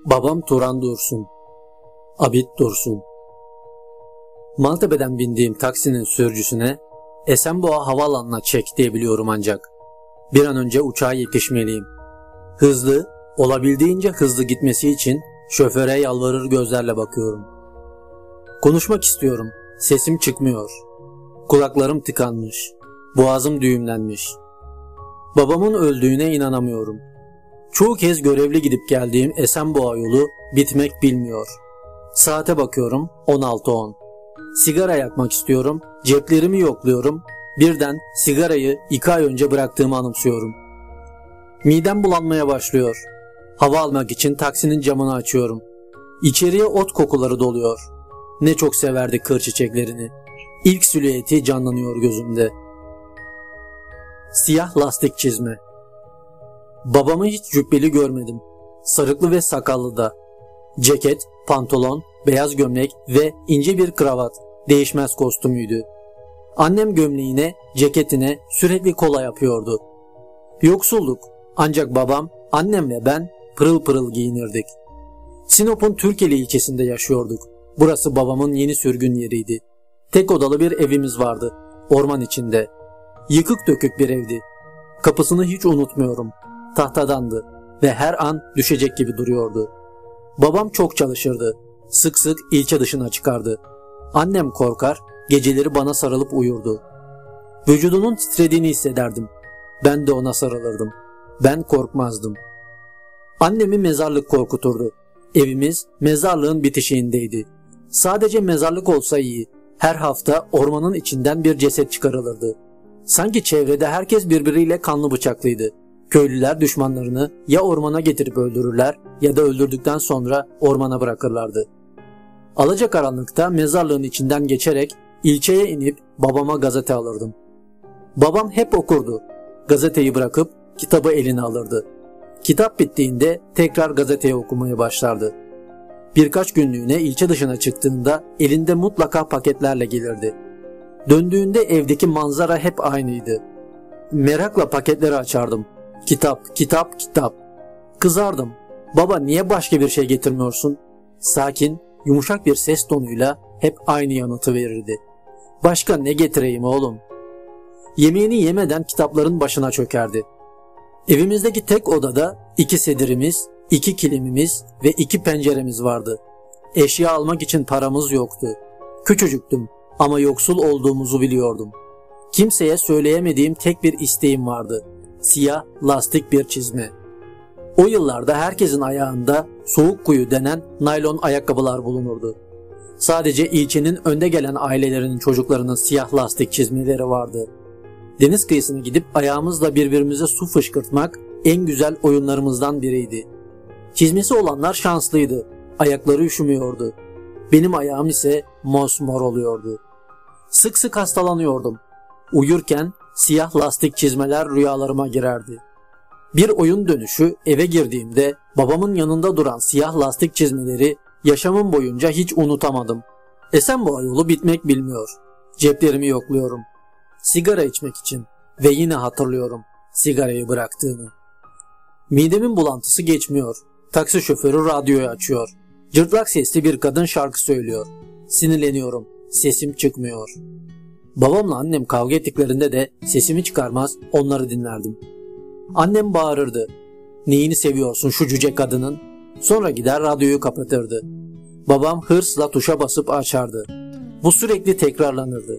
Babam Turan Dursun, Abid Dursun. Maltepe'den bindiğim taksinin sürücüsüne Esenboğa havaalanına çek diyebiliyorum ancak. Bir an önce uçağa yetişmeliyim. Hızlı, olabildiğince hızlı gitmesi için şoföre yalvarır gözlerle bakıyorum. Konuşmak istiyorum, sesim çıkmıyor. Kulaklarım tıkanmış, boğazım düğümlenmiş. Babamın öldüğüne inanamıyorum. Çoğu kez görevli gidip geldiğim Esenboğa yolu bitmek bilmiyor. Saate bakıyorum, 16:10. Sigara yakmak istiyorum, ceplerimi yokluyorum. Birden sigarayı 2 ay önce bıraktığımı anımsıyorum. Midem bulanmaya başlıyor. Hava almak için taksinin camını açıyorum. İçeriye ot kokuları doluyor. Ne çok severdi kır çiçeklerini. İlk silüeti canlanıyor gözümde. Siyah lastik çizme. Babamı hiç cübbeli görmedim. Sarıklı ve sakallı da. Ceket, pantolon, beyaz gömlek ve ince bir kravat değişmez kostümüydü. Annem gömleğine, ceketine sürekli kola yapıyordu. Yoksulduk ancak babam, annem ve ben pırıl pırıl giyinirdik. Sinop'un Türkeli ilçesinde yaşıyorduk. Burası babamın yeni sürgün yeriydi. Tek odalı bir evimiz vardı. Orman içinde. Yıkık dökük bir evdi. Kapısını hiç unutmuyorum. Tahtadandı ve her an düşecek gibi duruyordu. Babam çok çalışırdı. Sık sık ilçe dışına çıkardı. Annem korkar, geceleri bana sarılıp uyurdu. Vücudunun titrediğini hissederdim. Ben de ona sarılırdım. Ben korkmazdım. Annemi mezarlık korkuturdu. Evimiz mezarlığın bitişiğindeydi. Sadece mezarlık olsa iyi. Her hafta ormanın içinden bir ceset çıkarılırdı. Sanki çevrede herkes birbiriyle kanlı bıçaklıydı. Köylüler düşmanlarını ya ormana getirip öldürürler ya da öldürdükten sonra ormana bırakırlardı. Alacakaranlıkta mezarlığın içinden geçerek ilçeye inip babama gazete alırdım. Babam hep okurdu. Gazeteyi bırakıp kitabı eline alırdı. Kitap bittiğinde tekrar gazeteyi okumaya başlardı. Birkaç günlüğüne ilçe dışına çıktığında elinde mutlaka paketlerle gelirdi. Döndüğünde evdeki manzara hep aynıydı. Merakla paketleri açardım. Kitap, kitap, kitap. Kızardım. Baba niye başka bir şey getirmiyorsun? Sakin, yumuşak bir ses tonuyla hep aynı yanıtı verirdi. Başka ne getireyim oğlum? Yemeğini yemeden kitapların başına çökerdi. Evimizdeki tek odada 2 sedirimiz, 2 kilimimiz ve 2 penceremiz vardı. Eşya almak için paramız yoktu. Küçücüktüm ama yoksul olduğumuzu biliyordum. Kimseye söyleyemediğim tek bir isteğim vardı. Siyah lastik bir çizme. O yıllarda herkesin ayağında soğuk kuyu denen naylon ayakkabılar bulunurdu. Sadece ilçenin önde gelen ailelerinin çocuklarının siyah lastik çizmeleri vardı. Deniz kıyısına gidip ayağımızla birbirimize su fışkırtmak en güzel oyunlarımızdan biriydi. Çizmesi olanlar şanslıydı. Ayakları üşümüyordu. Benim ayağım ise mosmor oluyordu. Sık sık hastalanıyordum. Uyurken siyah lastik çizmeler rüyalarıma girerdi. Bir oyun dönüşü eve girdiğimde babamın yanında duran siyah lastik çizmeleri yaşamım boyunca hiç unutamadım. Esenboğa yolu bitmek bilmiyor. Ceplerimi yokluyorum. Sigara içmek için ve yine hatırlıyorum sigarayı bıraktığımı. Midemin bulantısı geçmiyor. Taksi şoförü radyoyu açıyor. Cırtlak sesli bir kadın şarkı söylüyor. Sinirleniyorum. Sesim çıkmıyor. Babamla annem kavga ettiklerinde de sesimi çıkarmaz onları dinlerdim. Annem bağırırdı. Neyini seviyorsun şu cüce kadının? Sonra gider radyoyu kapatırdı. Babam hırsla tuşa basıp açardı. Bu sürekli tekrarlanırdı.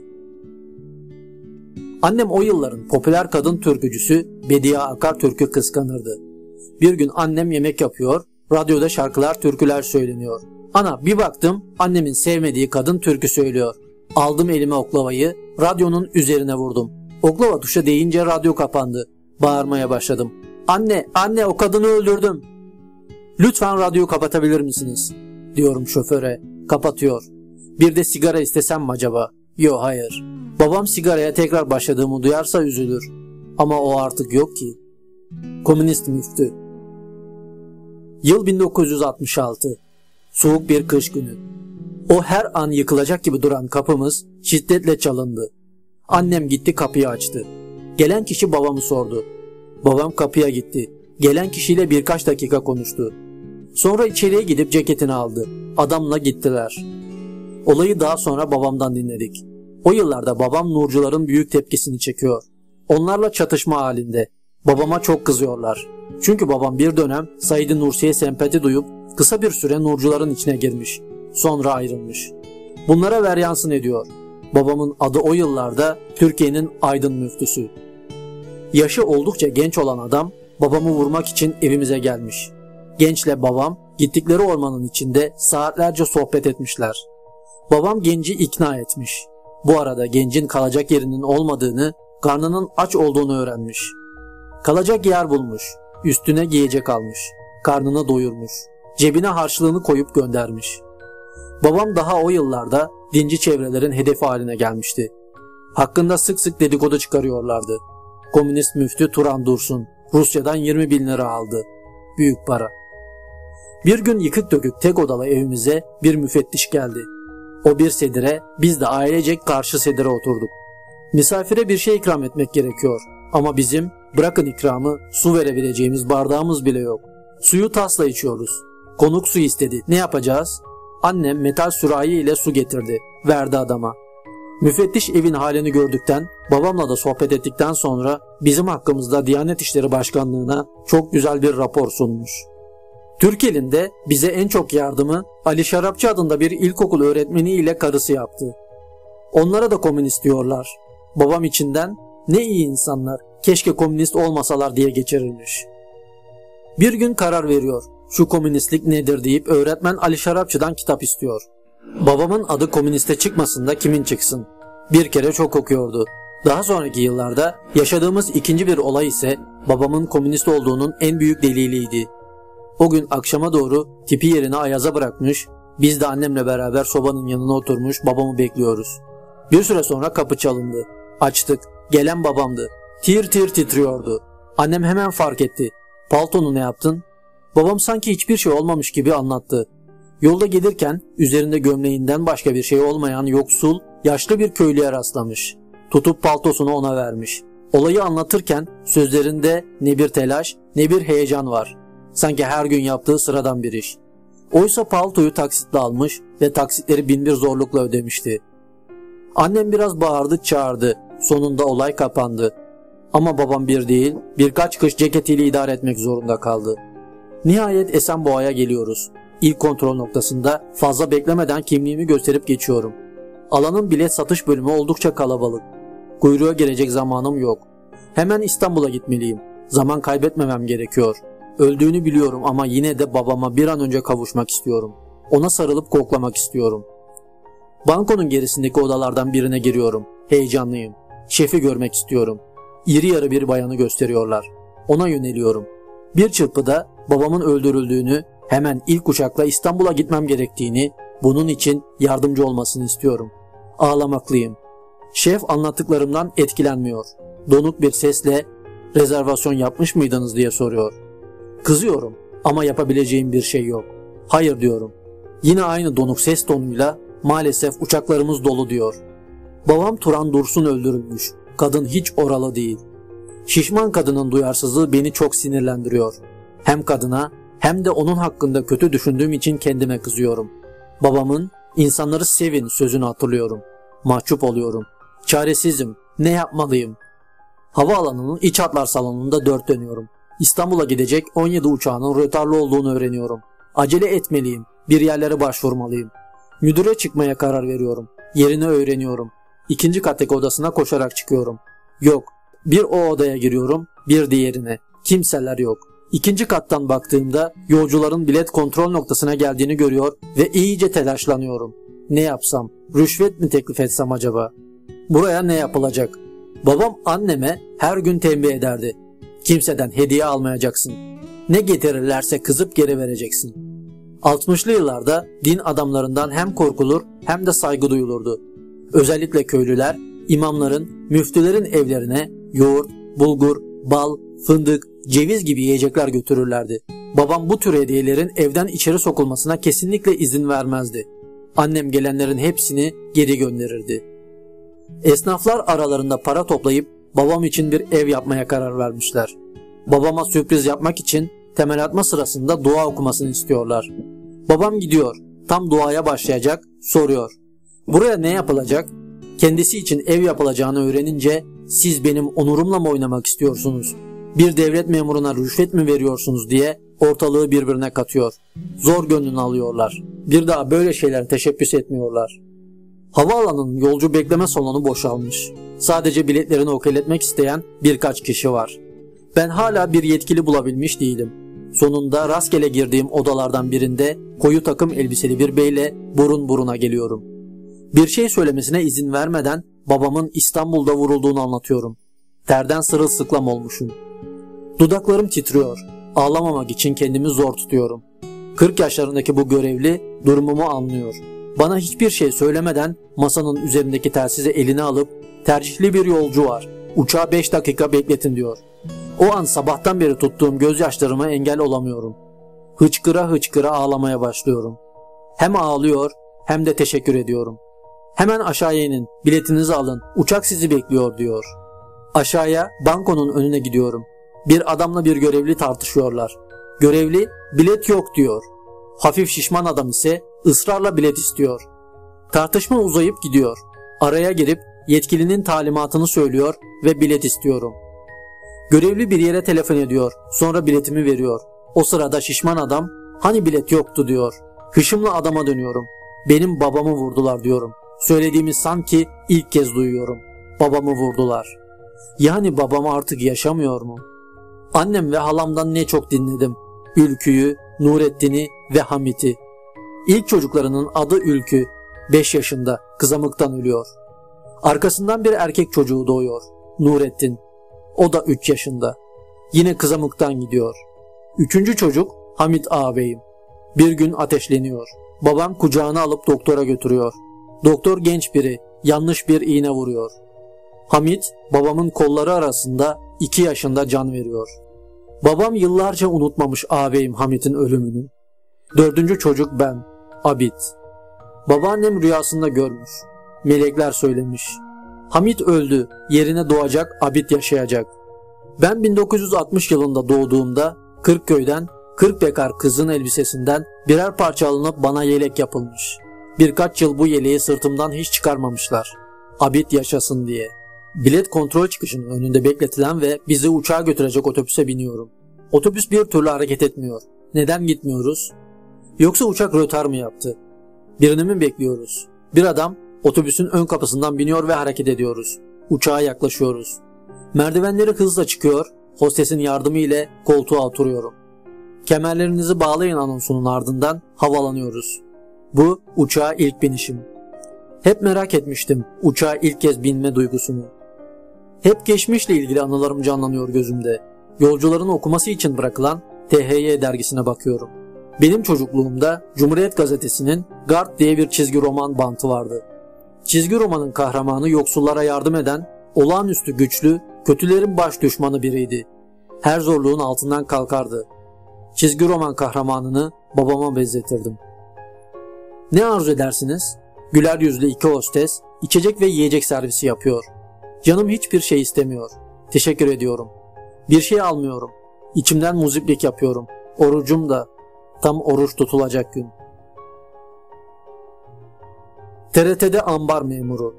Annem o yılların popüler kadın türkücüsü Bediye Akartürk'ü kıskanırdı. Bir gün annem yemek yapıyor, radyoda şarkılar, türküler söyleniyor. Ana bir baktım annemin sevmediği kadın türkü söylüyor. Aldım elime oklavayı, radyonun üzerine vurdum. Oklava tuşa değince radyo kapandı. Bağırmaya başladım. Anne, anne o kadını öldürdüm. Lütfen radyoyu kapatabilir misiniz? Diyorum şoföre. Kapatıyor. Bir de sigara istesem mi acaba? Yo hayır. Babam sigaraya tekrar başladığımı duyarsa üzülür. Ama o artık yok ki. Komünist müftü. Yıl 1966. Soğuk bir kış günü. O her an yıkılacak gibi duran kapımız şiddetle çalındı. Annem gitti kapıyı açtı. Gelen kişi babamı sordu. Babam kapıya gitti. Gelen kişiyle birkaç dakika konuştu. Sonra içeriye gidip ceketini aldı. Adamla gittiler. Olayı daha sonra babamdan dinledik. O yıllarda babam Nurcuların büyük tepkisini çekiyor. Onlarla çatışma halinde. Babama çok kızıyorlar. Çünkü babam bir dönem Said Nursi'ye sempati duyup kısa bir süre Nurcuların içine girmiş. Sonra ayrılmış. Bunlara veryansın ediyor. Babamın adı o yıllarda Türkiye'nin aydın müftüsü. Yaşı oldukça genç olan adam babamı vurmak için evimize gelmiş. Gençle babam gittikleri ormanın içinde saatlerce sohbet etmişler. Babam genci ikna etmiş. Bu arada gencin kalacak yerinin olmadığını, karnının aç olduğunu öğrenmiş. Kalacak yer bulmuş, üstüne giyecek almış, karnını doyurmuş, cebine harçlığını koyup göndermiş. Babam daha o yıllarda dinci çevrelerin hedefi haline gelmişti. Hakkında sık sık dedikodu çıkarıyorlardı. Komünist müftü Turan Dursun Rusya'dan 20.000 lira aldı. Büyük para. Bir gün yıkık dökük tek odalı evimize bir müfettiş geldi. O bir sedire, biz de ailecek karşı sedire oturduk. Misafire bir şey ikram etmek gerekiyor. Ama bizim bırakın ikramı, su verebileceğimiz bardağımız bile yok. Suyu tasla içiyoruz. Konuk su istedi. Ne yapacağız? Annem metal sürahi ile su getirdi. Verdi adama. Müfettiş evin halini gördükten, babamla da sohbet ettikten sonra bizim hakkımızda Diyanet İşleri Başkanlığı'na çok güzel bir rapor sunmuş. Türkiye'nin bize en çok yardımı Ali Şarapçı adında bir ilkokul öğretmeni ile karısı yaptı. Onlara da komünist diyorlar. Babam içinden ne iyi insanlar, keşke komünist olmasalar diye geçirilmiş. Bir gün karar veriyor. Şu komünistlik nedir deyip öğretmen Ali Şarapçı'dan kitap istiyor. Babamın adı komüniste çıkmasın da kimin çıksın? Bir kere çok okuyordu. Daha sonraki yıllarda yaşadığımız ikinci bir olay ise babamın komünist olduğunun en büyük deliliydi. O gün akşama doğru tipi yerine ayaza bırakmış, biz de annemle beraber sobanın yanına oturmuş babamı bekliyoruz. Bir süre sonra kapı çalındı. Açtık. Gelen babamdı. Tir tir titriyordu. Annem hemen fark etti. Paltonu ne yaptın? Babam sanki hiçbir şey olmamış gibi anlattı. Yolda gelirken üzerinde gömleğinden başka bir şey olmayan yoksul, yaşlı bir köylüye rastlamış. Tutup paltosunu ona vermiş. Olayı anlatırken sözlerinde ne bir telaş ne bir heyecan var. Sanki her gün yaptığı sıradan bir iş. Oysa paltoyu taksitle almış ve taksitleri binbir zorlukla ödemişti. Annem biraz bağırdı çağırdı. Sonunda olay kapandı. Ama babam bir değil birkaç kış ceketiyle idare etmek zorunda kaldı. Nihayet Esenboğa'ya geliyoruz. İlk kontrol noktasında fazla beklemeden kimliğimi gösterip geçiyorum. Alanın bilet satış bölümü oldukça kalabalık. Kuyruğa girecek zamanım yok. Hemen İstanbul'a gitmeliyim. Zaman kaybetmemem gerekiyor. Öldüğünü biliyorum ama yine de babama bir an önce kavuşmak istiyorum. Ona sarılıp koklamak istiyorum. Bankonun gerisindeki odalardan birine giriyorum. Heyecanlıyım. Şefi görmek istiyorum. İri yarı bir bayanı gösteriyorlar. Ona yöneliyorum. Bir çırpıda babamın öldürüldüğünü, hemen ilk uçakla İstanbul'a gitmem gerektiğini, bunun için yardımcı olmasını istiyorum. Ağlamaklıyım. Şef anlattıklarımdan etkilenmiyor. Donuk bir sesle rezervasyon yapmış mıydınız diye soruyor. Kızıyorum ama yapabileceğim bir şey yok. Hayır diyorum. Yine aynı donuk ses tonuyla maalesef uçaklarımız dolu diyor. Babam Turan Dursun öldürülmüş. Kadın hiç oralı değil. Şişman kadının duyarsızlığı beni çok sinirlendiriyor. Hem kadına hem de onun hakkında kötü düşündüğüm için kendime kızıyorum. Babamın insanları sevin sözünü hatırlıyorum. Mahcup oluyorum. Çaresizim. Ne yapmalıyım? Havaalanının iç hatlar salonunda dört dönüyorum. İstanbul'a gidecek 17 uçağının rötarlı olduğunu öğreniyorum. Acele etmeliyim. Bir yerlere başvurmalıyım. Müdüre çıkmaya karar veriyorum. Yerini öğreniyorum. İkinci kattaki odasına koşarak çıkıyorum. Yok. Bir o odaya giriyorum, bir diğerine. Kimseler yok. İkinci kattan baktığımda yolcuların bilet kontrol noktasına geldiğini görüyor ve iyice telaşlanıyorum. Ne yapsam? Rüşvet mi teklif etsem acaba? Buraya ne yapılacak? Babam anneme her gün tembih ederdi. Kimseden hediye almayacaksın. Ne getirirlerse kızıp geri vereceksin. 60'lı yıllarda din adamlarından hem korkulur hem de saygı duyulurdu. Özellikle köylüler, imamların, müftülerin evlerine yoğurt, bulgur, bal, fındık, ceviz gibi yiyecekler götürürlerdi. Babam bu tür hediyelerin evden içeri sokulmasına kesinlikle izin vermezdi. Annem gelenlerin hepsini geri gönderirdi. Esnaflar aralarında para toplayıp babam için bir ev yapmaya karar vermişler. Babama sürpriz yapmak için temel atma sırasında dua okumasını istiyorlar. Babam gidiyor. Tam duaya başlayacak, soruyor. Buraya ne yapılacak? Kendisi için ev yapılacağını öğrenince siz benim onurumla mı oynamak istiyorsunuz? Bir devlet memuruna rüşvet mi veriyorsunuz diye ortalığı birbirine katıyor. Zor gönlünü alıyorlar. Bir daha böyle şeyler teşebbüs etmiyorlar. Havaalanının yolcu bekleme salonu boşalmış. Sadece biletlerini okeyletmek isteyen birkaç kişi var. Ben hala bir yetkili bulabilmiş değilim. Sonunda rastgele girdiğim odalardan birinde koyu takım elbiseli bir beyle burun buruna geliyorum. Bir şey söylemesine izin vermeden babamın İstanbul'da vurulduğunu anlatıyorum. Terden sırılsıklam olmuşum. Dudaklarım titriyor. Ağlamamak için kendimi zor tutuyorum. 40 yaşlarındaki bu görevli durumumu anlıyor. Bana hiçbir şey söylemeden masanın üzerindeki telsizi eline alıp tercihli bir yolcu var. Uçağı 5 dakika bekletin diyor. O an sabahtan beri tuttuğum gözyaşlarıma engel olamıyorum. Hıçkıra hıçkıra ağlamaya başlıyorum. Hem ağlıyor hem de teşekkür ediyorum. Hemen aşağıya inin, biletinizi alın, uçak sizi bekliyor diyor. Aşağıya bankonun önüne gidiyorum. Bir adamla bir görevli tartışıyorlar. Görevli bilet yok diyor. Hafif şişman adam ise ısrarla bilet istiyor. Tartışma uzayıp gidiyor. Araya girip yetkilinin talimatını söylüyor ve bilet istiyorum. Görevli bir yere telefon ediyor. Sonra biletimi veriyor. O sırada şişman adam hani bilet yoktu diyor. Hışımla adama dönüyorum. Benim babamı vurdular diyorum. Söylediğimi sanki ilk kez duyuyorum. Babamı vurdular. Yani babam artık yaşamıyor mu? Annem ve halamdan ne çok dinledim. Ülkü'yü, Nurettin'i ve Hamit'i. İlk çocuklarının adı Ülkü. 5 yaşında kızamıktan ölüyor. Arkasından bir erkek çocuğu doğuyor. Nurettin. O da 3 yaşında. Yine kızamıktan gidiyor. 3. çocuk Hamit ağabeyim. Bir gün ateşleniyor. Babam kucağına alıp doktora götürüyor. Doktor genç biri, yanlış bir iğne vuruyor. Hamit babamın kolları arasında 2 yaşında can veriyor. Babam yıllarca unutmamış ağabeyim Hamit'in ölümünü. 4. çocuk ben, Abid. Babaannem rüyasında görmüş. Melekler söylemiş. Hamit öldü, yerine doğacak, Abid yaşayacak. Ben 1960 yılında doğduğumda Kırkköy'den 40 bekar kızın elbisesinden birer parça alınıp bana yelek yapılmış. Birkaç yıl bu yeleği sırtımdan hiç çıkarmamışlar. Abid yaşasın diye. Bilet kontrol çıkışının önünde bekletilen ve bizi uçağa götürecek otobüse biniyorum. Otobüs bir türlü hareket etmiyor. Neden gitmiyoruz? Yoksa uçak rötar mı yaptı? Birini mi bekliyoruz? Bir adam otobüsün ön kapısından biniyor ve hareket ediyoruz. Uçağa yaklaşıyoruz. Merdivenleri hızla çıkıyor, hostesin yardımı ile koltuğa oturuyorum. Kemerlerinizi bağlayın anonsunun ardından havalanıyoruz. Bu uçağa ilk binişim. Hep merak etmiştim uçağa ilk kez binme duygusunu. Hep geçmişle ilgili anılarım canlanıyor gözümde. Yolcuların okuması için bırakılan THY dergisine bakıyorum. Benim çocukluğumda Cumhuriyet Gazetesi'nin Gard diye bir çizgi roman bantı vardı. Çizgi romanın kahramanı yoksullara yardım eden, olağanüstü güçlü, kötülerin baş düşmanı biriydi. Her zorluğun altından kalkardı. Çizgi roman kahramanını babama benzetirdim. Ne arzu edersiniz? Güler yüzlü 2 hostes, içecek ve yiyecek servisi yapıyor. Canım hiçbir şey istemiyor. Teşekkür ediyorum. Bir şey almıyorum. İçimden muziplik yapıyorum. Orucum da tam oruç tutulacak gün. TRT'de ambar memuru.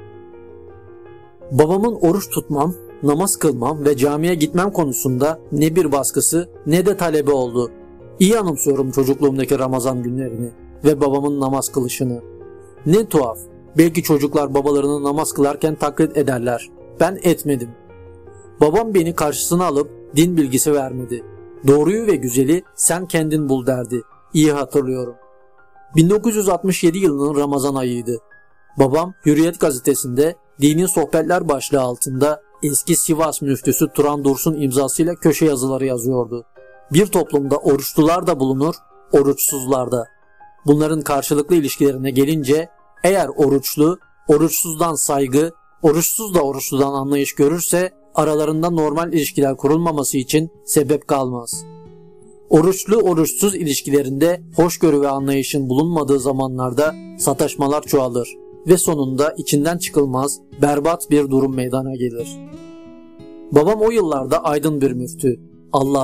Babamın oruç tutmam, namaz kılmam ve camiye gitmem konusunda ne bir baskısı ne de talebi oldu. İyi anımsıyorum çocukluğumdaki Ramazan günlerini ve babamın namaz kılışını. Ne tuhaf. Belki çocuklar babalarını namaz kılarken taklit ederler. Ben etmedim. Babam beni karşısına alıp din bilgisi vermedi. Doğruyu ve güzeli sen kendin bul derdi. İyi hatırlıyorum. 1967 yılının Ramazan ayıydı. Babam Hürriyet gazetesinde dini sohbetler başlığı altında eski Sivas müftüsü Turan Dursun imzasıyla köşe yazıları yazıyordu. Bir toplumda oruçlular da bulunur, oruçsuzlar da. Bunların karşılıklı ilişkilerine gelince eğer oruçlu, oruçsuzdan saygı, oruçsuz da oruçludan anlayış görürse aralarında normal ilişkiler kurulmaması için sebep kalmaz. Oruçlu oruçsuz ilişkilerinde hoşgörü ve anlayışın bulunmadığı zamanlarda sataşmalar çoğalır ve sonunda içinden çıkılmaz, berbat bir durum meydana gelir. Babam o yıllarda aydın bir müftü. Allah'a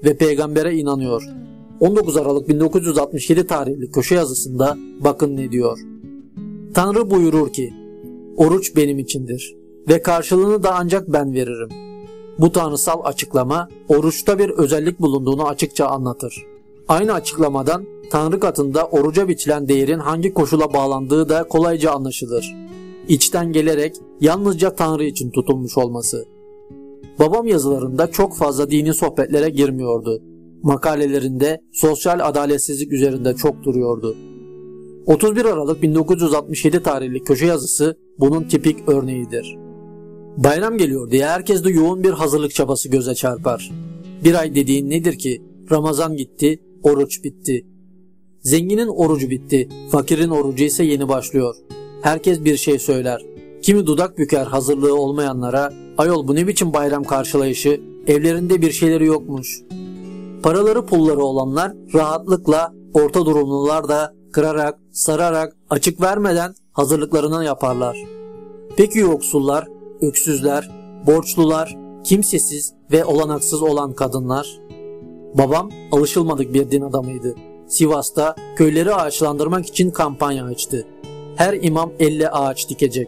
ve peygambere inanıyor. 19 Aralık 1967 tarihli köşe yazısında bakın ne diyor. Tanrı buyurur ki, oruç benim içindir ve karşılığını da ancak ben veririm. Bu tanrısal açıklama oruçta bir özellik bulunduğunu açıkça anlatır. Aynı açıklamadan Tanrı katında oruca biçilen değerin hangi koşula bağlandığı da kolayca anlaşılır. İçten gelerek yalnızca Tanrı için tutulmuş olması. Babam yazılarında çok fazla dini sohbetlere girmiyordu. Makalelerinde sosyal adaletsizlik üzerinde çok duruyordu. 31 Aralık 1967 tarihli köşe yazısı bunun tipik örneğidir. Bayram geliyor diye herkeste yoğun bir hazırlık çabası göze çarpar. Bir ay dediğin nedir ki? Ramazan gitti, oruç bitti. Zenginin orucu bitti, fakirin orucu ise yeni başlıyor. Herkes bir şey söyler. Kimi dudak büker hazırlığı olmayanlara, ayol bu ne biçim bayram karşılayışı, evlerinde bir şeyleri yokmuş. Paraları pulları olanlar rahatlıkla, orta durumlular da kırarak, sararak, açık vermeden hazırlıklarını yaparlar. Peki yoksullar, öksüzler, borçlular, kimsesiz ve olanaksız olan kadınlar? Babam alışılmadık bir din adamıydı. Sivas'ta köyleri ağaçlandırmak için kampanya açtı. Her imam 50 ağaç dikecek.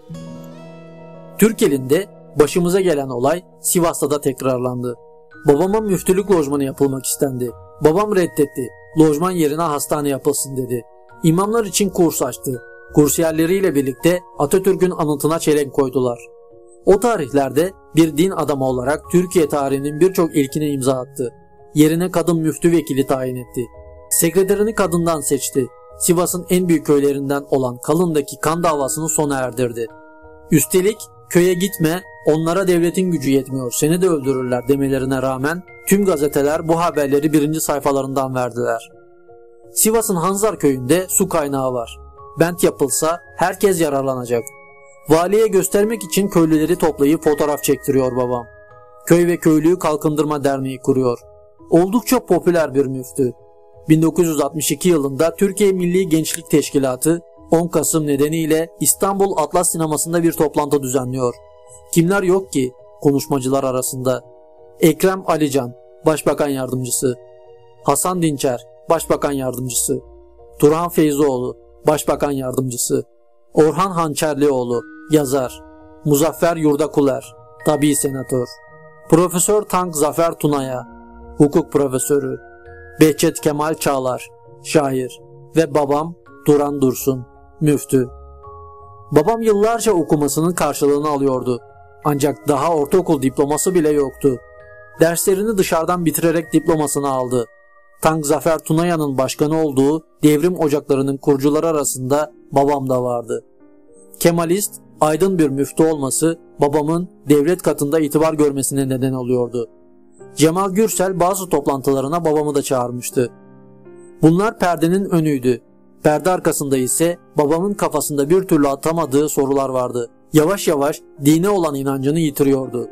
Türkel'inde başımıza gelen olay Sivas'ta da tekrarlandı. Babama müftülük lojmanı yapılmak istendi. Babam reddetti. Lojman yerine hastane yapılsın dedi. İmamlar için kurs açtı. Kursiyerleriyle birlikte Atatürk'ün anıtına çelenk koydular. O tarihlerde bir din adamı olarak Türkiye tarihinin birçok ilkine imza attı. Yerine kadın müftü vekili tayin etti. Sekreterini kadından seçti. Sivas'ın en büyük köylerinden olan Kalın'daki kan davasını sona erdirdi. Üstelik köye gitme, onlara devletin gücü yetmiyor, seni de öldürürler demelerine rağmen tüm gazeteler bu haberleri birinci sayfalarından verdiler. Sivas'ın Hanzar köyünde su kaynağı var. Bent yapılsa herkes yararlanacak. Valiye göstermek için köylüleri toplayıp fotoğraf çektiriyor babam. Köy ve Köylüyü Kalkındırma Derneği kuruyor. Oldukça popüler bir müftü. 1962 yılında Türkiye Milli Gençlik Teşkilatı 10 Kasım nedeniyle İstanbul Atlas Sineması'nda bir toplantı düzenliyor. Kimler yok ki konuşmacılar arasında? Ekrem Alican, Başbakan Yardımcısı. Hasan Dinçer, Başbakan Yardımcısı. Turhan Feyzioğlu, Başbakan Yardımcısı. Orhan Hançerlioğlu, yazar. Muzaffer Yurdakuler, tabii senatör. Profesör Tank Zafer Tunaya, hukuk profesörü. Behçet Kemal Çağlar, şair. Ve babam Duran Dursun, müftü. Babam yıllarca okumasının karşılığını alıyordu. Ancak daha ortaokul diploması bile yoktu. Derslerini dışarıdan bitirerek diplomasını aldı. Tank Zafer Tunaya'nın başkanı olduğu devrim ocaklarının kurucuları arasında babam da vardı. Kemalist, aydın bir müftü olması babamın devlet katında itibar görmesine neden oluyordu. Cemal Gürsel bazı toplantılarına babamı da çağırmıştı. Bunlar perdenin önüydü. Perde arkasında ise babamın kafasında bir türlü atamadığı sorular vardı. Yavaş yavaş dine olan inancını yitiriyordu.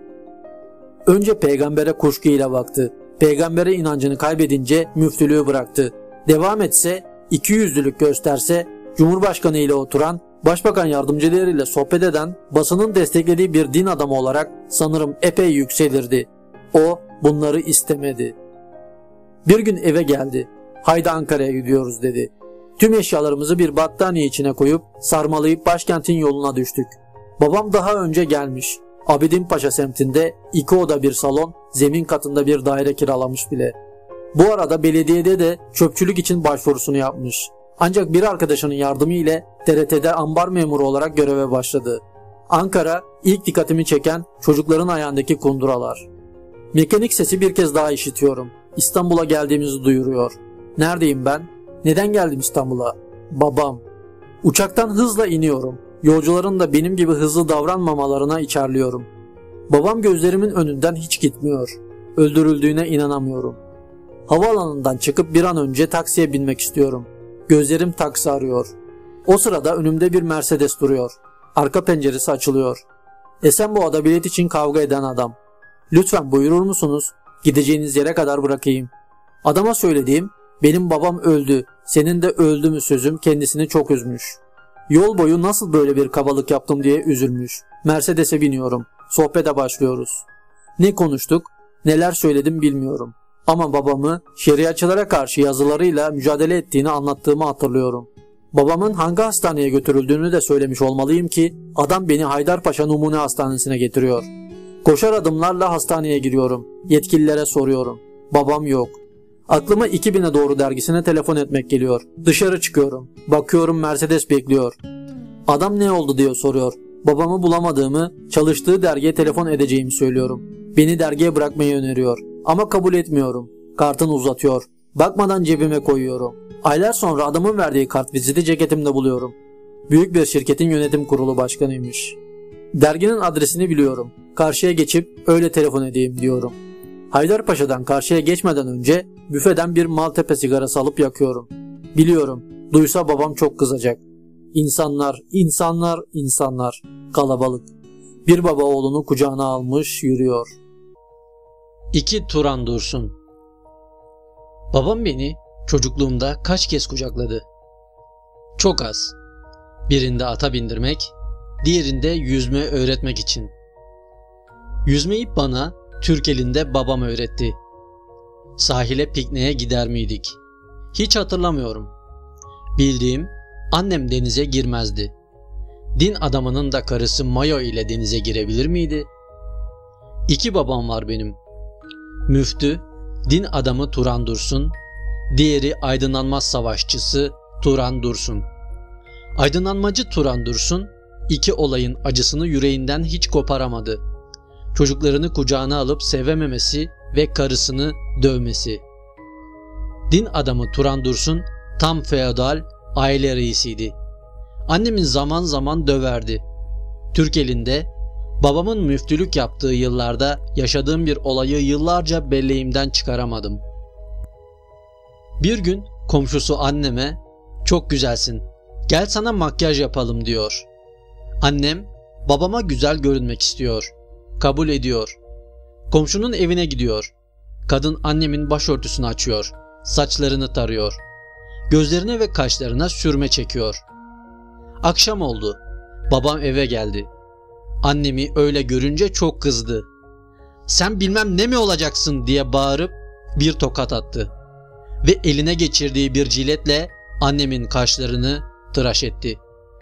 Önce peygambere kuşkuyla baktı. Peygambere inancını kaybedince müftülüğü bıraktı. Devam etse, ikiyüzlülük gösterse, Cumhurbaşkanı ile oturan, Başbakan yardımcılarıyla sohbet eden, basının desteklediği bir din adamı olarak sanırım epey yükselirdi. O bunları istemedi. Bir gün eve geldi. Haydi Ankara'ya gidiyoruz dedi. Tüm eşyalarımızı bir battaniye içine koyup sarmalayıp başkentin yoluna düştük. Babam daha önce gelmiş. Abidinpaşa semtinde 2 oda bir salon, zemin katında bir daire kiralamış bile. Bu arada belediyede de çöpçülük için başvurusunu yapmış. Ancak bir arkadaşının yardımı ile TRT'de ambar memuru olarak göreve başladı. Ankara, ilk dikkatimi çeken çocukların ayağındaki kunduralar. Mekanik sesi bir kez daha işitiyorum. İstanbul'a geldiğimizi duyuruyor. Neredeyim ben? Neden geldim İstanbul'a? Babam. Uçaktan hızla iniyorum. Yolcuların da benim gibi hızlı davranmamalarına içerliyorum. Babam gözlerimin önünden hiç gitmiyor. Öldürüldüğüne inanamıyorum. Havaalanından çıkıp bir an önce taksiye binmek istiyorum. Gözlerim taksi arıyor. O sırada önümde bir Mercedes duruyor. Arka penceresi açılıyor. Esenboğa'da bilet için kavga eden adam. Lütfen buyurur musunuz? Gideceğiniz yere kadar bırakayım. Adama söylediğim, benim babam öldü, senin de öldü mü sözüm kendisini çok üzmüş. Yol boyu nasıl böyle bir kabalık yaptım diye üzülmüş. Mercedes'e biniyorum. Sohbete başlıyoruz. Ne konuştuk, neler söyledim bilmiyorum. Ama babamı şeriatçılara karşı yazılarıyla mücadele ettiğini anlattığımı hatırlıyorum. Babamın hangi hastaneye götürüldüğünü de söylemiş olmalıyım ki adam beni Haydarpaşa Numune Hastanesi'ne getiriyor. Koşar adımlarla hastaneye giriyorum. Yetkililere soruyorum. Babam yok. Aklıma 2000'e doğru dergisine telefon etmek geliyor. Dışarı çıkıyorum. Bakıyorum Mercedes bekliyor. Adam ne oldu diye soruyor. Babamı bulamadığımı, çalıştığı dergiye telefon edeceğimi söylüyorum. Beni dergiye bırakmayı öneriyor. Ama kabul etmiyorum. Kartını uzatıyor. Bakmadan cebime koyuyorum. Aylar sonra adamın verdiği kart viziti ceketimde buluyorum. Büyük bir şirketin yönetim kurulu başkanıymış. Derginin adresini biliyorum. Karşıya geçip öyle telefon edeyim diyorum. Haydarpaşa'dan karşıya geçmeden önce büfeden bir Maltepe sigarası alıp yakıyorum. Biliyorum, duysa babam çok kızacak. İnsanlar, insanlar, insanlar. Kalabalık. Bir baba oğlunu kucağına almış yürüyor. 2 Turan Dursun. Babam beni çocukluğumda kaç kez kucakladı? Çok az. Birinde ata bindirmek, diğerinde yüzme öğretmek için. Yüzmeyi bana Türk elinde babam öğretti. Sahile pikniğe gider miydik? Hiç hatırlamıyorum. Bildiğim annem denize girmezdi. Din adamının da karısı mayo ile denize girebilir miydi? 2 babam var benim. Müftü, din adamı Turan Dursun, diğeri aydınlanma savaşçısı Turan Dursun. Aydınlanmacı Turan Dursun, 2 olayın acısını yüreğinden hiç koparamadı. Çocuklarını kucağına alıp sevememesi ve karısını dövmesi. Din adamı Turan Dursun tam feodal aile reisiydi. Annemin zaman zaman döverdi. Türk elinde, babamın müftülük yaptığı yıllarda yaşadığım bir olayı yıllarca belleğimden çıkaramadım. Bir gün komşusu anneme, "Çok güzelsin, gel sana makyaj yapalım." diyor. Annem, babama güzel görünmek istiyor. Kabul ediyor. Komşunun evine gidiyor. Kadın annemin başörtüsünü açıyor. Saçlarını tarıyor. Gözlerine ve kaşlarına sürme çekiyor. Akşam oldu. Babam eve geldi. Annemi öyle görünce çok kızdı. "Sen bilmem ne mi olacaksın?" diye bağırıp bir tokat attı. Ve eline geçirdiği bir ciletle annemin kaşlarını tıraş etti.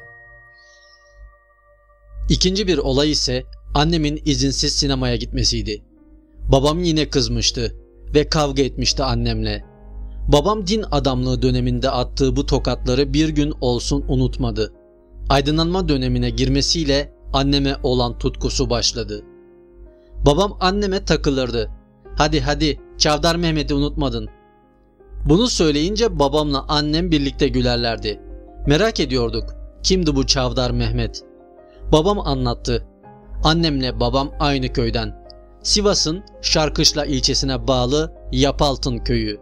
İkinci bir olay ise annemin izinsiz sinemaya gitmesiydi. Babam yine kızmıştı ve kavga etmişti annemle. Babam din adamlığı döneminde attığı bu tokatları bir gün olsun unutmadı. Aydınlanma dönemine girmesiyle anneme olan tutkusu başladı. Babam anneme takılırdı. "Hadi hadi, Çavdar Mehmet'i unutmadın." Bunu söyleyince babamla annem birlikte gülerlerdi. Merak ediyorduk, kimdi bu Çavdar Mehmet? Babam anlattı. Annemle babam aynı köyden. Sivas'ın Şarkışla ilçesine bağlı Yapaltın köyü.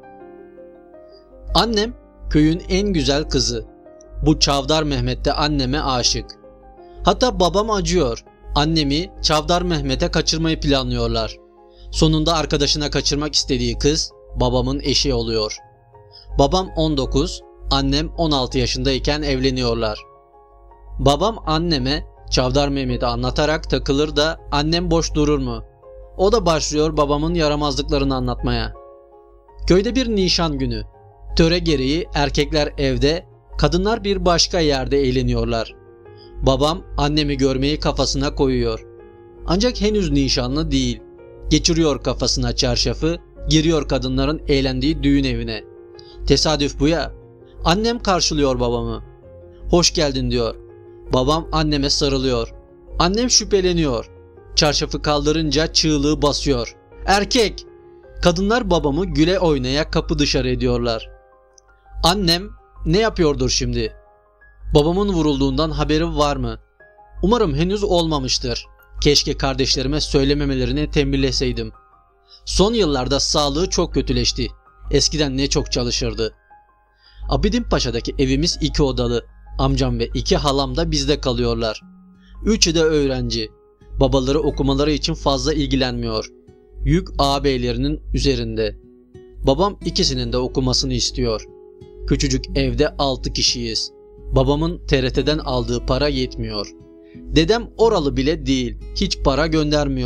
Annem köyün en güzel kızı. Bu Çavdar Mehmet de anneme aşık. Hatta babam acıyor. Annemi Çavdar Mehmet'e kaçırmayı planlıyorlar. Sonunda arkadaşına kaçırmak istediği kız babamın eşi oluyor. Babam 19, annem 16 yaşındayken evleniyorlar. Babam anneme Çavdar Mehmet'i anlatarak takılır da annem boş durur mu? O da başlıyor babamın yaramazlıklarını anlatmaya. Köyde bir nişan günü. Töre gereği erkekler evde, kadınlar bir başka yerde eğleniyorlar. Babam annemi görmeyi kafasına koyuyor. Ancak henüz nişanlı değil. Geçiriyor kafasına çarşafı, giriyor kadınların eğlendiği düğün evine. Tesadüf bu ya. Annem karşılıyor babamı. "Hoş geldin." diyor. Babam anneme sarılıyor. Annem şüpheleniyor. Çarşafı kaldırınca çığlığı basıyor. "Erkek!" Kadınlar babamı güle oynaya kapı dışarı ediyorlar. Annem ne yapıyordur şimdi? Babamın vurulduğundan haberi var mı? Umarım henüz olmamıştır. Keşke kardeşlerime söylememelerini tembihleseydim. Son yıllarda sağlığı çok kötüleşti. Eskiden ne çok çalışırdı. Abidinpaşa'daki evimiz 2 odalı. Amcam ve 2 halam da bizde kalıyorlar. 3'ü de öğrenci. Babaları okumaları için fazla ilgilenmiyor. Yük ağabeylerinin üzerinde. Babam ikisinin de okumasını istiyor. Küçücük evde 6 kişiyiz. Babamın TRT'den aldığı para yetmiyor. Dedem oralı bile değil, hiç para göndermiyor.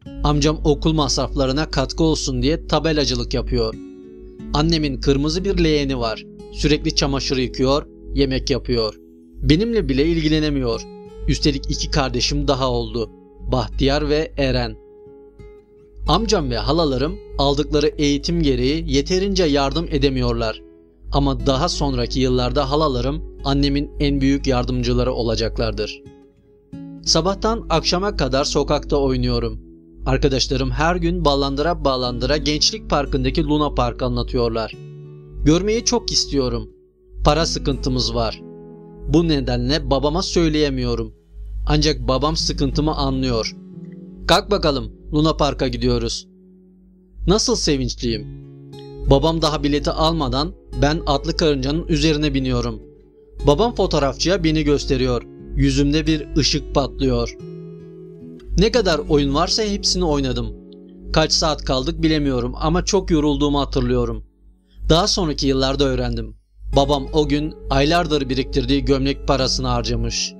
Amcam okul masraflarına katkı olsun diye tabelacılık yapıyor. Annemin kırmızı bir leğeni var. Sürekli çamaşır yıkıyor, yemek yapıyor. Benimle bile ilgilenemiyor. Üstelik 2 kardeşim daha oldu. Bahtiyar ve Eren. Amcam ve halalarım aldıkları eğitim gereği yeterince yardım edemiyorlar. Ama daha sonraki yıllarda halalarım annemin en büyük yardımcıları olacaklardır. Sabahtan akşama kadar sokakta oynuyorum. Arkadaşlarım her gün ballandıra ballandıra Gençlik Parkı'ndaki Luna Park anlatıyorlar. Görmeyi çok istiyorum. Para sıkıntımız var. Bu nedenle babama söyleyemiyorum. Ancak babam sıkıntımı anlıyor. Kalk bakalım, Luna Park'a gidiyoruz. Nasıl sevinçliyim. Babam daha bileti almadan ben atlı karıncanın üzerine biniyorum. Babam fotoğrafçıya beni gösteriyor. Yüzümde bir ışık patlıyor. Ne kadar oyun varsa hepsini oynadım. Kaç saat kaldık bilemiyorum ama çok yorulduğumu hatırlıyorum. Daha sonraki yıllarda öğrendim. Babam o gün aylardır biriktirdiği gömlek parasını harcamış.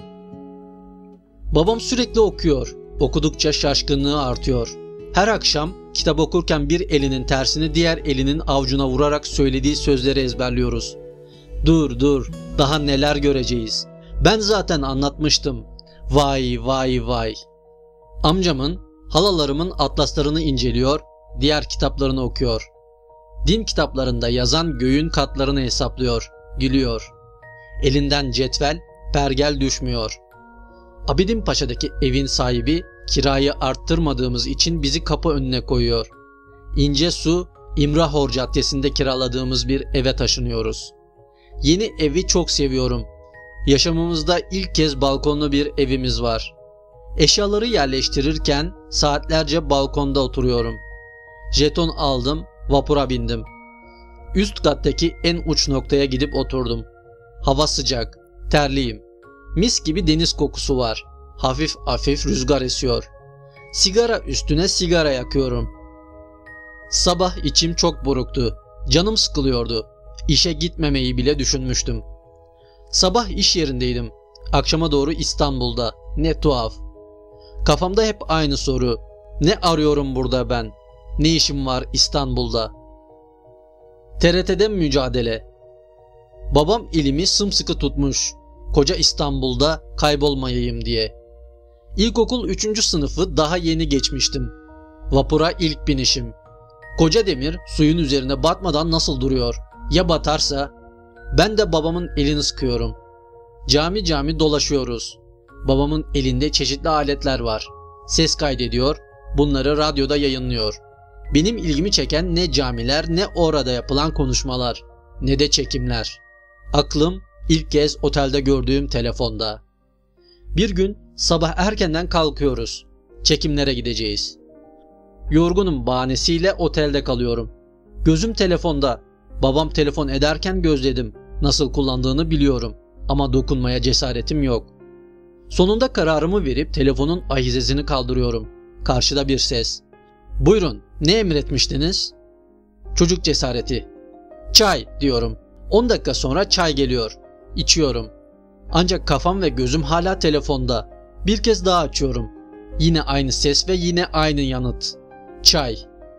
Babam sürekli okuyor. Okudukça şaşkınlığı artıyor. Her akşam kitap okurken bir elinin tersini diğer elinin avucuna vurarak söylediği sözleri ezberliyoruz. Dur, daha neler göreceğiz. Ben zaten anlatmıştım. Vay vay vay. Amcamın, halalarımın atlaslarını inceliyor, diğer kitaplarını okuyor. Din kitaplarında yazan göğün katlarını hesaplıyor, gülüyor. Elinden cetvel, pergel düşmüyor. Abidin Paşa'daki evin sahibi kirayı arttırmadığımız için bizi kapı önüne koyuyor. İncesu, İmrahor Caddesi'nde kiraladığımız bir eve taşınıyoruz. Yeni evi çok seviyorum. Yaşamımızda ilk kez balkonlu bir evimiz var. Eşyaları yerleştirirken saatlerce balkonda oturuyorum. Jeton aldım, vapura bindim. Üst kattaki en uç noktaya gidip oturdum. Hava sıcak, terliyim. Mis gibi deniz kokusu var. Hafif hafif rüzgar esiyor. Sigara üstüne sigara yakıyorum. Sabah içim çok buruktu. Canım sıkılıyordu. İşe gitmemeyi bile düşünmüştüm. Sabah iş yerindeydim. Akşama doğru İstanbul'da. Ne tuhaf. Kafamda hep aynı soru. Ne arıyorum burada ben? Ne işim var İstanbul'da? TRT'de mücadele. Babam elimi sımsıkı tutmuş. Koca İstanbul'da kaybolmayayım diye. İlkokul 3. sınıfı daha yeni geçmiştim. Vapura ilk binişim. Koca demir suyun üzerine batmadan nasıl duruyor? Ya batarsa? Ben de babamın elini sıkıyorum. Cami cami dolaşıyoruz. Babamın elinde çeşitli aletler var. Ses kaydediyor, bunları radyoda yayınlıyor. Benim ilgimi çeken ne camiler ne orada yapılan konuşmalar, ne de çekimler. Aklım ilk kez otelde gördüğüm telefonda. Bir gün sabah erkenden kalkıyoruz. Çekimlere gideceğiz. Yorgunum bahanesiyle otelde kalıyorum. Gözüm telefonda. Babam telefon ederken gözledim. Nasıl kullandığını biliyorum ama dokunmaya cesaretim yok. Sonunda kararımı verip telefonun ahizesini kaldırıyorum. Karşıda bir ses. Buyurun, ne emretmiştiniz? Çocuk cesareti. Çay diyorum. 10 dakika sonra çay geliyor. İçiyorum. Ancak kafam ve gözüm hala telefonda. Bir kez daha açıyorum. Yine aynı ses ve yine aynı yanıt. Çay.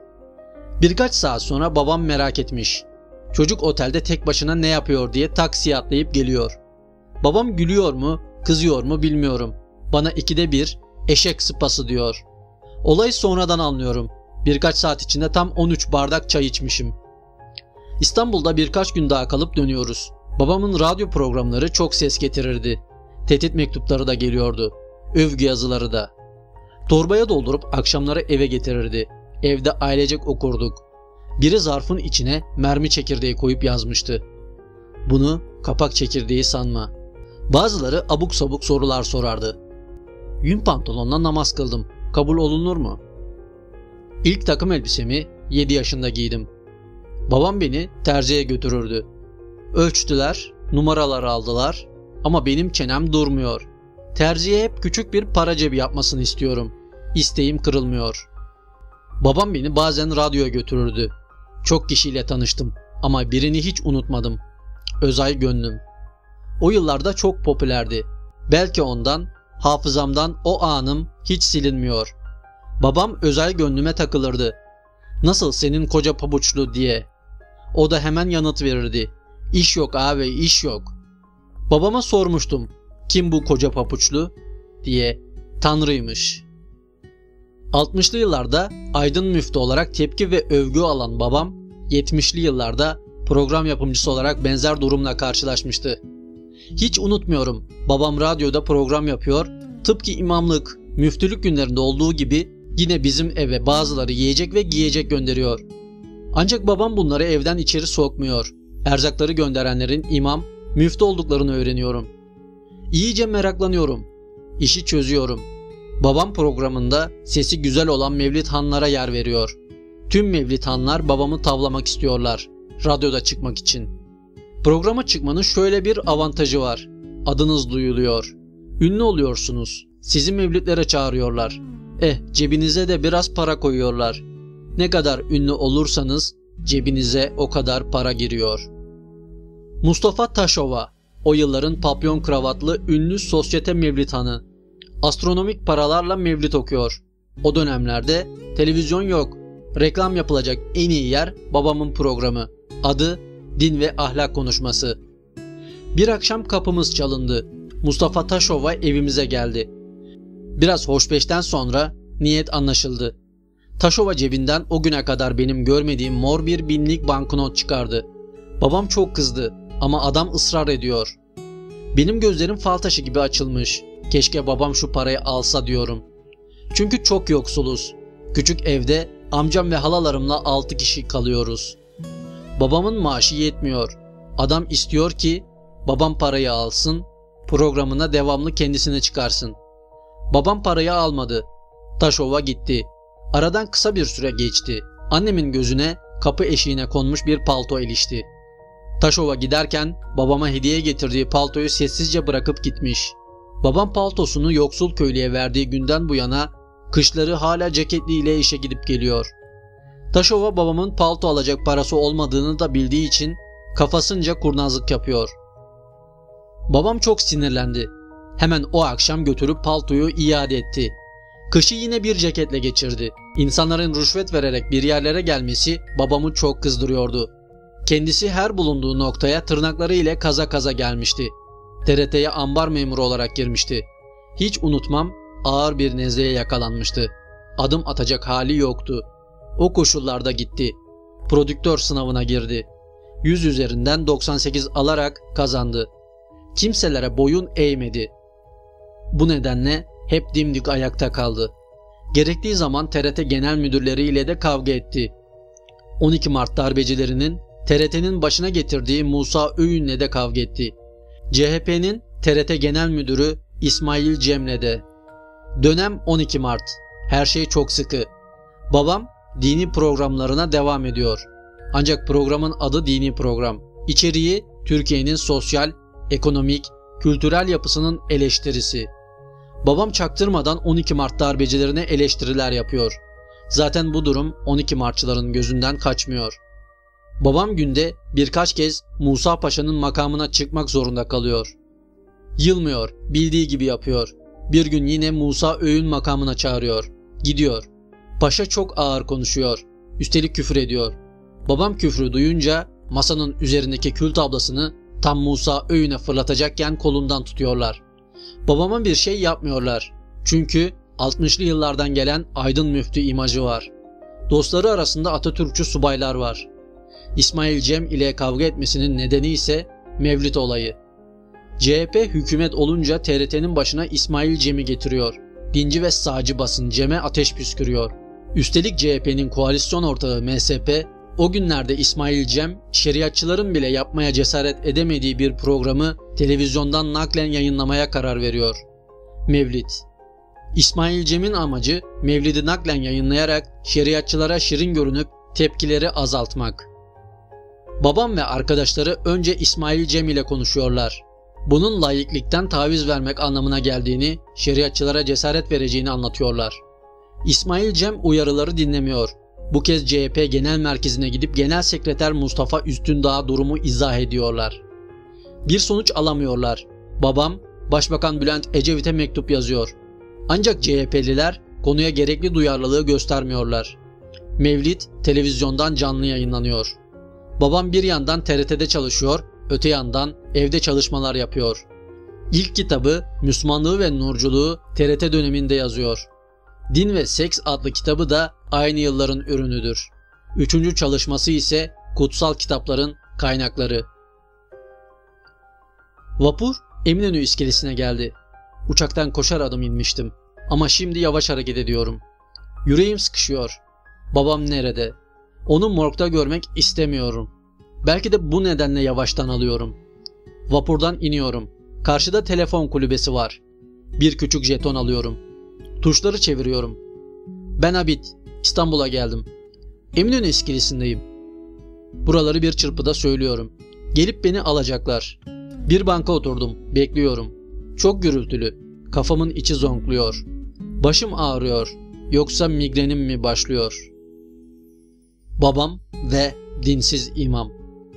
Birkaç saat sonra babam merak etmiş. Çocuk otelde tek başına ne yapıyor diye taksiye atlayıp geliyor. Babam gülüyor mu, kızıyor mu bilmiyorum. Bana 2'de 1 eşek sıpası diyor. Olayı sonradan anlıyorum. Birkaç saat içinde tam 13 bardak çay içmişim. İstanbul'da birkaç gün daha kalıp dönüyoruz. Babamın radyo programları çok ses getirirdi. Tehdit mektupları da geliyordu. Övgü yazıları da. Torbaya doldurup akşamları eve getirirdi. Evde ailecek okurduk. Biri zarfın içine mermi çekirdeği koyup yazmıştı. Bunu kapak çekirdeği sanma. Bazıları abuk sabuk sorular sorardı. Yün pantolonla namaz kıldım. Kabul olunur mu? İlk takım elbisemi 7 yaşında giydim. Babam beni terziye götürürdü. Ölçtüler, numaralar aldılar ama benim çenem durmuyor. Terziye hep küçük bir para cebi yapmasını istiyorum. İsteğim kırılmıyor. Babam beni bazen radyoya götürürdü. Çok kişiyle tanıştım ama birini hiç unutmadım. Özay Gönlüm. O yıllarda çok popülerdi. Belki ondan, hafızamdan o anım hiç silinmiyor. Babam özel gönlüme takılırdı. Nasıl senin koca pabuçlu diye. O da hemen yanıt verirdi. İş yok abi, iş yok. Babama sormuştum. Kim bu koca pabuçlu diye. Tanrıymış. 60'lı yıllarda aydın müftü olarak tepki ve övgü alan babam 70'li yıllarda program yapımcısı olarak benzer durumla karşılaşmıştı. Hiç unutmuyorum, babam radyoda program yapıyor, tıpkı imamlık, müftülük günlerinde olduğu gibi yine bizim eve bazıları yiyecek ve giyecek gönderiyor. Ancak babam bunları evden içeri sokmuyor. Erzakları gönderenlerin imam, müftü olduklarını öğreniyorum. İyice meraklanıyorum. İşi çözüyorum. Babam programında sesi güzel olan Mevlid Hanlara yer veriyor. Tüm Mevlid Hanlar babamı tavlamak istiyorlar. Radyoda çıkmak için. Programa çıkmanın şöyle bir avantajı var. Adınız duyuluyor. Ünlü oluyorsunuz. Sizi mevlidlere çağırıyorlar. Cebinize de biraz para koyuyorlar. Ne kadar ünlü olursanız cebinize o kadar para giriyor. Mustafa Taşova, o yılların papyon kravatlı ünlü sosyete Mevlid Hanı. Astronomik paralarla mevlid okuyor. O dönemlerde televizyon yok. Reklam yapılacak en iyi yer babamın programı. Adı Din ve Ahlak Konuşması. Bir akşam kapımız çalındı. Mustafa Taşova evimize geldi. Biraz hoşbeşten sonra niyet anlaşıldı. Taşova cebinden o güne kadar benim görmediğim mor bir binlik banknot çıkardı. Babam çok kızdı ama adam ısrar ediyor. Benim gözlerim fal taşı gibi açılmış. Keşke babam şu parayı alsa diyorum. Çünkü çok yoksuluz. Küçük evde amcam ve halalarımla 6 kişi kalıyoruz. Babamın maaşı yetmiyor. Adam istiyor ki babam parayı alsın, programına devamlı kendisine çıkarsın. Babam parayı almadı. Taşova gitti. Aradan kısa bir süre geçti. Annemin gözüne kapı eşiğine konmuş bir palto ilişti. Taşova giderken babama hediye getirdiği paltoyu sessizce bırakıp gitmiş. Babam paltosunu yoksul köylüye verdiği günden bu yana kışları hala ceketliyle işe gidip geliyor. Taşova babamın palto alacak parası olmadığını da bildiği için kafasınca kurnazlık yapıyor. Babam çok sinirlendi. Hemen o akşam götürüp paltoyu iade etti. Kışı yine bir ceketle geçirdi. İnsanların rüşvet vererek bir yerlere gelmesi babamı çok kızdırıyordu. Kendisi her bulunduğu noktaya tırnakları ile kaza kaza gelmişti. TRT'ye ambar memuru olarak girmişti. Hiç unutmam, ağır bir nezleye yakalanmıştı. Adım atacak hali yoktu. O koşullarda gitti. Prodüktör sınavına girdi. 100 üzerinden 98 alarak kazandı. Kimselere boyun eğmedi. Bu nedenle hep dimdik ayakta kaldı. Gerektiği zaman TRT genel müdürleriyle de kavga etti. 12 Mart darbecilerinin TRT'nin başına getirdiği Musa Öğün'le de kavga etti. CHP'nin TRT Genel Müdürü İsmail Cem'le de. Dönem 12 Mart. Her şey çok sıkı. Babam dini programlarına devam ediyor. Ancak programın adı dini program. İçeriği Türkiye'nin sosyal, ekonomik, kültürel yapısının eleştirisi. Babam çaktırmadan 12 Mart darbecilerine eleştiriler yapıyor. Zaten bu durum 12 Martçıların gözünden kaçmıyor. Babam günde birkaç kez Musa Paşa'nın makamına çıkmak zorunda kalıyor. Yılmıyor, bildiği gibi yapıyor. Bir gün yine Musa Öğün makamına çağırıyor. Gidiyor. Paşa çok ağır konuşuyor. Üstelik küfür ediyor. Babam küfrü duyunca masanın üzerindeki kül tablasını tam Musa Öğün'e fırlatacakken kolundan tutuyorlar. Babama bir şey yapmıyorlar. Çünkü 60'lı yıllardan gelen aydın müftü imajı var. Dostları arasında Atatürkçü subaylar var. İsmail Cem ile kavga etmesinin nedeni ise Mevlid olayı. CHP hükümet olunca TRT'nin başına İsmail Cem'i getiriyor. Dinci ve sağcı basın Cem'e ateş püskürüyor. Üstelik CHP'nin koalisyon ortağı MSP o günlerde İsmail Cem şeriatçıların bile yapmaya cesaret edemediği bir programı televizyondan naklen yayınlamaya karar veriyor. Mevlid. İsmail Cem'in amacı Mevlid'i naklen yayınlayarak şeriatçılara şirin görünüp tepkileri azaltmak. Babam ve arkadaşları önce İsmail Cem ile konuşuyorlar. Bunun laiklikten taviz vermek anlamına geldiğini, şeriatçılara cesaret vereceğini anlatıyorlar. İsmail Cem uyarıları dinlemiyor. Bu kez CHP Genel Merkezi'ne gidip Genel Sekreter Mustafa Üstündağ'a durumu izah ediyorlar. Bir sonuç alamıyorlar. Babam, Başbakan Bülent Ecevit'e mektup yazıyor. Ancak CHP'liler konuya gerekli duyarlılığı göstermiyorlar. Mevlid televizyondan canlı yayınlanıyor. Babam bir yandan TRT'de çalışıyor, öte yandan evde çalışmalar yapıyor. İlk kitabı Müslümanlığı ve Nurculuğu TRT döneminde yazıyor. Din ve Seks adlı kitabı da aynı yılların ürünüdür. Üçüncü çalışması ise Kutsal Kitapların Kaynakları. Vapur Eminönü iskelesine geldi. Uçaktan koşar adım inmiştim. Ama şimdi yavaş hareket ediyorum. Yüreğim sıkışıyor. Babam nerede? Onu morgda görmek istemiyorum. Belki de bu nedenle yavaştan alıyorum. Vapurdan iniyorum. Karşıda telefon kulübesi var. Bir küçük jeton alıyorum. Tuşları çeviriyorum. Ben Abid. İstanbul'a geldim. Eminönü iskelesindeyim. Buraları bir çırpıda söylüyorum. Gelip beni alacaklar. Bir banka oturdum. Bekliyorum. Çok gürültülü. Kafamın içi zonkluyor. Başım ağrıyor. Yoksa migrenim mi başlıyor? Babam ve dinsiz imam.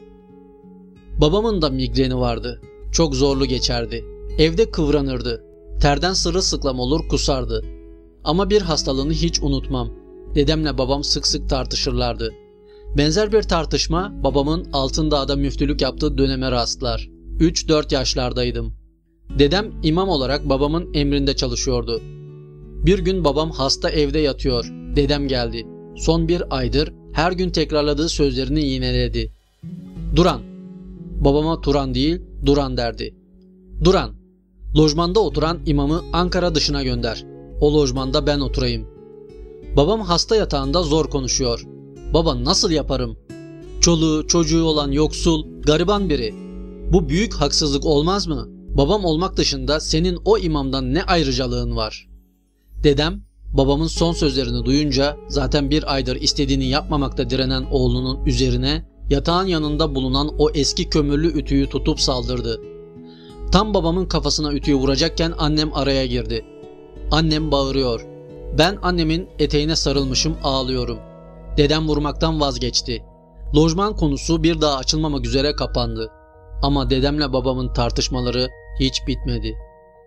Babamın da migreni vardı. Çok zorlu geçerdi. Evde kıvranırdı. Terden sırılsıklam olur kusardı. Ama bir hastalığını hiç unutmam. Dedemle babam sık sık tartışırlardı. Benzer bir tartışma babamın Altındağ'da müftülük yaptığı döneme rastlar. 3-4 yaşlardaydım. Dedem imam olarak babamın emrinde çalışıyordu. Bir gün babam hasta evde yatıyor. Dedem geldi. Son bir aydır her gün tekrarladığı sözlerini yineledi. Duran. Babama Turan değil, Duran derdi. Duran. Lojmanda oturan imamı Ankara dışına gönder. O lojmanda ben oturayım. Babam hasta yatağında zor konuşuyor. Baba nasıl yaparım? Çoluğu, çocuğu olan yoksul, gariban biri. Bu büyük haksızlık olmaz mı? Babam olmak dışında senin o imamdan ne ayrıcalığın var? Dedem, babamın son sözlerini duyunca zaten bir aydır istediğini yapmamakta direnen oğlunun üzerine yatağın yanında bulunan o eski kömürlü ütüyü tutup saldırdı. Tam babamın kafasına ütüyü vuracakken annem araya girdi. Annem bağırıyor. Ben annemin eteğine sarılmışım, ağlıyorum. Dedem vurmaktan vazgeçti. Lojman konusu bir daha açılmamak üzere kapandı. Ama dedemle babamın tartışmaları hiç bitmedi.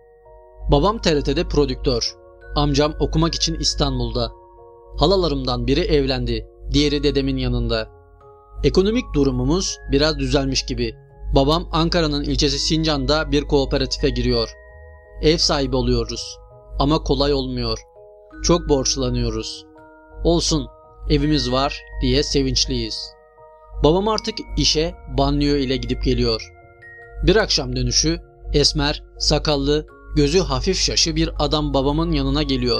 Babam TRT'de prodüktör. Amcam okumak için İstanbul'da. Halalarımdan biri evlendi. Diğeri dedemin yanında. Ekonomik durumumuz biraz düzelmiş gibi. Babam Ankara'nın ilçesi Sincan'da bir kooperatife giriyor. Ev sahibi oluyoruz. Ama kolay olmuyor. Çok borçlanıyoruz. Olsun, evimiz var diye sevinçliyiz. Babam artık işe banliyö ile gidip geliyor. Bir akşam dönüşü esmer, sakallı, gözü hafif şaşı bir adam babamın yanına geliyor.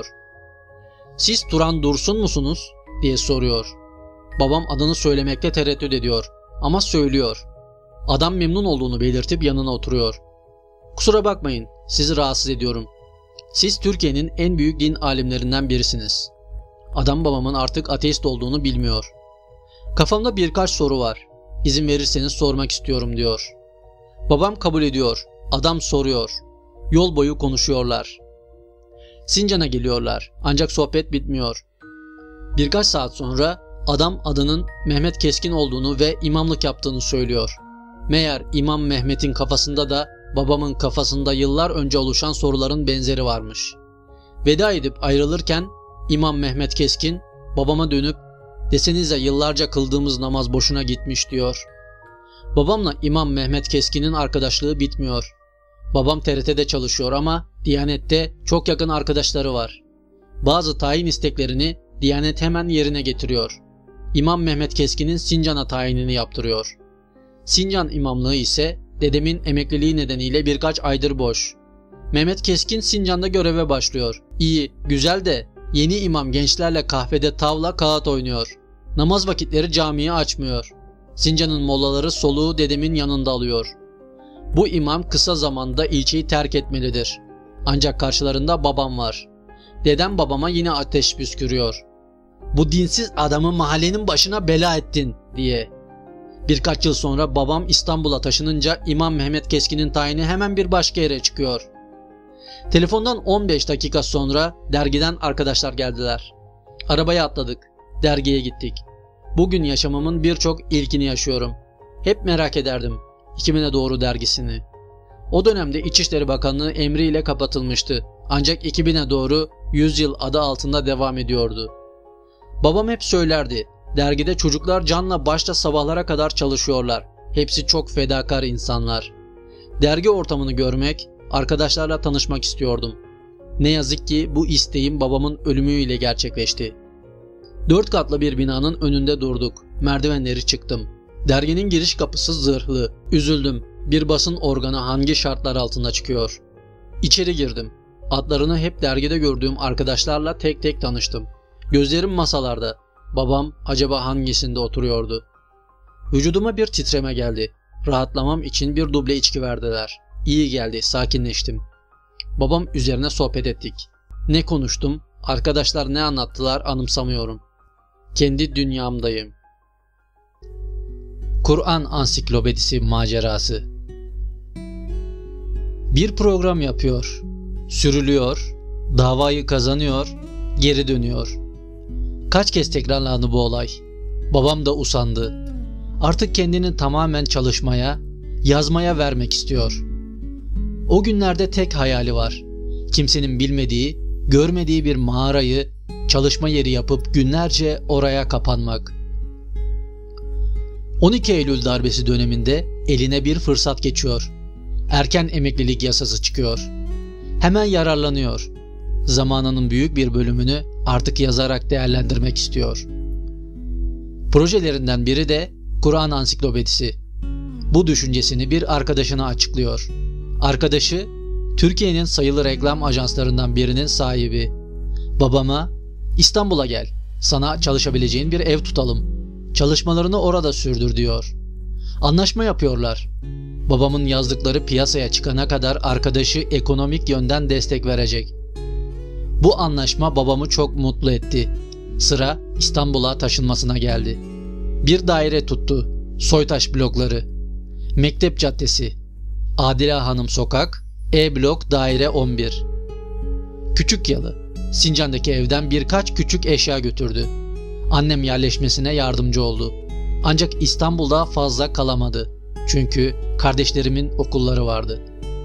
Siz Turan Dursun musunuz diye soruyor. Babam adını söylemekte tereddüt ediyor ama söylüyor. Adam memnun olduğunu belirtip yanına oturuyor. Kusura bakmayın, sizi rahatsız ediyorum. Siz Türkiye'nin en büyük din alimlerinden birisiniz. Adam babamın artık ateist olduğunu bilmiyor. Kafamda birkaç soru var. İzin verirseniz sormak istiyorum diyor. Babam kabul ediyor. Adam soruyor. Yol boyu konuşuyorlar. Sincan'a geliyorlar. Ancak sohbet bitmiyor. Birkaç saat sonra adam adının Mehmet Keskin olduğunu ve imamlık yaptığını söylüyor. Meğer İmam Mehmet'in kafasında da babamın kafasında yıllar önce oluşan soruların benzeri varmış. Veda edip ayrılırken İmam Mehmet Keskin babama dönüp "Desenize yıllarca kıldığımız namaz boşuna gitmiş" diyor. Babamla İmam Mehmet Keskin'in arkadaşlığı bitmiyor. Babam TRT'de çalışıyor ama Diyanet'te çok yakın arkadaşları var. Bazı tayin isteklerini Diyanet hemen yerine getiriyor. İmam Mehmet Keskin'in Sincan'a tayinini yaptırıyor. Sincan imamlığı ise dedemin emekliliği nedeniyle birkaç aydır boş. Mehmet Keskin Sincan'da göreve başlıyor. İyi, güzel de yeni imam gençlerle kahvede tavla kağıt oynuyor. Namaz vakitleri camiyi açmıyor. Sincan'ın mollaları soluğu dedemin yanında alıyor. Bu imam kısa zamanda ilçeyi terk etmelidir. Ancak karşılarında babam var. Dedem babama yine ateş püskürüyor. Bu dinsiz adamı mahallenin başına bela ettin diye. Birkaç yıl sonra babam İstanbul'a taşınınca İmam Mehmet Keskin'in tayini hemen bir başka yere çıkıyor. Telefondan 15 dakika sonra dergiden arkadaşlar geldiler. Arabaya atladık. Dergiye gittik. Bugün yaşamımın birçok ilkini yaşıyorum. Hep merak ederdim 2000'e doğru dergisini. O dönemde İçişleri Bakanlığı emriyle kapatılmıştı. ancak 2000'e doğru 100 yıl adı altında devam ediyordu. Babam hep söylerdi, dergide çocuklar canla başla sabahlara kadar çalışıyorlar. Hepsi çok fedakar insanlar. Dergi ortamını görmek, arkadaşlarla tanışmak istiyordum. Ne yazık ki bu isteğim babamın ölümüyle gerçekleşti. 4 katlı bir binanın önünde durduk. Merdivenleri çıktım. Derginin giriş kapısı zırhlı. Üzüldüm. Bir basın organı hangi şartlar altında çıkıyor? İçeri girdim. Adlarını hep dergide gördüğüm arkadaşlarla tek tek tanıştım. Gözlerim masalarda. Babam acaba hangisinde oturuyordu? Vücuduma bir titreme geldi. Rahatlamam için bir duble içki verdiler. İyi geldi, sakinleştim. Babam üzerine sohbet ettik. Ne konuştum, arkadaşlar ne anlattılar anımsamıyorum. Kendi dünyamdayım. Kur'an Ansiklopedisi macerası. Bir program yapıyor, sürülüyor, davayı kazanıyor, geri dönüyor. Kaç kez tekrarlandı bu olay. Babam da usandı. Artık kendini tamamen çalışmaya, yazmaya vermek istiyor. O günlerde tek hayali var. Kimsenin bilmediği, görmediği bir mağarayı, çalışma yeri yapıp günlerce oraya kapanmak. 12 Eylül darbesi döneminde eline bir fırsat geçiyor. Erken emeklilik yasası çıkıyor. Hemen yararlanıyor. Zamanının büyük bir bölümünü artık yazarak değerlendirmek istiyor. Projelerinden biri de Kur'an Ansiklopedisi. Bu düşüncesini bir arkadaşına açıklıyor. Arkadaşı, Türkiye'nin sayılı reklam ajanslarından birinin sahibi. Babama, İstanbul'a gel, sana çalışabileceğin bir ev tutalım. Çalışmalarını orada sürdür diyor. Anlaşma yapıyorlar. Babamın yazdıkları piyasaya çıkana kadar arkadaşı ekonomik yönden destek verecek. Bu anlaşma babamı çok mutlu etti. Sıra İstanbul'a taşınmasına geldi. Bir daire tuttu. Soytaş blokları. Mektep Caddesi. Adile Hanım Sokak. E blok daire 11. Küçük Yalı. Sincan'daki evden birkaç küçük eşya götürdü. Annem yerleşmesine yardımcı oldu. Ancak İstanbul'da fazla kalamadı. Çünkü kardeşlerimin okulları vardı.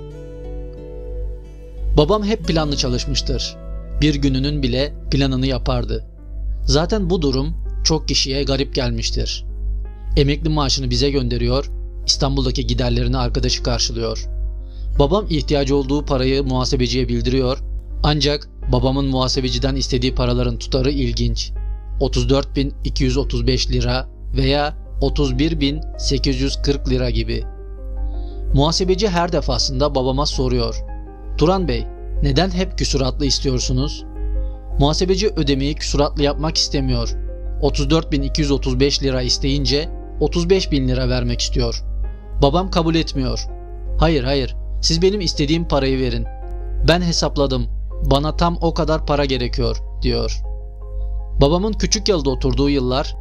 Babam hep planlı çalışmıştır. Bir gününün bile planını yapardı. Zaten bu durum çok kişiye garip gelmiştir. Emekli maaşını bize gönderiyor, İstanbul'daki giderlerini arkadaşı karşılıyor. Babam ihtiyacı olduğu parayı muhasebeciye bildiriyor, ancak babamın muhasebeciden istediği paraların tutarı ilginç. 34.235 lira veya 31.840 lira gibi. Muhasebeci her defasında babama soruyor. Turan Bey, neden hep küsuratlı istiyorsunuz? Muhasebeci ödemeyi küsuratlı yapmak istemiyor. 34.235 lira isteyince 35.000 lira vermek istiyor. Babam kabul etmiyor. Hayır, siz benim istediğim parayı verin. Ben hesapladım, bana tam o kadar para gerekiyor, diyor. Babamın Küçükyalı'da oturduğu yıllar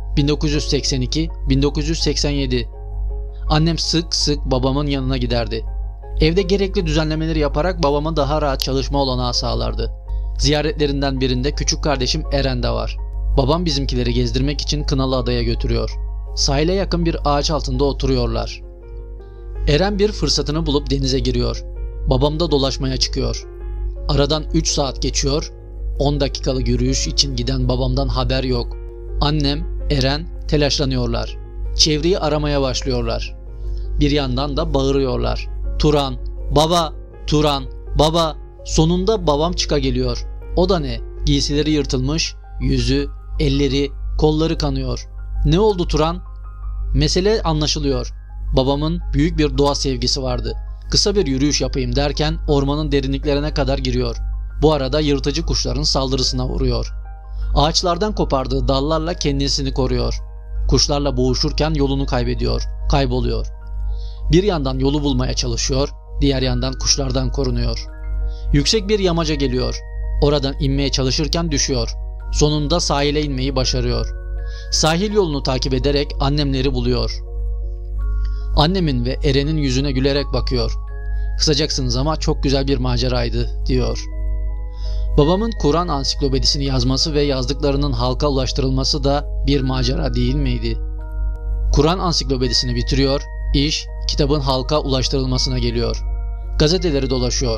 1982-1987. Annem sık sık babamın yanına giderdi. Evde gerekli düzenlemeleri yaparak babama daha rahat çalışma olanağı sağlardı. Ziyaretlerinden birinde küçük kardeşim Eren de var. Babam bizimkileri gezdirmek için Kınalıada'ya götürüyor. Sahile yakın bir ağaç altında oturuyorlar. Eren bir fırsatını bulup denize giriyor. Babam da dolaşmaya çıkıyor. Aradan 3 saat geçiyor. 10 dakikalık yürüyüş için giden babamdan haber yok. Annem, Eren telaşlanıyorlar. Çevreyi aramaya başlıyorlar. Bir yandan da bağırıyorlar. Turan, baba, Turan, baba. Sonunda babam çıka geliyor. O da ne? Giysileri yırtılmış, yüzü, elleri, kolları kanıyor. Ne oldu Turan? Mesele anlaşılıyor. Babamın büyük bir doğa sevgisi vardı. Kısa bir yürüyüş yapayım derken ormanın derinliklerine kadar giriyor. Bu arada yırtıcı kuşların saldırısına uğruyor. Ağaçlardan kopardığı dallarla kendisini koruyor. Kuşlarla boğuşurken yolunu kayboluyor. Bir yandan yolu bulmaya çalışıyor, diğer yandan kuşlardan korunuyor. Yüksek bir yamaca geliyor. Oradan inmeye çalışırken düşüyor. Sonunda sahile inmeyi başarıyor. Sahil yolunu takip ederek annemleri buluyor. Annemin ve Eren'in yüzüne gülerek bakıyor. Kısacaksınız ama çok güzel bir maceraydı, diyor. Babamın Kur'an Ansiklopedisini yazması ve yazdıklarının halka ulaştırılması da bir macera değil miydi? Kur'an Ansiklopedisini bitiriyor, iş kitabın halka ulaştırılmasına geliyor. Gazeteleri dolaşıyor.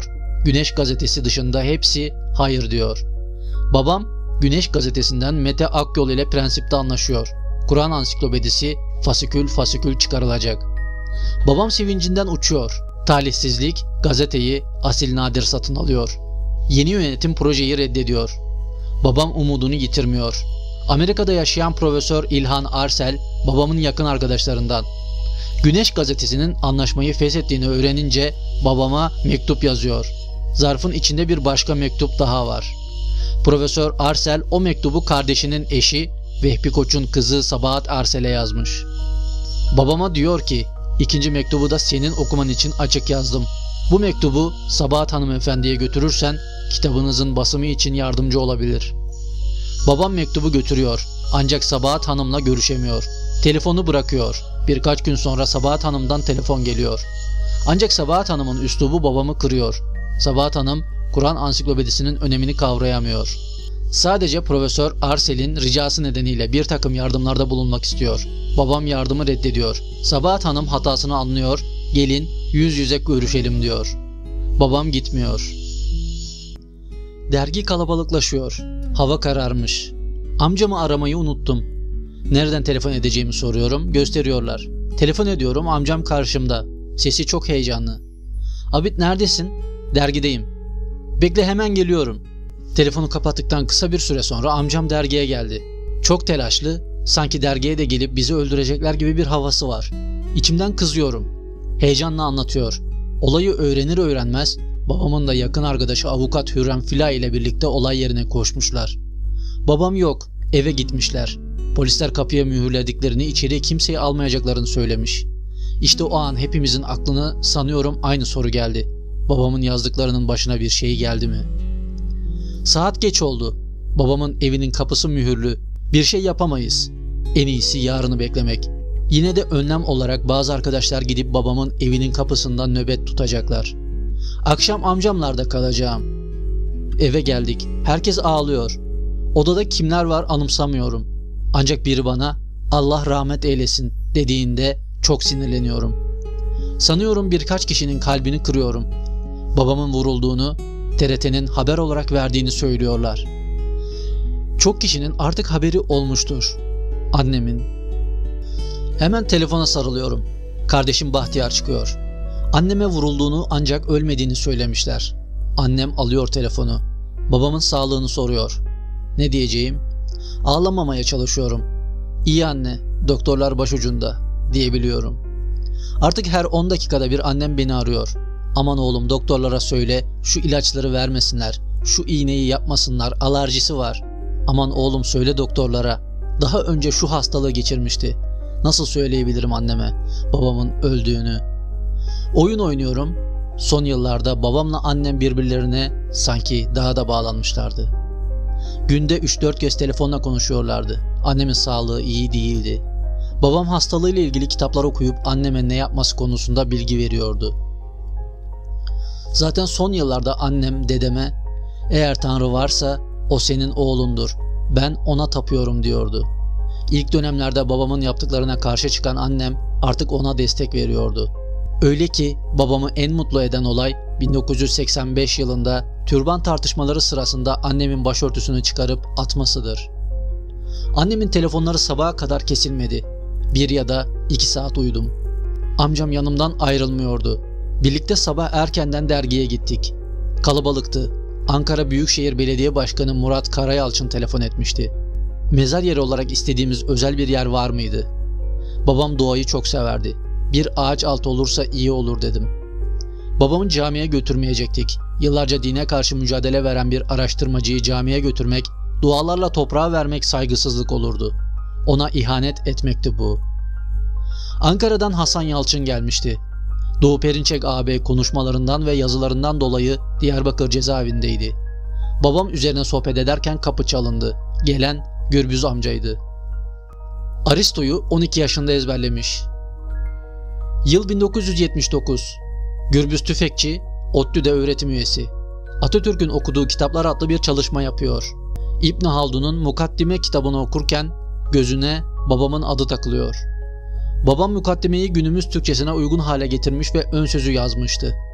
Güneş gazetesi dışında hepsi hayır diyor. Babam Güneş gazetesinden Mete Akyol ile prensipte anlaşıyor. Kur'an ansiklopedisi fasikül fasikül çıkarılacak. Babam sevincinden uçuyor. Talihsizlik gazeteyi Asil Nadir satın alıyor. Yeni yönetim projeyi reddediyor. Babam umudunu yitirmiyor. Amerika'da yaşayan Profesör İlhan Arsel babamın yakın arkadaşlarından. Güneş gazetesinin anlaşmayı feshettiğini öğrenince babama mektup yazıyor. Zarfın içinde bir başka mektup daha var. Profesör Arsel o mektubu kardeşinin eşi Vehbi Koç'un kızı Sabahat Arsel'e yazmış. Babama diyor ki, ikinci mektubu da senin okuman için açık yazdım. Bu mektubu Sabahat hanımefendiye götürürsen kitabınızın basımı için yardımcı olabilir. Babam mektubu götürüyor ancak Sabahat hanımla görüşemiyor. Telefonu bırakıyor. Birkaç gün sonra Sabahat hanımdan telefon geliyor. Ancak Sabahat hanımın üslubu babamı kırıyor. Sabahat hanım Kur'an ansiklopedisinin önemini kavrayamıyor. Sadece Profesör Arsel'in ricası nedeniyle bir takım yardımlarda bulunmak istiyor. Babam yardımı reddediyor. Sabahat hanım hatasını anlıyor. Gelin yüz yüze görüşelim diyor. Babam gitmiyor. Dergi kalabalıklaşıyor. Hava kararmış. Amcamı aramayı unuttum. Nereden telefon edeceğimi soruyorum. Gösteriyorlar. Telefon ediyorum. Amcam karşımda. Sesi çok heyecanlı. Abid neredesin? Dergideyim. Bekle hemen geliyorum. Telefonu kapattıktan kısa bir süre sonra amcam dergiye geldi. Çok telaşlı, sanki dergiye de gelip bizi öldürecekler gibi bir havası var. İçimden kızıyorum. Heyecanla anlatıyor. Olayı öğrenir öğrenmez babamın da yakın arkadaşı avukat Hürrem Fila ile birlikte olay yerine koşmuşlar. Babam yok, eve gitmişler. Polisler kapıya mühürlediklerini, içeriye kimseyi almayacaklarını söylemiş. İşte o an hepimizin aklına sanıyorum aynı soru geldi. Babamın yazdıklarının başına bir şey geldi mi? Saat geç oldu. Babamın evinin kapısı mühürlü. Bir şey yapamayız. En iyisi yarını beklemek. Yine de önlem olarak bazı arkadaşlar gidip babamın evinin kapısından nöbet tutacaklar. Akşam amcamlarda kalacağım. Eve geldik. Herkes ağlıyor. Odada kimler var anımsamıyorum. Ancak biri bana Allah rahmet eylesin dediğinde çok sinirleniyorum. Sanıyorum birkaç kişinin kalbini kırıyorum. Babamın vurulduğunu TRT'nin haber olarak verdiğini söylüyorlar. Çok kişinin artık haberi olmuştur. Annemin. Hemen telefona sarılıyorum. Kardeşim Bahtiyar çıkıyor. Anneme vurulduğunu ancak ölmediğini söylemişler. Annem alıyor telefonu. Babamın sağlığını soruyor. Ne diyeceğim? Ağlamamaya çalışıyorum. İyi anne, doktorlar başucunda diyebiliyorum. Artık her 10 dakikada bir annem beni arıyor. Aman oğlum doktorlara söyle şu ilaçları vermesinler, şu iğneyi yapmasınlar, alerjisi var. Aman oğlum söyle doktorlara, daha önce şu hastalığı geçirmişti. Nasıl söyleyebilirim anneme babamın öldüğünü? Oyun oynuyorum. Son yıllarda babamla annem birbirlerine sanki daha da bağlanmışlardı. Günde 3-4 kez telefonla konuşuyorlardı. Annemin sağlığı iyi değildi. Babam hastalığıyla ilgili kitaplar okuyup anneme ne yapması konusunda bilgi veriyordu. Zaten son yıllarda annem dedeme eğer Tanrı varsa o senin oğlundur, ben ona tapıyorum diyordu. İlk dönemlerde babamın yaptıklarına karşı çıkan annem artık ona destek veriyordu. Öyle ki babamı en mutlu eden olay 1985 yılında türban tartışmaları sırasında annemin başörtüsünü çıkarıp atmasıdır. Annemin telefonları sabaha kadar kesilmedi. 1 ya da 2 saat uyudum. Amcam yanımdan ayrılmıyordu. Birlikte sabah erkenden dergiye gittik. Kalabalıktı. Ankara Büyükşehir Belediye Başkanı Murat Karayalçın telefon etmişti. Mezar yeri olarak istediğimiz özel bir yer var mıydı? Babam doğayı çok severdi. Bir ağaç altı olursa iyi olur dedim. Babamı camiye götürmeyecektik. Yıllarca dine karşı mücadele veren bir araştırmacıyı camiye götürmek, dualarla toprağa vermek saygısızlık olurdu. Ona ihanet etmekti bu. Ankara'dan Hasan Yalçın gelmişti. Doğu Perinçek ağabey konuşmalarından ve yazılarından dolayı Diyarbakır cezaevindeydi. Babam üzerine sohbet ederken kapı çalındı. Gelen Gürbüz amcaydı. Aristo'yu 12 yaşında ezberlemiş. Yıl 1979. Gürbüz Tüfekçi, ODTÜ'de öğretim üyesi. Atatürk'ün okuduğu kitaplar adlı bir çalışma yapıyor. İbn Haldun'un Mukaddime kitabını okurken gözüne babamın adı takılıyor. Babam mukaddimeyi günümüz Türkçesine uygun hale getirmiş ve ön sözü yazmıştı.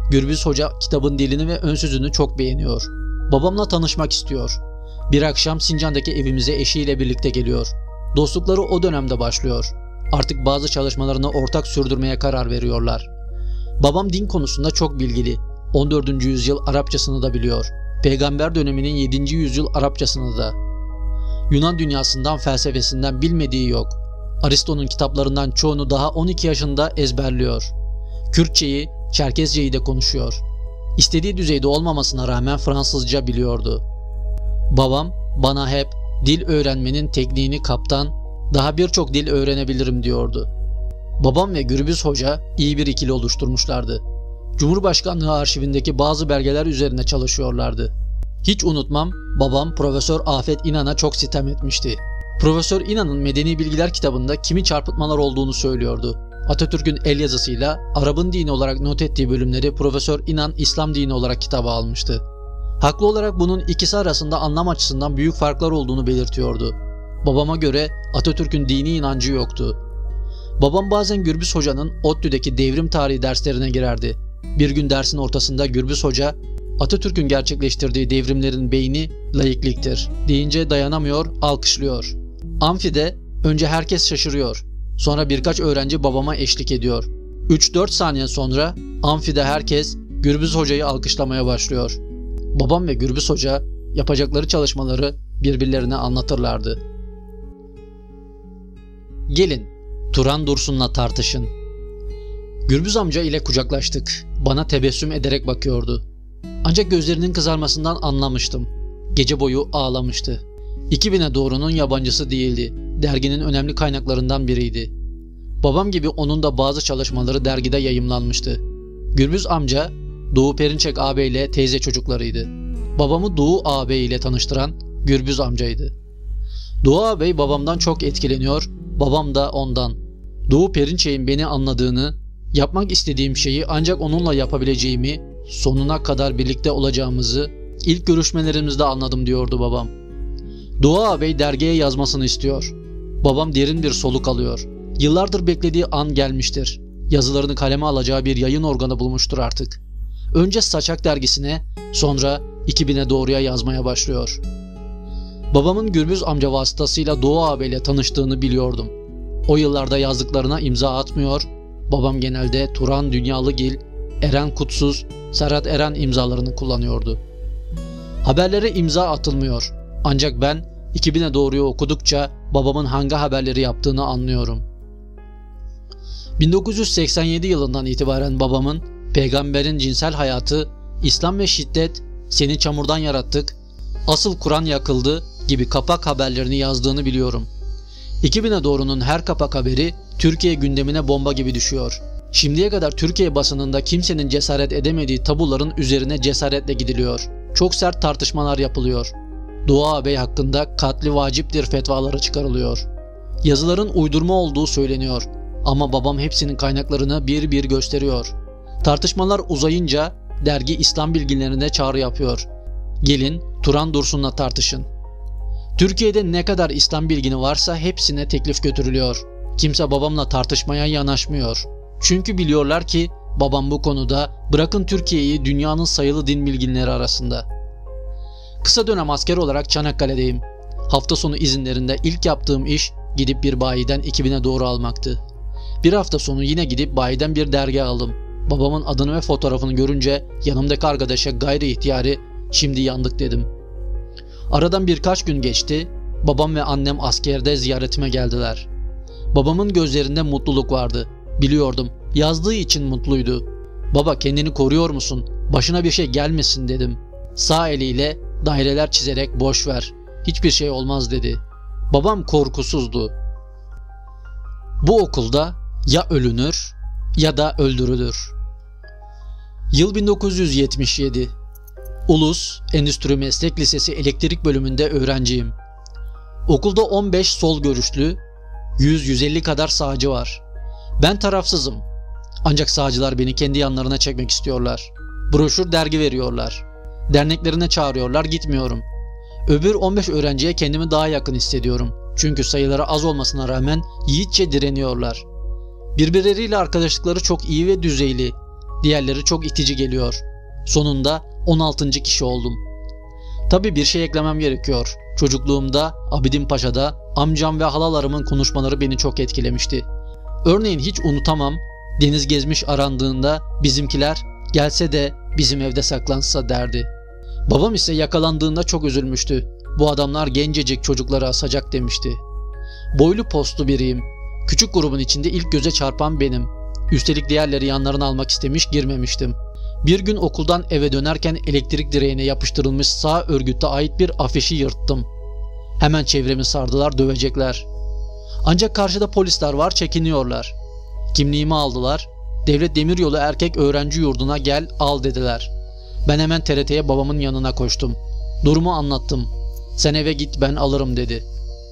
Gürbüz Hoca kitabın dilini ve ön sözünü çok beğeniyor. Babamla tanışmak istiyor. Bir akşam Sincan'daki evimize eşiyle birlikte geliyor. Dostlukları o dönemde başlıyor. Artık bazı çalışmalarını ortak sürdürmeye karar veriyorlar. Babam din konusunda çok bilgili. 14. yüzyıl Arapçasını da biliyor. Peygamber döneminin 7. yüzyıl Arapçasını da. Yunan dünyasından, felsefesinden bilmediği yok. Aristo'nun kitaplarından çoğunu daha 12 yaşında ezberliyor. Kürtçeyi, Çerkezceyi de konuşuyor. İstediği düzeyde olmamasına rağmen Fransızca biliyordu. Babam bana hep dil öğrenmenin tekniğini kaptan, daha birçok dil öğrenebilirim diyordu. Babam ve Gürbüz Hoca iyi bir ikili oluşturmuşlardı. Cumhurbaşkanlığı arşivindeki bazı belgeler üzerine çalışıyorlardı. Hiç unutmam, babam Profesör Afet İnan'a çok sitem etmişti. Profesör İnan'ın Medeni Bilgiler kitabında kimi çarpıtmalar olduğunu söylüyordu. Atatürk'ün el yazısıyla Arap'ın dini olarak not ettiği bölümleri Profesör İnan İslam dini olarak kitaba almıştı. Haklı olarak bunun ikisi arasında anlam açısından büyük farklar olduğunu belirtiyordu. Babama göre Atatürk'ün dini inancı yoktu. Babam bazen Gürbüz Hoca'nın ODTÜ'deki devrim tarihi derslerine girerdi. Bir gün dersin ortasında Gürbüz Hoca, Atatürk'ün gerçekleştirdiği devrimlerin beyni laikliktir deyince dayanamıyor, alkışlıyor. Amfide önce herkes şaşırıyor. Sonra birkaç öğrenci babama eşlik ediyor. 3-4 saniye sonra amfide herkes Gürbüz Hoca'yı alkışlamaya başlıyor. Babam ve Gürbüz Hoca yapacakları çalışmaları birbirlerine anlatırlardı. Gelin, Turan Dursun'la tartışın. Gürbüz amca ile kucaklaştık. Bana tebessüm ederek bakıyordu. Ancak gözlerinin kızarmasından anlamıştım. Gece boyu ağlamıştı. 2000'e doğrunun yabancısı değildi. Derginin önemli kaynaklarından biriydi. Babam gibi onun da bazı çalışmaları dergide yayımlanmıştı. Gürbüz amca Doğu Perinçek ağabeyle teyze çocuklarıydı. Babamı Doğu ağabey ile tanıştıran Gürbüz amcaydı. Doğu ağabey babamdan çok etkileniyor, babam da ondan. Doğu Perinçek'in beni anladığını, yapmak istediğim şeyi ancak onunla yapabileceğimi, sonuna kadar birlikte olacağımızı ilk görüşmelerimizde anladım diyordu babam. Doğu ağabey dergiye yazmasını istiyor. Babam derin bir soluk alıyor. Yıllardır beklediği an gelmiştir. Yazılarını kaleme alacağı bir yayın organı bulmuştur artık. Önce Saçak dergisine, sonra 2000'e doğruya yazmaya başlıyor. Babamın Gürbüz amca vasıtasıyla Doğu ağabeyle tanıştığını biliyordum. O yıllarda yazdıklarına imza atmıyor, babam genelde Turan Dünyalıgil, Eren Kutsuz, Serhat Eren imzalarını kullanıyordu. Haberlere imza atılmıyor. Ancak ben 2000'e doğruyu okudukça babamın hangi haberleri yaptığını anlıyorum. 1987 yılından itibaren babamın Peygamberin cinsel hayatı, İslam ve şiddet, seni çamurdan yarattık, asıl Kur'an yakıldı gibi kapak haberlerini yazdığını biliyorum. 2000'e doğrunun her kapak haberi Türkiye gündemine bomba gibi düşüyor. Şimdiye kadar Türkiye basınında kimsenin cesaret edemediği tabuların üzerine cesaretle gidiliyor. Çok sert tartışmalar yapılıyor. Doğu ağabey hakkında katli vaciptir fetvaları çıkarılıyor. Yazıların uydurma olduğu söyleniyor. Ama babam hepsinin kaynaklarını bir bir gösteriyor. Tartışmalar uzayınca dergi İslam bilginlerine çağrı yapıyor. Gelin Turan Dursun'la tartışın. Türkiye'de ne kadar İslam bilgini varsa hepsine teklif götürülüyor. Kimse babamla tartışmaya yanaşmıyor. Çünkü biliyorlar ki babam bu konuda bırakın Türkiye'yi dünyanın sayılı din bilginleri arasında. Kısa dönem asker olarak Çanakkale'deyim. Hafta sonu izinlerinde ilk yaptığım iş gidip bir bayiden 2000'e doğru almaktı. Bir hafta sonu yine gidip bayiden bir dergi aldım. Babamın adını ve fotoğrafını görünce yanımdaki arkadaşa gayri ihtiyari şimdi yandık dedim. Aradan birkaç gün geçti. Babam ve annem askerde ziyaretime geldiler. Babamın gözlerinde mutluluk vardı. Biliyordum. Yazdığı için mutluydu. Baba kendini koruyor musun? Başına bir şey gelmesin dedim. Sağ eliyle daireler çizerek boş ver. Hiçbir şey olmaz dedi. Babam korkusuzdu. Bu okulda ya ölünür ya da öldürülür. Yıl 1977. Ulus Endüstri Meslek Lisesi Elektrik bölümünde öğrenciyim. Okulda 15 sol görüşlü, 100-150 kadar sağcı var. Ben tarafsızım. Ancak sağcılar beni kendi yanlarına çekmek istiyorlar. Broşür, dergi veriyorlar. Derneklerine çağırıyorlar, gitmiyorum. Öbür 15 öğrenciye kendimi daha yakın hissediyorum. Çünkü sayıları az olmasına rağmen yiğitçe direniyorlar. Birbirleriyle arkadaşlıkları çok iyi ve düzeyli. Diğerleri çok itici geliyor. Sonunda 16. kişi oldum. Tabii bir şey eklemem gerekiyor. Çocukluğumda Abidin Paşa'da amcam ve halalarımın konuşmaları beni çok etkilemişti. Örneğin hiç unutamam, deniz gezmiş arandığında bizimkiler gelse de bizim evde saklansa derdi. Babam ise yakalandığında çok üzülmüştü. Bu adamlar gencecik çocukları asacak demişti. Boylu postlu biriyim. Küçük grubun içinde ilk göze çarpan benim. Üstelik diğerleri yanlarına almak istemiş, girmemiştim. Bir gün okuldan eve dönerken elektrik direğine yapıştırılmış sağ örgüte ait bir afişi yırttım. Hemen çevremi sardılar, dövecekler. Ancak karşıda polisler var, çekiniyorlar. Kimliğimi aldılar. Devlet Demiryolu Erkek Öğrenci Yurdu'na gel al dediler. Ben hemen TRT'ye babamın yanına koştum. Durumu anlattım. Sen eve git ben alırım dedi.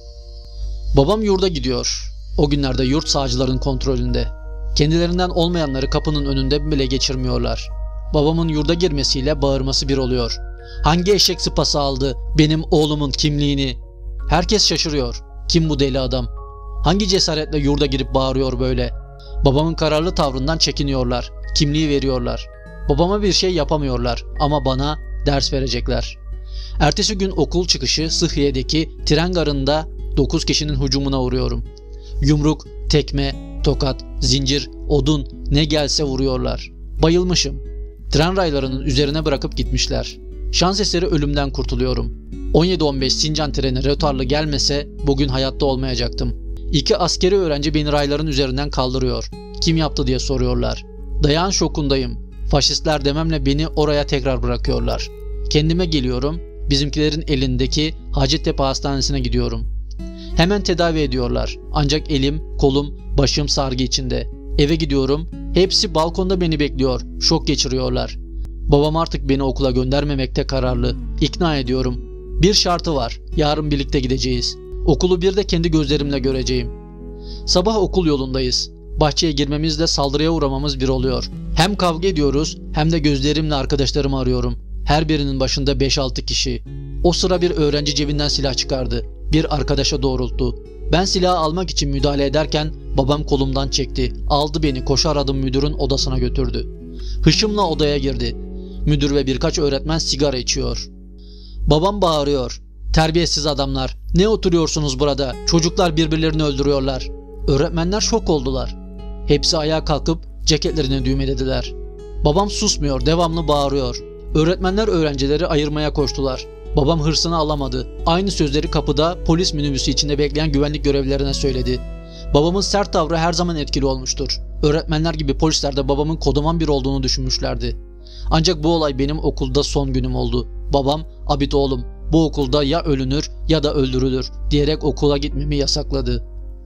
Babam yurda gidiyor. O günlerde yurt sağcıların kontrolünde. Kendilerinden olmayanları kapının önünde bile geçirmiyorlar. Babamın yurda girmesiyle bağırması bir oluyor. Hangi eşek sıpası aldı benim oğlumun kimliğini? Herkes şaşırıyor. Kim bu deli adam? Hangi cesaretle yurda girip bağırıyor böyle? Babamın kararlı tavrından çekiniyorlar. Kimliği veriyorlar. Babama bir şey yapamıyorlar ama bana ders verecekler. Ertesi gün okul çıkışı Sıhhiye'deki tren garında 9 kişinin hücumuna uğruyorum. Yumruk, tekme, tokat, zincir, odun ne gelse vuruyorlar. Bayılmışım. Tren raylarının üzerine bırakıp gitmişler. Şans eseri ölümden kurtuluyorum. 17-15 Sincan treni rötarlı gelmese bugün hayatta olmayacaktım. 2 askeri öğrenci beni rayların üzerinden kaldırıyor. Kim yaptı diye soruyorlar. Dayağın şokundayım. Faşistler dememle beni oraya tekrar bırakıyorlar. Kendime geliyorum. Bizimkilerin elindeki Hacettepe Hastanesi'ne gidiyorum. Hemen tedavi ediyorlar. Ancak elim, kolum, başım sargı içinde. Eve gidiyorum. Hepsi balkonda beni bekliyor. Şok geçiriyorlar. Babam artık beni okula göndermemekte kararlı. İkna ediyorum. Bir şartı var. Yarın birlikte gideceğiz. Okulu bir de kendi gözlerimle göreceğim. Sabah okul yolundayız. Bahçeye girmemizle saldırıya uğramamız bir oluyor. Hem kavga ediyoruz hem de gözlerimle arkadaşlarımı arıyorum. Her birinin başında 5-6 kişi. O sıra bir öğrenci cebinden silah çıkardı. Bir arkadaşa doğrulttu. Ben silahı almak için müdahale ederken babam kolumdan çekti. Aldı beni koşar adım müdürün odasına götürdü. Hışımla odaya girdi. Müdür ve birkaç öğretmen sigara içiyor. Babam bağırıyor. Terbiyesiz adamlar. Ne oturuyorsunuz burada? Çocuklar birbirlerini öldürüyorlar. Öğretmenler şok oldular. Hepsi ayağa kalkıp ceketlerini düğmelediler. Babam susmuyor, devamlı bağırıyor. Öğretmenler öğrencileri ayırmaya koştular. Babam hırsını alamadı. Aynı sözleri kapıda polis minibüsü içinde bekleyen güvenlik görevlilerine söyledi. Babamın sert tavrı her zaman etkili olmuştur. Öğretmenler gibi polisler de babamın kodoman bir olduğunu düşünmüşlerdi. Ancak bu olay benim okulda son günüm oldu. Babam, Abid oğlum, bu okulda ya ölünür ya da öldürülür diyerek okula gitmemi yasakladı.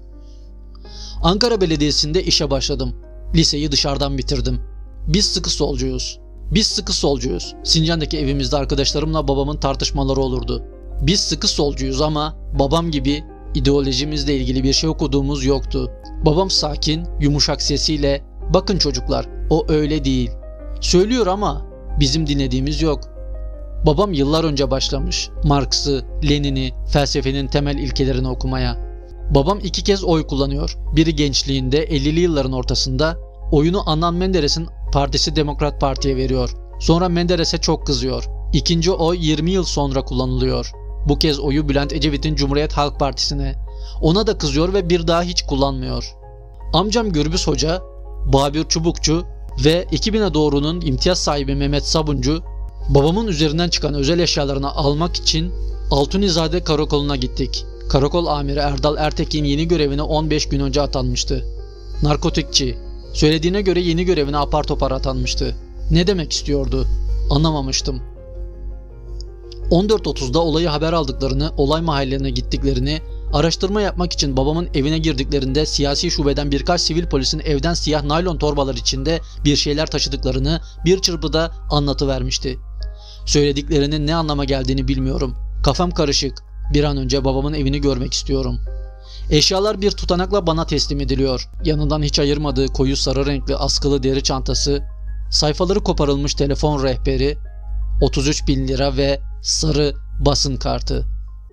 Ankara Belediyesi'nde işe başladım. Liseyi dışarıdan bitirdim. Biz sıkı solcuyuz. Sincan'daki evimizde arkadaşlarımla babamın tartışmaları olurdu. Biz sıkı solcuyuz ama babam gibi ideolojimizle ilgili bir şey okuduğumuz yoktu. Babam sakin, yumuşak sesiyle "Bakın çocuklar, o öyle değil. Söylüyor ama bizim dinlediğimiz yok." Babam yıllar önce başlamış Marx'ı, Lenin'i, felsefenin temel ilkelerini okumaya. Babam 2 kez oy kullanıyor. Biri gençliğinde 50'li yılların ortasında oyunu Adnan Menderes'in partisi Demokrat Parti'ye veriyor. Sonra Menderes'e çok kızıyor. İkinci oy 20 yıl sonra kullanılıyor. Bu kez oyu Bülent Ecevit'in Cumhuriyet Halk Partisi'ne. Ona da kızıyor ve bir daha hiç kullanmıyor. Amcam Gürbüz Hoca, Babür Çubukçu ve 2000'e doğrunun imtiyaz sahibi Mehmet Sabuncu, babamın üzerinden çıkan özel eşyalarını almak için Altunizade Karakolu'na gittik. Karakol amiri Erdal Ertekin yeni görevine 15 gün önce atanmıştı. Narkotikçi. Söylediğine göre yeni görevine apar topar atanmıştı. Ne demek istiyordu? Anlamamıştım. 14.30'da olayı haber aldıklarını, olay mahallelerine gittiklerini, araştırma yapmak için babamın evine girdiklerinde siyasi şubeden birkaç sivil polisin evden siyah naylon torbalar içinde bir şeyler taşıdıklarını bir çırpıda anlatıvermişti. Söylediklerinin ne anlama geldiğini bilmiyorum. Kafam karışık. Bir an önce babamın evini görmek istiyorum. Eşyalar bir tutanakla bana teslim ediliyor. Yanından hiç ayırmadığı koyu sarı renkli askılı deri çantası, sayfaları koparılmış telefon rehberi, 33.000 lira ve sarı basın kartı.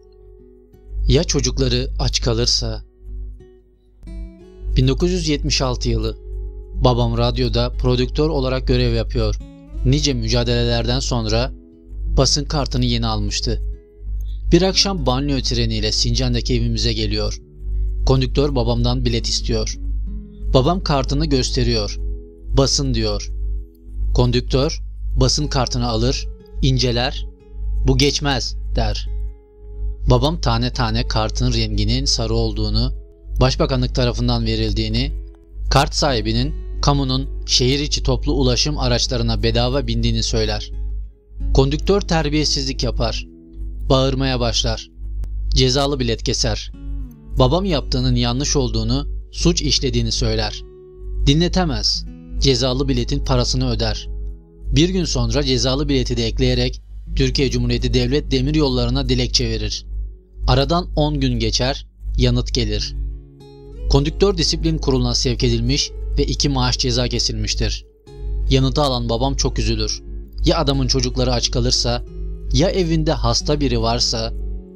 Ya çocukları aç kalırsa? 1976 yılı. Babam radyoda prodüktör olarak görev yapıyor. Nice mücadelelerden sonra basın kartını yeni almıştı. Bir akşam banliyö treniyle Sincan'daki evimize geliyor. Kondüktör babamdan bilet istiyor. Babam kartını gösteriyor. Basın diyor. Kondüktör basın kartını alır, inceler, bu geçmez der. Babam tane tane kartın renginin sarı olduğunu, Başbakanlık tarafından verildiğini, kart sahibinin kamunun şehir içi toplu ulaşım araçlarına bedava bindiğini söyler. Kondüktör terbiyesizlik yapar. Bağırmaya başlar. Cezalı bilet keser. Babam yaptığının yanlış olduğunu, suç işlediğini söyler. Dinletemez. Cezalı biletin parasını öder. Bir gün sonra cezalı bileti de ekleyerek Türkiye Cumhuriyeti Devlet Demiryolları'na dilekçe verir. Aradan 10 gün geçer, yanıt gelir. Kondüktör disiplin kuruluna sevk edilmiş ve 2 maaş ceza kesilmiştir. Yanıtı alan babam çok üzülür. Ya adamın çocukları aç kalırsa, ya evinde hasta biri varsa.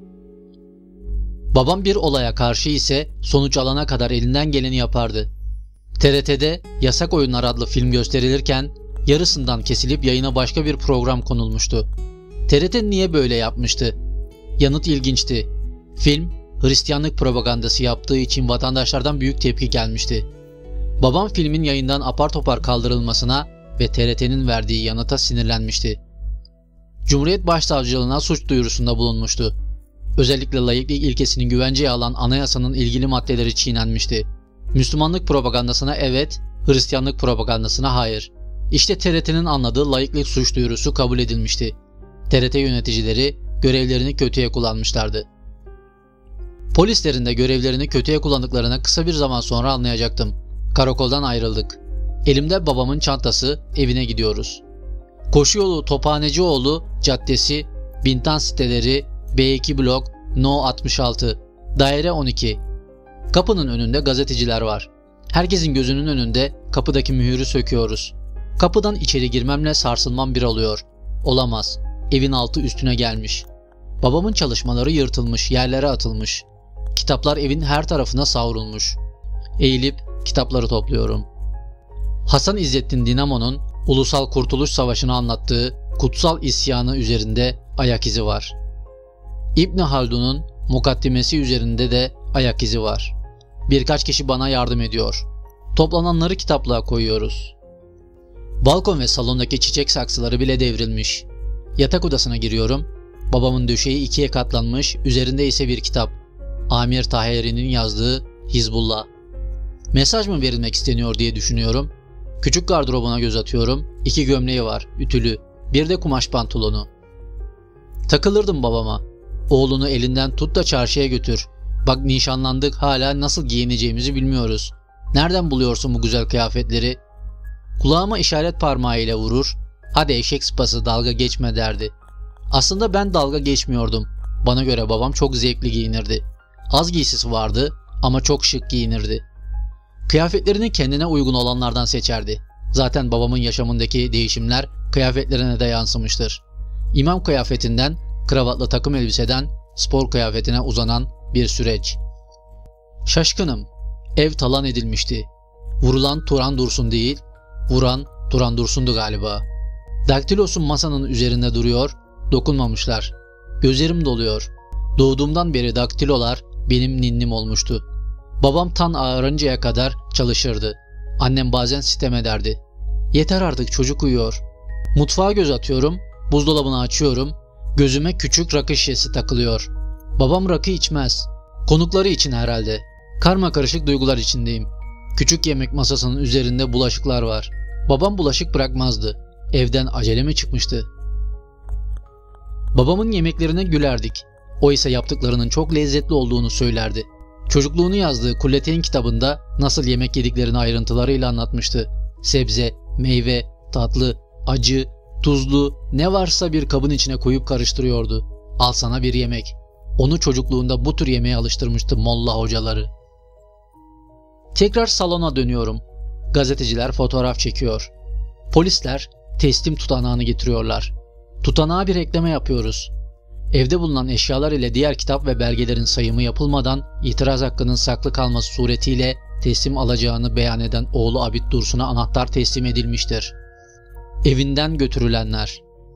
Babam bir olaya karşı ise sonuç alana kadar elinden geleni yapardı. TRT'de Yasak Oyunlar adlı film gösterilirken yarısından kesilip yayına başka bir program konulmuştu. TRT niye böyle yapmıştı? Yanıt ilginçti. Film, Hristiyanlık propagandası yaptığı için vatandaşlardan büyük tepki gelmişti. Babam filmin yayından apar topar kaldırılmasına ve TRT'nin verdiği yanıta sinirlenmişti. Cumhuriyet Başsavcılığına suç duyurusunda bulunmuştu. Özellikle laiklik ilkesini güvenceye alan anayasanın ilgili maddeleri çiğnenmişti. Müslümanlık propagandasına evet, Hristiyanlık propagandasına hayır. İşte TRT'nin anladığı laiklik suç duyurusu kabul edilmişti. TRT yöneticileri görevlerini kötüye kullanmışlardı. Polislerin de görevlerini kötüye kullandıklarını kısa bir zaman sonra anlayacaktım. Karakoldan ayrıldık. Elimde babamın çantası, evine gidiyoruz. Koşuyolu Tophanecioğlu Caddesi, Bintan siteleri, B2 blok, No 66, daire 12. Kapının önünde gazeteciler var. Herkesin gözünün önünde kapıdaki mühürü söküyoruz. Kapıdan içeri girmemle sarsılmam bir oluyor. Olamaz. Evin altı üstüne gelmiş. Babamın çalışmaları yırtılmış, yerlere atılmış. Kitaplar evin her tarafına savrulmuş. Eğilip kitapları topluyorum. Hasan İzzettin Dinamo'nun Ulusal Kurtuluş Savaşı'nı anlattığı Kutsal İsyanı üzerinde ayak izi var. İbn Haldun'un mukaddimesi üzerinde de ayak izi var. Birkaç kişi bana yardım ediyor. Toplananları kitaplığa koyuyoruz. Balkon ve salondaki çiçek saksıları bile devrilmiş. Yatak odasına giriyorum. Babamın döşeği 2'ye katlanmış, üzerinde ise bir kitap. Amir Taheri'nin yazdığı Hizbullah. Mesaj mı verilmek isteniyor diye düşünüyorum. Küçük gardırobuna göz atıyorum. 2 gömleği var, ütülü. Bir de kumaş pantolonu. Takılırdım babama. Oğlunu elinden tut da çarşıya götür. Bak nişanlandık, hala nasıl giyineceğimizi bilmiyoruz. Nereden buluyorsun bu güzel kıyafetleri? Kulağıma işaret parmağıyla vurur. Hadi eşek sıpası, dalga geçme derdi. Aslında ben dalga geçmiyordum. Bana göre babam çok zevkli giyinirdi. Az giysisi vardı ama çok şık giyinirdi. Kıyafetlerini kendine uygun olanlardan seçerdi. Zaten babamın yaşamındaki değişimler kıyafetlerine de yansımıştır. İmam kıyafetinden, kravatlı takım elbiseden spor kıyafetine uzanan bir süreç. Şaşkınım. Ev talan edilmişti. Vurulan Turan Dursun değil, vuran Turan Dursun'du galiba. Daktilosum masanın üzerinde duruyor, dokunmamışlar. Gözlerim doluyor. Doğduğumdan beri daktilolar benim ninnim olmuştu. Babam tan ağarıncaya kadar çalışırdı. Annem bazen sitem ederdi. Yeter artık, çocuk uyuyor. Mutfağa göz atıyorum, buzdolabını açıyorum. Gözüme küçük rakı şişesi takılıyor. Babam rakı içmez. Konukları için herhalde. Karmakarışık duygular içindeyim. Küçük yemek masasının üzerinde bulaşıklar var. Babam bulaşık bırakmazdı. Evden acele mi çıkmıştı? Babamın yemeklerine gülerdik. O ise yaptıklarının çok lezzetli olduğunu söylerdi. Çocukluğunu yazdığı Kulleteyn kitabında nasıl yemek yediklerini ayrıntılarıyla anlatmıştı. Sebze, meyve, tatlı, acı, tuzlu ne varsa bir kabın içine koyup karıştırıyordu. Al sana bir yemek. Onu çocukluğunda bu tür yemeğe alıştırmıştı molla hocaları. Tekrar salona dönüyorum. Gazeteciler fotoğraf çekiyor. Polisler teslim tutanağını getiriyorlar. Tutanağa bir ekleme yapıyoruz. Evde bulunan eşyalar ile diğer kitap ve belgelerin sayımı yapılmadan itiraz hakkının saklı kalması suretiyle teslim alacağını beyan eden oğlu Abid Dursun'a anahtar teslim edilmiştir. Evinden götürülenler.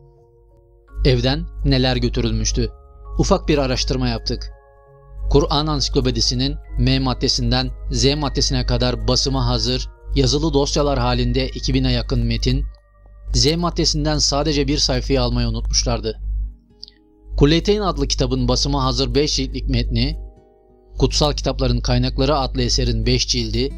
Evden neler götürülmüştü? Ufak bir araştırma yaptık. Kur'an Ansiklopedisi'nin M maddesinden Z maddesine kadar basımı hazır, yazılı dosyalar halinde 2000'e yakın metin, Z maddesinden sadece bir sayfayı almayı unutmuşlardı. Kuleyteyn adlı kitabın basımı hazır 5 ciltlik metni, Kutsal Kitapların Kaynakları adlı eserin 5 cildi,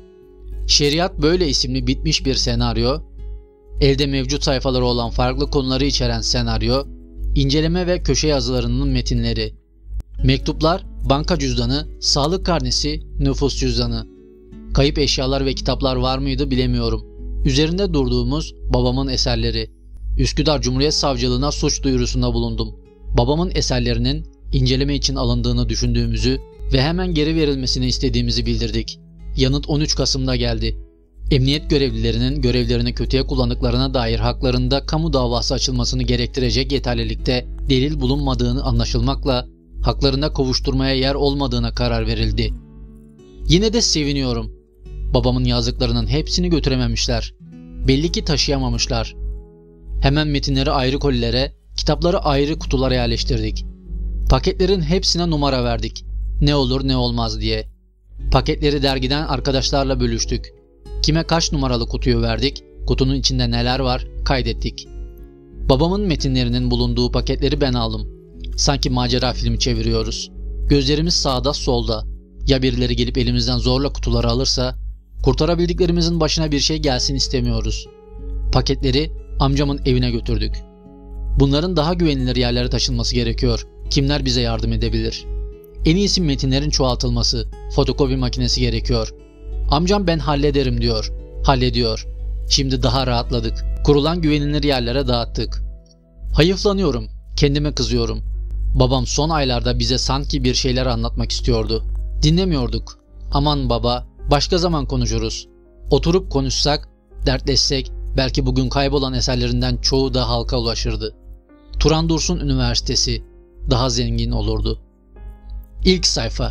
Şeriat Böyle isimli bitmiş bir senaryo, elde mevcut sayfaları olan farklı konuları içeren senaryo, inceleme ve köşe yazılarının metinleri, mektuplar, banka cüzdanı, sağlık karnesi, nüfus cüzdanı, kayıp eşyalar ve kitaplar var mıydı bilemiyorum. Üzerinde durduğumuz babamın eserleri. Üsküdar Cumhuriyet Savcılığına suç duyurusunda bulundum. Babamın eserlerinin inceleme için alındığını düşündüğümüzü ve hemen geri verilmesini istediğimizi bildirdik. Yanıt 13 Kasım'da geldi. Emniyet görevlilerinin görevlerini kötüye kullandıklarına dair haklarında kamu davası açılmasını gerektirecek yeterlilikte delil bulunmadığını anlaşılmakla haklarında kovuşturmaya yer olmadığına karar verildi. Yine de seviniyorum. Babamın yazdıklarının hepsini götürememişler. Belli ki taşıyamamışlar. Hemen metinleri ayrı kolilere, kitapları ayrı kutulara yerleştirdik. Paketlerin hepsine numara verdik. Ne olur ne olmaz diye. Paketleri dergiden arkadaşlarla bölüştük. Kime kaç numaralı kutuyu verdik, kutunun içinde neler var kaydettik. Babamın metinlerinin bulunduğu paketleri ben aldım. Sanki macera filmi çeviriyoruz. Gözlerimiz sağda solda. Ya birileri gelip elimizden zorla kutuları alırsa, kurtarabildiklerimizin başına bir şey gelsin istemiyoruz. Paketleri amcamın evine götürdük. Bunların daha güvenilir yerlere taşınması gerekiyor. Kimler bize yardım edebilir? En iyisi metinlerin çoğaltılması, fotokopi makinesi gerekiyor. Amcam ben hallederim diyor. Hallediyor. Şimdi daha rahatladık. Kurulan güvenilir yerlere dağıttık. Hayıflanıyorum. Kendime kızıyorum. Babam son aylarda bize sanki bir şeyler anlatmak istiyordu. Dinlemiyorduk. Aman baba, başka zaman konuşuruz. Oturup konuşsak, dertleşsek, belki bugün kaybolan eserlerinden çoğu da halka ulaşırdı. Turan Dursun Üniversitesi daha zengin olurdu. İlk sayfa.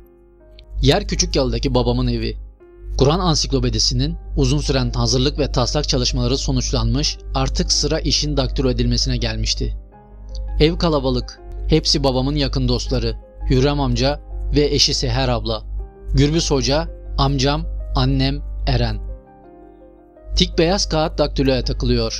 Yer Küçükyalı'daki babamın evi. Kur'an Ansiklopedisi'nin uzun süren hazırlık ve taslak çalışmaları sonuçlanmış, artık sıra işin daktilo edilmesine gelmişti. Ev kalabalık, hepsi babamın yakın dostları, Hürrem amca ve eşi Seher abla, Gürbüz hoca, amcam, annem, Eren. Tik beyaz kağıt daktiloya takılıyor.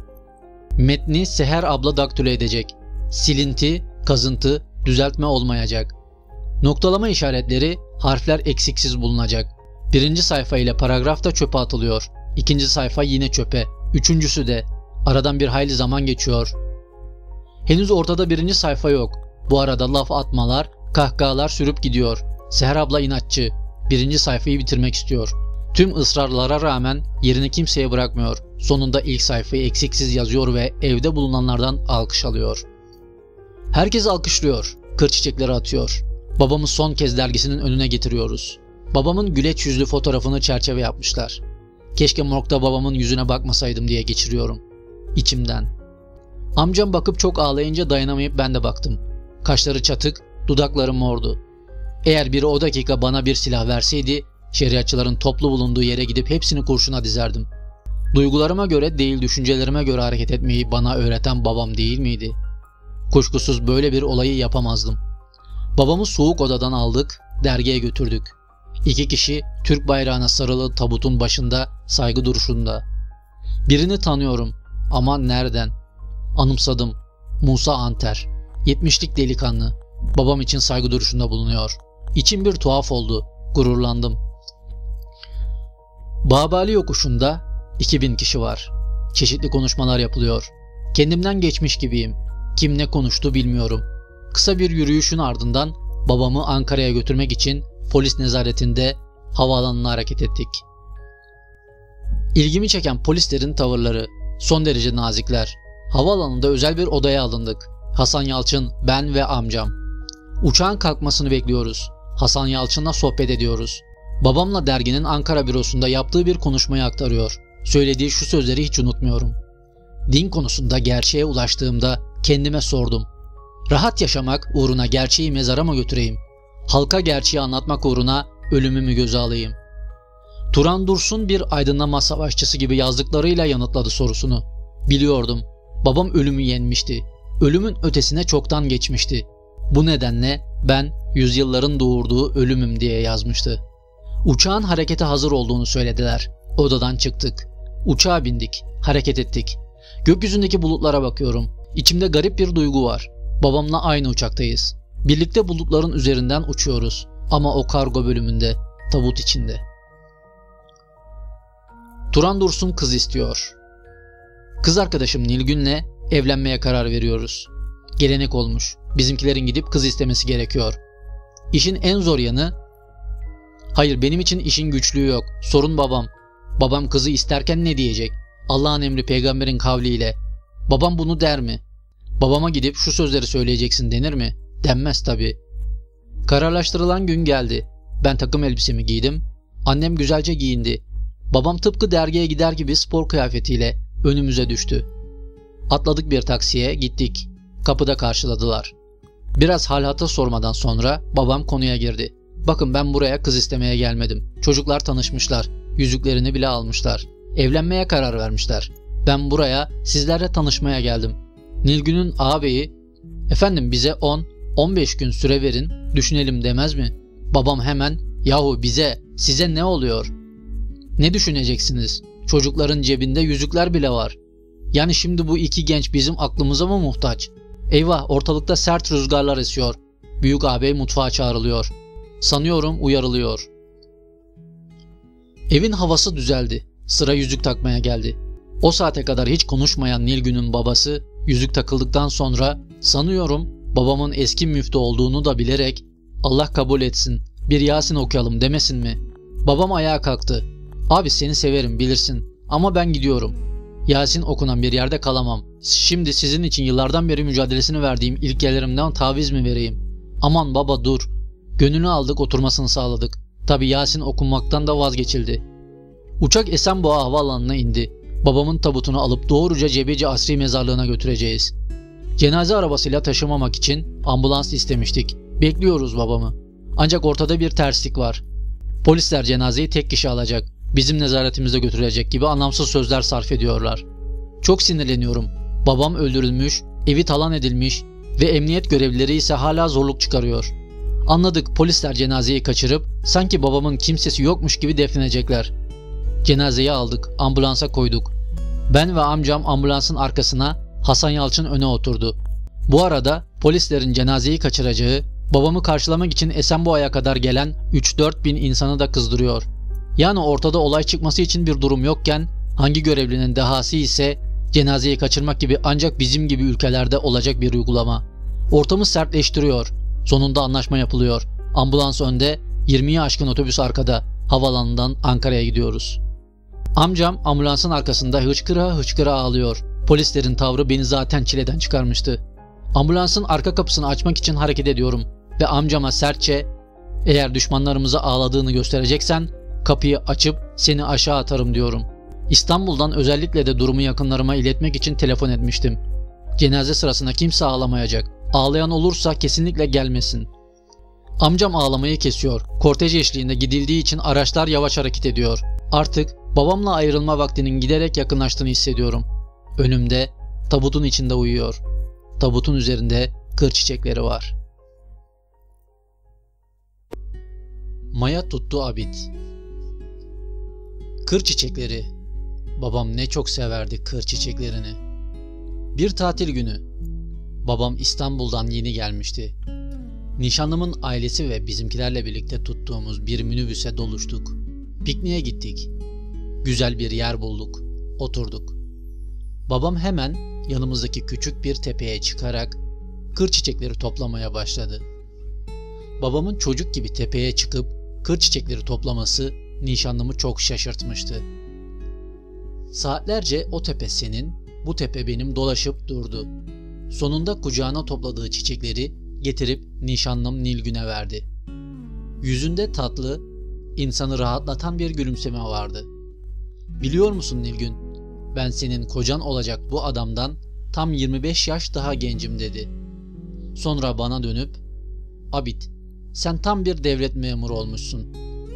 Metni Seher abla daktilo edecek. Silinti, kazıntı, düzeltme olmayacak. Noktalama işaretleri, harfler eksiksiz bulunacak. Birinci sayfa ile paragraf da çöpe atılıyor. İkinci sayfa yine çöpe. Üçüncüsü de. Aradan bir hayli zaman geçiyor. Henüz ortada birinci sayfa yok. Bu arada laf atmalar, kahkahalar sürüp gidiyor. Seher abla inatçı. Birinci sayfayı bitirmek istiyor. Tüm ısrarlara rağmen yerini kimseye bırakmıyor. Sonunda ilk sayfayı eksiksiz yazıyor ve evde bulunanlardan alkış alıyor. Herkes alkışlıyor. Kır çiçekleri atıyor. Babamı son kez dergisinin önüne getiriyoruz. Babamın güleç yüzlü fotoğrafını çerçeve yapmışlar. Keşke morgda babamın yüzüne bakmasaydım diye geçiriyorum. İçimden. Amcam bakıp çok ağlayınca dayanamayıp ben de baktım. Kaşları çatık, dudakları mordu. Eğer biri o dakika bana bir silah verseydi, şeriatçıların toplu bulunduğu yere gidip hepsini kurşuna dizerdim. Duygularıma göre değil, düşüncelerime göre hareket etmeyi bana öğreten babam değil miydi? Kuşkusuz böyle bir olayı yapamazdım. Babamı soğuk odadan aldık, dergiye götürdük. 2 kişi Türk bayrağına sarılı tabutun başında, saygı duruşunda. Birini tanıyorum ama nereden? Anımsadım. Musa Anter. 70'lik delikanlı. Babam için saygı duruşunda bulunuyor. İçim bir tuhaf oldu. Gururlandım. Babali yokuşunda 2000 kişi var. Çeşitli konuşmalar yapılıyor. Kendimden geçmiş gibiyim. Kim ne konuştu bilmiyorum. Kısa bir yürüyüşün ardından babamı Ankara'ya götürmek için polis nezaretinde havaalanına hareket ettik. İlgimi çeken polislerin tavırları son derece nazikler. Havaalanında özel bir odaya alındık. Hasan Yalçın, ben ve amcam. Uçağın kalkmasını bekliyoruz. Hasan Yalçın'la sohbet ediyoruz. Babamla derginin Ankara bürosunda yaptığı bir konuşmayı aktarıyor. Söylediği şu sözleri hiç unutmuyorum. Din konusunda gerçeğe ulaştığımda kendime sordum. Rahat yaşamak uğruna gerçeği mezara mı götüreyim? Halka gerçeği anlatmak uğruna ölümümü göze alayım? Turan Dursun bir aydınlanma savaşçısı gibi yazdıklarıyla yanıtladı sorusunu. Biliyordum. Babam ölümü yenmişti. Ölümün ötesine çoktan geçmişti. Bu nedenle ben yüzyılların doğurduğu ölümüm diye yazmıştı. Uçağın harekete hazır olduğunu söylediler. Odadan çıktık. Uçağa bindik. Hareket ettik. Gökyüzündeki bulutlara bakıyorum. İçimde garip bir duygu var. Babamla aynı uçaktayız. Birlikte bulutların üzerinden uçuyoruz. Ama o kargo bölümünde, tabut içinde. Turan Dursun kız istiyor. Kız arkadaşım Nilgün'le evlenmeye karar veriyoruz. Gelenek olmuş. Bizimkilerin gidip kız istemesi gerekiyor. İşin en zor yanı... Hayır, benim için işin güçlüğü yok. Sorun babam. Babam kızı isterken ne diyecek? Allah'ın emri peygamberin kavliyle. Babam bunu der mi? Babama gidip şu sözleri söyleyeceksin denir mi? Denmez tabii. Kararlaştırılan gün geldi. Ben takım elbisemi giydim. Annem güzelce giyindi. Babam tıpkı dergiye gider gibi spor kıyafetiyle önümüze düştü. Atladık bir taksiye, gittik. Kapıda karşıladılar. Biraz hal hatır sormadan sonra babam konuya girdi. Bakın, ben buraya kız istemeye gelmedim. Çocuklar tanışmışlar. Yüzüklerini bile almışlar. Evlenmeye karar vermişler. Ben buraya sizlerle tanışmaya geldim. Nilgün'ün ağabeyi, efendim bize 10-15 gün süre verin, düşünelim demez mi? Babam hemen, yahu bize, size ne oluyor? Ne düşüneceksiniz? Çocukların cebinde yüzükler bile var. Yani şimdi bu iki genç bizim aklımıza mı muhtaç? Eyvah, ortalıkta sert rüzgarlar esiyor. Büyük ağabey mutfağa çağrılıyor. Sanıyorum uyarılıyor. Evin havası düzeldi. Sıra yüzük takmaya geldi. O saate kadar hiç konuşmayan Nilgün'ün babası yüzük takıldıktan sonra sanıyorum babamın eski müftü olduğunu da bilerek Allah kabul etsin, bir Yasin okuyalım demesin mi? Babam ayağa kalktı. Abi seni severim bilirsin ama ben gidiyorum. Yasin okunan bir yerde kalamam. Şimdi sizin için yıllardan beri mücadelesini verdiğim ilkelerimden taviz mi vereyim? Aman baba dur. Gönlünü aldık, oturmasını sağladık. Tabi Yasin okunmaktan da vazgeçildi. Uçak Esenboğa havaalanına indi. Babamın tabutunu alıp doğruca Cebeci Asri Mezarlığı'na götüreceğiz. Cenaze arabasıyla taşımamak için ambulans istemiştik. Bekliyoruz babamı. Ancak ortada bir terslik var. Polisler cenazeyi tek kişi alacak, bizim nezaretimizde götürecek gibi anlamsız sözler sarf ediyorlar. Çok sinirleniyorum. Babam öldürülmüş, evi talan edilmiş ve emniyet görevlileri ise hala zorluk çıkarıyor. Anladık, polisler cenazeyi kaçırıp sanki babamın kimsesi yokmuş gibi defnedecekler. Cenazeyi aldık, ambulansa koyduk. Ben ve amcam ambulansın arkasına, Hasan Yalçın öne oturdu. Bu arada polislerin cenazeyi kaçıracağı, babamı karşılamak için Esenboğa'ya kadar gelen 3-4 bin insanı da kızdırıyor. Yani ortada olay çıkması için bir durum yokken hangi görevlinin dehası ise cenazeyi kaçırmak gibi ancak bizim gibi ülkelerde olacak bir uygulama. Ortamı sertleştiriyor. Sonunda anlaşma yapılıyor. Ambulans önde, 20'yi aşkın otobüs arkada. Havaalanından Ankara'ya gidiyoruz. Amcam ambulansın arkasında hıçkıra hıçkıra ağlıyor. Polislerin tavrı beni zaten çileden çıkarmıştı. Ambulansın arka kapısını açmak için hareket ediyorum ve amcama sertçe, eğer düşmanlarımıza ağladığını göstereceksen kapıyı açıp seni aşağı atarım diyorum. İstanbul'dan özellikle de durumu yakınlarıma iletmek için telefon etmiştim. Cenaze sırasında kimse ağlamayacak. Ağlayan olursa kesinlikle gelmesin. Amcam ağlamayı kesiyor. Kortej eşliğinde gidildiği için araçlar yavaş hareket ediyor. Artık babamla ayrılma vaktinin giderek yakınlaştığını hissediyorum. Önümde, tabutun içinde uyuyor. Tabutun üzerinde kır çiçekleri var. Maya tuttu Abid. Kır çiçekleri. Babam ne çok severdi kır çiçeklerini. Bir tatil günü. Babam İstanbul'dan yeni gelmişti. Nişanlımın ailesi ve bizimkilerle birlikte tuttuğumuz bir minibüse doluştuk. Pikniğe gittik. Güzel bir yer bulduk. Oturduk. Babam hemen yanımızdaki küçük bir tepeye çıkarak kır çiçekleri toplamaya başladı. Babamın çocuk gibi tepeye çıkıp kır çiçekleri toplaması nişanlımı çok şaşırtmıştı. Saatlerce o tepe senin, bu tepe benim dolaşıp durdu. Sonunda kucağına topladığı çiçekleri getirip nişanlım Nilgün'e verdi. Yüzünde tatlı, insanı rahatlatan bir gülümseme vardı. Biliyor musun Nilgün, ben senin kocan olacak bu adamdan tam 25 yaş daha gencim dedi. Sonra bana dönüp, Abid, sen tam bir devlet memuru olmuşsun.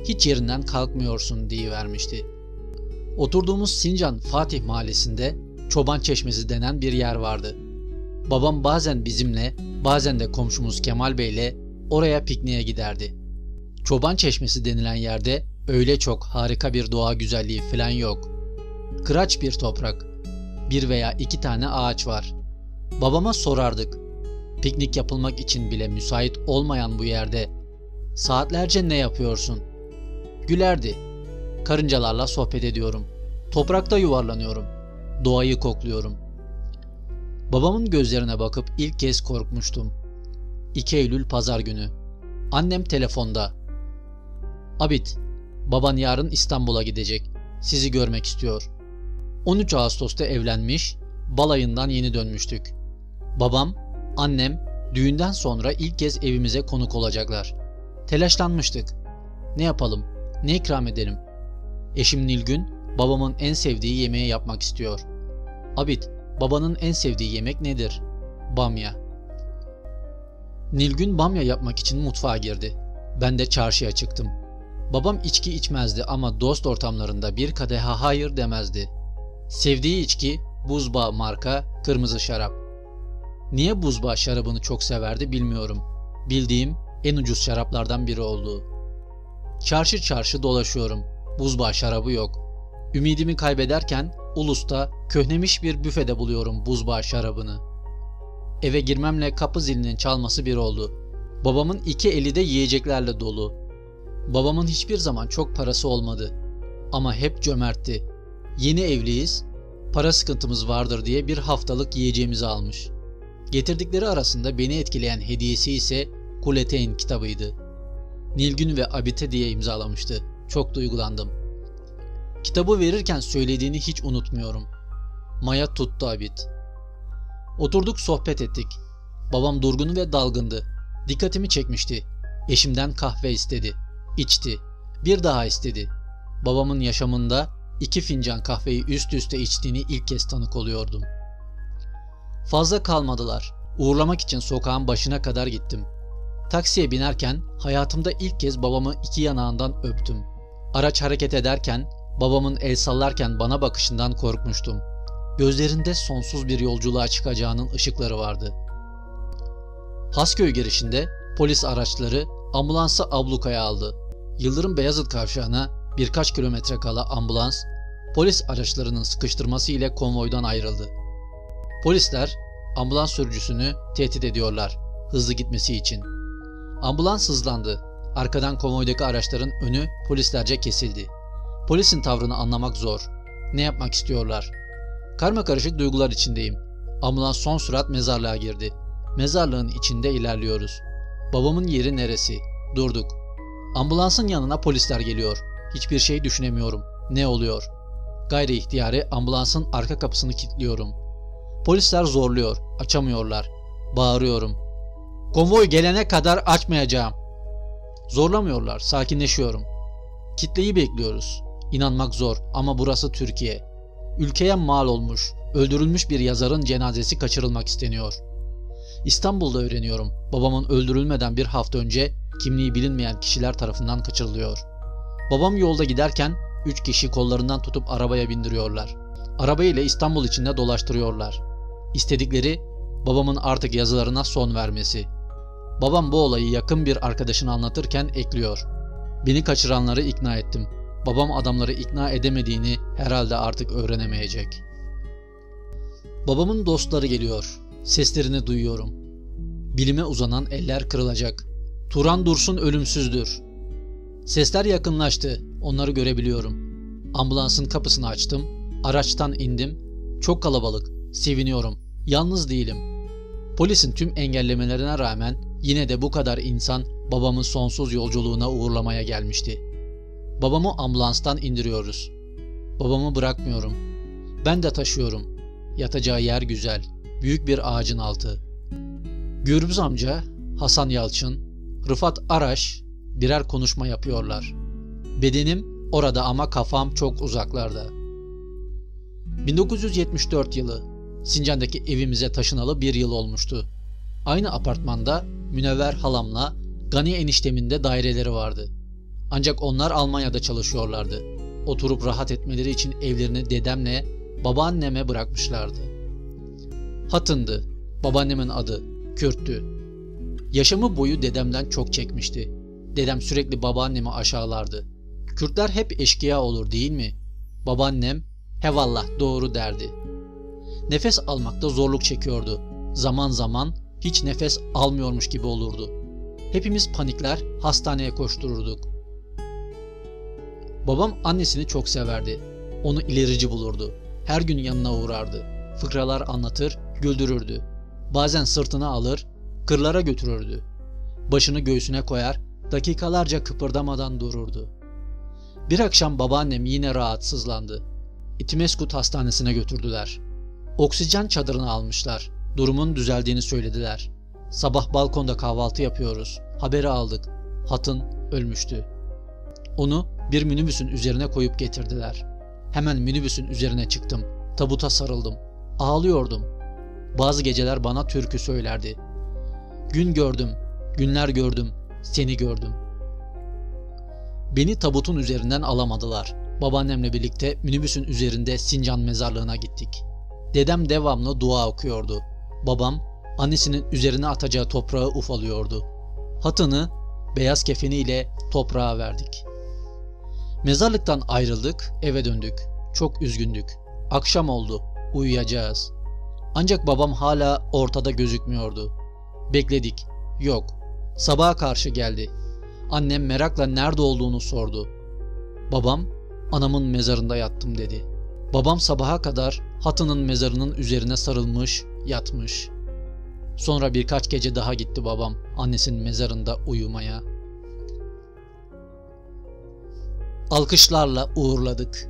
hiç yerinden kalkmıyorsun deyivermişti. Oturduğumuz Sincan Fatih Mahallesi'nde Çoban Çeşmesi denen bir yer vardı. Babam bazen bizimle, bazen de komşumuz Kemal Bey'le oraya pikniğe giderdi. Çoban Çeşmesi denilen yerde öyle çok harika bir doğa güzelliği falan yok. Kıraç bir toprak. 1 veya 2 tane ağaç var. Babama sorardık. Piknik yapılmak için bile müsait olmayan bu yerde saatlerce ne yapıyorsun? Gülerdi. Karıncalarla sohbet ediyorum. Toprakta yuvarlanıyorum. Doğayı kokluyorum. Babamın gözlerine bakıp ilk kez korkmuştum. 2 Eylül Pazar günü. Annem telefonda. Abit, baban yarın İstanbul'a gidecek. Sizi görmek istiyor. 13 Ağustos'ta evlenmiş, balayından yeni dönmüştük. Babam, annem düğünden sonra ilk kez evimize konuk olacaklar. Telaşlanmıştık. Ne yapalım, ne ikram edelim? Eşim Nilgün, babamın en sevdiği yemeği yapmak istiyor. Abit, babanın en sevdiği yemek nedir? Bamya. Nilgün bamya yapmak için mutfağa girdi. Ben de çarşıya çıktım. Babam içki içmezdi ama dost ortamlarında bir kadeha hayır demezdi. Sevdiği içki Buzba marka kırmızı şarap. Niye Buzba şarabını çok severdi bilmiyorum. Bildiğim en ucuz şaraplardan biri oldu. Çarşı çarşı dolaşıyorum. Buzba şarabı yok. Ümidimi kaybederken Ulus'ta köhnemiş bir büfede buluyorum Buzba şarabını. Eve girmemle kapı zilinin çalması bir oldu. Babamın 2 eli de yiyeceklerle dolu. Babamın hiçbir zaman çok parası olmadı. Ama hep cömertti. Yeni evliyiz, para sıkıntımız vardır diye bir haftalık yiyeceğimizi almış. Getirdikleri arasında beni etkileyen hediyesi ise Kuleteyn kitabıydı. Nilgün ve Abite diye imzalamıştı. Çok duygulandım. Kitabı verirken söylediğini hiç unutmuyorum. Maya tuttu Abit. Oturduk sohbet ettik. Babam durgun ve dalgındı. Dikkatimi çekmişti. Eşimden kahve istedi. İçti. Bir daha istedi. Babamın yaşamında 2 fincan kahveyi üst üste içtiğini ilk kez tanık oluyordum. Fazla kalmadılar. Uğurlamak için sokağın başına kadar gittim. Taksiye binerken hayatımda ilk kez babamı 2 yanağından öptüm. Araç hareket ederken babamın el sallarken bana bakışından korkmuştum. Gözlerinde sonsuz bir yolculuğa çıkacağının ışıkları vardı. Hasköy girişinde polis araçları ambulansı ablukaya aldı. Yıldırım Beyazıt kavşağına birkaç kilometre kala ambulans, polis araçlarının sıkıştırması ile konvoydan ayrıldı. Polisler ambulans sürücüsünü tehdit ediyorlar hızlı gitmesi için. Ambulans hızlandı. Arkadan konvoydaki araçların önü polislerce kesildi. Polisin tavrını anlamak zor. Ne yapmak istiyorlar? Karmakarışık duygular içindeyim. Ambulans son sürat mezarlığa girdi. Mezarlığın içinde ilerliyoruz. Babamın yeri neresi? Durduk. Ambulansın yanına polisler geliyor. Hiçbir şey düşünemiyorum. Ne oluyor? Gayri ihtiyari ambulansın arka kapısını kilitliyorum. Polisler zorluyor. Açamıyorlar. Bağırıyorum. Konvoy gelene kadar açmayacağım. Zorlamıyorlar. Sakinleşiyorum. Kitleyi bekliyoruz. İnanmak zor ama burası Türkiye. Ülkeye mal olmuş, öldürülmüş bir yazarın cenazesi kaçırılmak isteniyor. İstanbul'da öğreniyorum. Babamın öldürülmeden bir hafta önce kimliği bilinmeyen kişiler tarafından kaçırılıyor. Babam yolda giderken 3 kişi kollarından tutup arabaya bindiriyorlar. Arabayla İstanbul içinde dolaştırıyorlar. İstedikleri babamın artık yazılarına son vermesi. Babam bu olayı yakın bir arkadaşına anlatırken ekliyor. Beni kaçıranları ikna ettim. Babam adamları ikna edemediğini herhalde artık öğrenemeyecek. Babamın dostları geliyor. Seslerini duyuyorum. Bilime uzanan eller kırılacak. Turan Dursun ölümsüzdür. Sesler yakınlaştı. Onları görebiliyorum. Ambulansın kapısını açtım. Araçtan indim. Çok kalabalık. Seviniyorum. Yalnız değilim. Polisin tüm engellemelerine rağmen yine de bu kadar insan babamın sonsuz yolculuğuna uğurlamaya gelmişti. Babamı ambulanstan indiriyoruz. Babamı bırakmıyorum. Ben de taşıyorum. Yatacağı yer güzel. Büyük bir ağacın altı. Gürbüz amca, Hasan Yalçın, Rıfat Araş birer konuşma yapıyorlar. Bedenim orada ama kafam çok uzaklarda. 1974 yılı. Sincan'daki evimize taşınalı 1 yıl olmuştu. Aynı apartmanda Münevver halamla Gani eniştemin de daireleri vardı. Ancak onlar Almanya'da çalışıyorlardı. Oturup rahat etmeleri için evlerini dedemle babaanneme bırakmışlardı. Hatın'dı. Babaannemin adı. Kürttü. Yaşamı boyu dedemden çok çekmişti. Dedem sürekli babaannemi aşağılardı. Kürtler hep eşkıya olur değil mi? Babaannem hevallah doğru derdi. Nefes almakta zorluk çekiyordu. Zaman zaman hiç nefes almıyormuş gibi olurdu. Hepimiz panikler, hastaneye koştururduk. Babam annesini çok severdi. Onu ilerici bulurdu. Her gün yanına uğrardı. Fıkralar anlatır, güldürürdü. Bazen sırtına alır, kırlara götürürdü. Başını göğsüne koyar, dakikalarca kıpırdamadan dururdu. Bir akşam babaannem yine rahatsızlandı. İtimeskut Hastanesi'ne götürdüler. Oksijen çadırını almışlar. Durumun düzeldiğini söylediler. Sabah balkonda kahvaltı yapıyoruz. Haberi aldık. Hatın ölmüştü. Onu bir minibüsün üzerine koyup getirdiler. Hemen minibüsün üzerine çıktım. Tabuta sarıldım. Ağlıyordum. Bazı geceler bana türkü söylerdi. Gün gördüm, günler gördüm, seni gördüm. Beni tabutun üzerinden alamadılar. Babaannemle birlikte minibüsün üzerinde Sincan mezarlığına gittik. Dedem devamlı dua okuyordu. Babam annesinin üzerine atacağı toprağı ufalıyordu. Hatını beyaz kefeniyle toprağa verdik. Mezarlıktan ayrıldık, eve döndük. Çok üzgündük. Akşam oldu, uyuyacağız. Ancak babam hala ortada gözükmüyordu. Bekledik, yok. Sabaha karşı geldi. Annem merakla nerede olduğunu sordu. Babam, anamın mezarında yattım dedi. Babam sabaha kadar Hatının mezarının üzerine sarılmış, yatmış. Sonra birkaç gece daha gitti babam annesinin mezarında uyumaya. Alkışlarla uğurladık.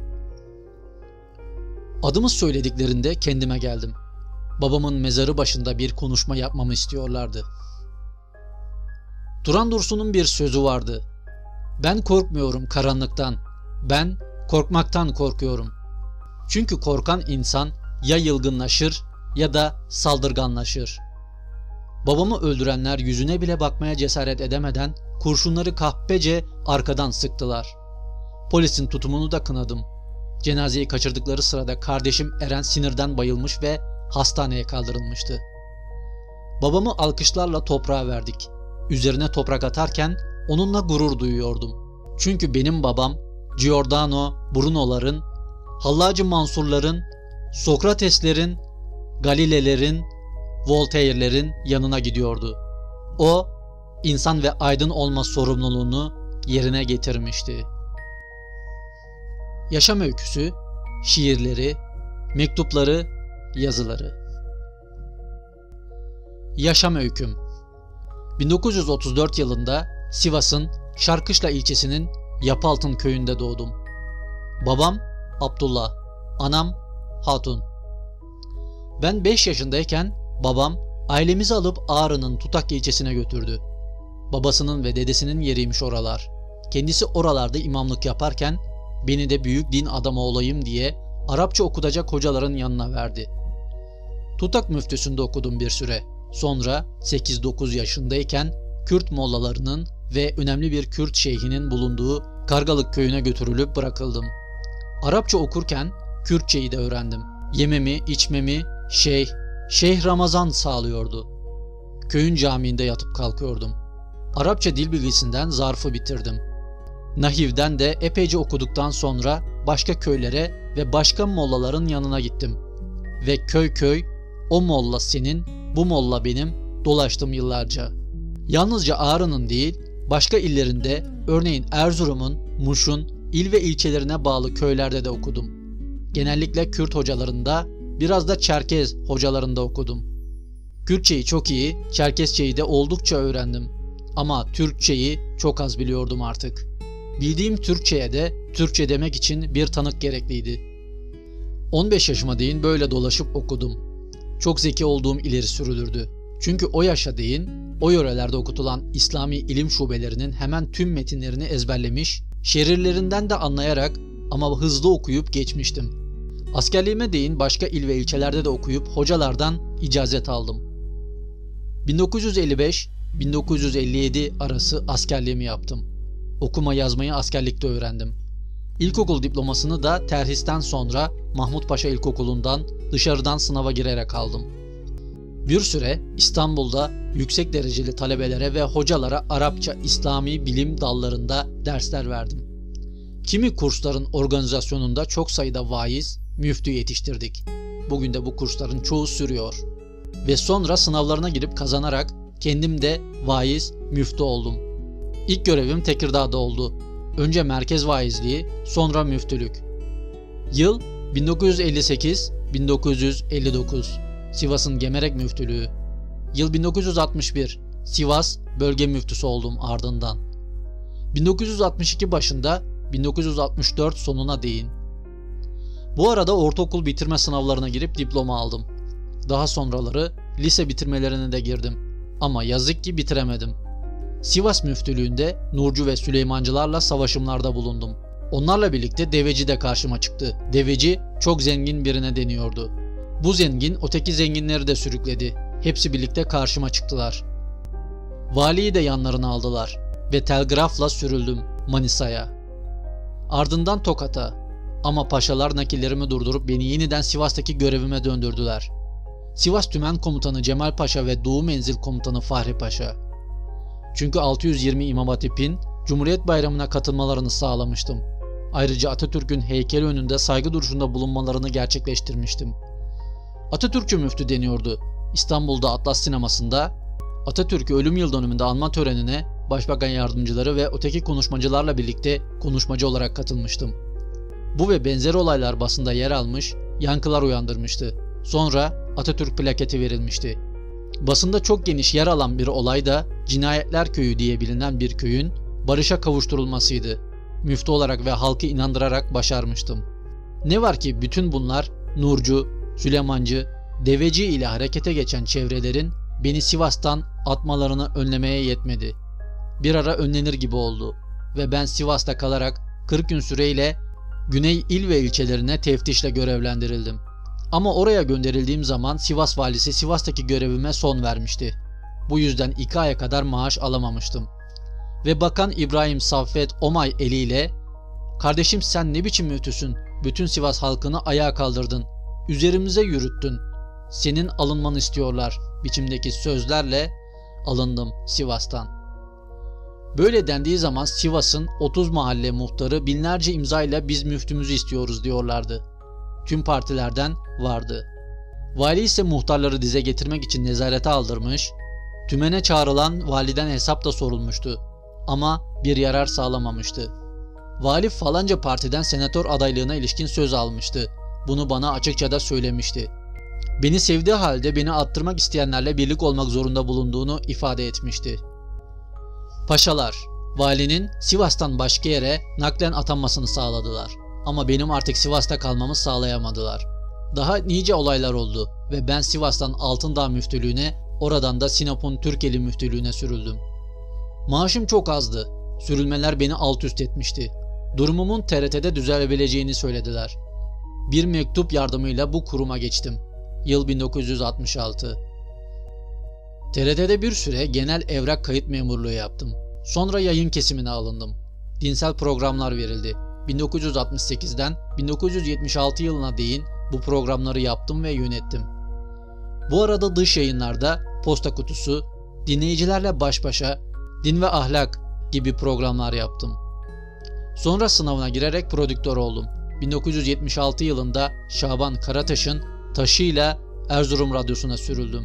Adımı söylediklerinde kendime geldim. Babamın mezarı başında bir konuşma yapmamı istiyorlardı. Turan Dursun'un bir sözü vardı. Ben korkmuyorum karanlıktan. Ben korkmaktan korkuyorum. Çünkü korkan insan ya yılgınlaşır ya da saldırganlaşır. Babamı öldürenler yüzüne bile bakmaya cesaret edemeden kurşunları kahpece arkadan sıktılar. Polisin tutumunu da kınadım. Cenazeyi kaçırdıkları sırada kardeşim Eren sinirden bayılmış ve hastaneye kaldırılmıştı. Babamı alkışlarla toprağa verdik. Üzerine toprak atarken onunla gurur duyuyordum. Çünkü benim babam Giordano Bruno'ların, Hallacı Mansur'ların, Sokrates'lerin, Galilelerin, Voltaire'lerin yanına gidiyordu. O, insan ve aydın olma sorumluluğunu yerine getirmişti. Yaşam öyküsü, şiirleri, mektupları, yazıları. Yaşam öyküm. 1934 yılında Sivas'ın Şarkışla ilçesinin Yapaltın köyünde doğdum. Babam Abdullah, anam Hatun. Ben 5 yaşındayken babam ailemizi alıp Ağrı'nın Tutak ilçesine götürdü. Babasının ve dedesinin yeriymiş oralar. Kendisi oralarda imamlık yaparken beni de büyük din adamı olayım diye Arapça okutacak hocaların yanına verdi. Tutak müftüsünde okudum bir süre. Sonra 8-9 yaşındayken Kürt mollalarının ve önemli bir Kürt şeyhinin bulunduğu Kargalık köyüne götürülüp bırakıldım. Arapça okurken Kürtçeyi de öğrendim. Yememi, içmemi Şeyh Ramazan sağlıyordu. Köyün camiinde yatıp kalkıyordum. Arapça dil bilgisinden zarfı bitirdim. Nahiv'den de epeyce okuduktan sonra başka köylere ve başka mollaların yanına gittim. Ve köy köy, o molla senin, bu molla benim, dolaştım yıllarca. Yalnızca Ağrı'nın değil, başka illerinde, örneğin Erzurum'un, Muş'un, il ve ilçelerine bağlı köylerde de okudum. Genellikle Kürt hocalarında, biraz da Çerkez hocalarında okudum. Kürtçeyi çok iyi, Çerkezçeyi de oldukça öğrendim. Ama Türkçeyi çok az biliyordum artık. Bildiğim Türkçeye de Türkçe demek için bir tanık gerekliydi. 15 yaşıma değin böyle dolaşıp okudum. Çok zeki olduğum ileri sürülürdü. Çünkü o yaşa değin, o yörelerde okutulan İslami ilim şubelerinin hemen tüm metinlerini ezberlemiş, şerirlerinden de anlayarak ama hızlı okuyup geçmiştim. Askerliğime değin başka il ve ilçelerde de okuyup hocalardan icazet aldım. 1955-1957 arası askerliğimi yaptım. Okuma yazmayı askerlikte öğrendim. İlkokul diplomasını da terhisten sonra Mahmut Paşa İlkokulu'ndan dışarıdan sınava girerek aldım. Bir süre İstanbul'da yüksek dereceli talebelere ve hocalara Arapça, İslami bilim dallarında dersler verdim. Kimi kursların organizasyonunda çok sayıda vaiz, müftü yetiştirdik. Bugün de bu kursların çoğu sürüyor. Ve sonra sınavlarına girip kazanarak kendim de vaiz, müftü oldum. İlk görevim Tekirdağ'da oldu. Önce merkez vaizliği, sonra müftülük. Yıl 1958-1959. Sivas'ın Gemerek müftülüğü. Yıl 1961. Sivas bölge müftüsü oldum ardından. 1962 başında 1964 sonuna değin. Bu arada ortaokul bitirme sınavlarına girip diploma aldım. Daha sonraları lise bitirmelerine de girdim. Ama yazık ki bitiremedim. Sivas müftülüğünde Nurcu ve Süleymancılarla savaşımlarda bulundum. Onlarla birlikte deveci de karşıma çıktı. Deveci çok zengin birine deniyordu. Bu zengin öteki zenginleri de sürükledi. Hepsi birlikte karşıma çıktılar. Valiyi de yanlarına aldılar ve telgrafla sürüldüm Manisa'ya. Ardından Tokat'a. Ama paşalar nakillerimi durdurup beni yeniden Sivas'taki görevime döndürdüler. Sivas Tümen Komutanı Cemal Paşa ve Doğu Menzil Komutanı Fahri Paşa. Çünkü 620 İmam Hatip'in Cumhuriyet Bayramı'na katılmalarını sağlamıştım. Ayrıca Atatürk'ün heykeli önünde saygı duruşunda bulunmalarını gerçekleştirmiştim. Atatürkçü müftü deniyordu. İstanbul'da Atlas Sineması'nda Atatürk'ü ölüm yıl dönümünde anma törenine Başbakan yardımcıları ve öteki konuşmacılarla birlikte konuşmacı olarak katılmıştım. Bu ve benzeri olaylar basında yer almış, yankılar uyandırmıştı. Sonra Atatürk plaketi verilmişti. Basında çok geniş yer alan bir olay da Cinayetler Köyü diye bilinen bir köyün barışa kavuşturulmasıydı. Müftü olarak ve halkı inandırarak başarmıştım. Ne var ki bütün bunlar Nurcu, Süleymancı, Deveci ile harekete geçen çevrelerin beni Sivas'tan atmalarını önlemeye yetmedi. Bir ara önlenir gibi oldu ve ben Sivas'ta kalarak 40 gün süreyle Güney il ve ilçelerine teftişle görevlendirildim. Ama oraya gönderildiğim zaman Sivas valisi Sivas'taki görevime son vermişti. Bu yüzden 2 aya kadar maaş alamamıştım. Ve Bakan İbrahim Saffet Omay eliyle "Kardeşim sen ne biçim müftüsün? Bütün Sivas halkını ayağa kaldırdın. Üzerimize yürüttün. Senin alınmanı istiyorlar" biçimdeki sözlerle alındım Sivas'tan. Böyle dendiği zaman Sivas'ın 30 mahalle muhtarı binlerce imzayla "Biz müftümüzü istiyoruz" diyorlardı. Tüm partilerden vardı. Vali ise muhtarları dize getirmek için nezarete aldırmış, tümene çağrılan validen hesap da sorulmuştu. Ama bir yarar sağlamamıştı. Vali falanca partiden senatör adaylığına ilişkin söz almıştı. Bunu bana açıkça da söylemişti. Beni sevdiği halde beni attırmak isteyenlerle birlik olmak zorunda bulunduğunu ifade etmişti. Paşalar, valinin Sivas'tan başka yere naklen atanmasını sağladılar. Ama benim artık Sivas'ta kalmamı sağlayamadılar. Daha nice olaylar oldu ve ben Sivas'tan Altındağ müftülüğüne, oradan da Sinop'un Türkeli müftülüğüne sürüldüm. Maaşım çok azdı. Sürülmeler beni alt üst etmişti. Durumumun TRT'de düzelebileceğini söylediler. Bir mektup yardımıyla bu kuruma geçtim. Yıl 1966. TRT'de bir süre genel evrak kayıt memurluğu yaptım. Sonra yayın kesimine alındım. Dinsel programlar verildi. 1968'den 1976 yılına değin bu programları yaptım ve yönettim. Bu arada dış yayınlarda Posta Kutusu, Dinleyicilerle Baş Başa, Din ve Ahlak gibi programlar yaptım. Sonra sınavına girerek prodüktör oldum. 1976 yılında Şaban Karataş'ın Taşı'yla Erzurum Radyosu'na sürüldüm.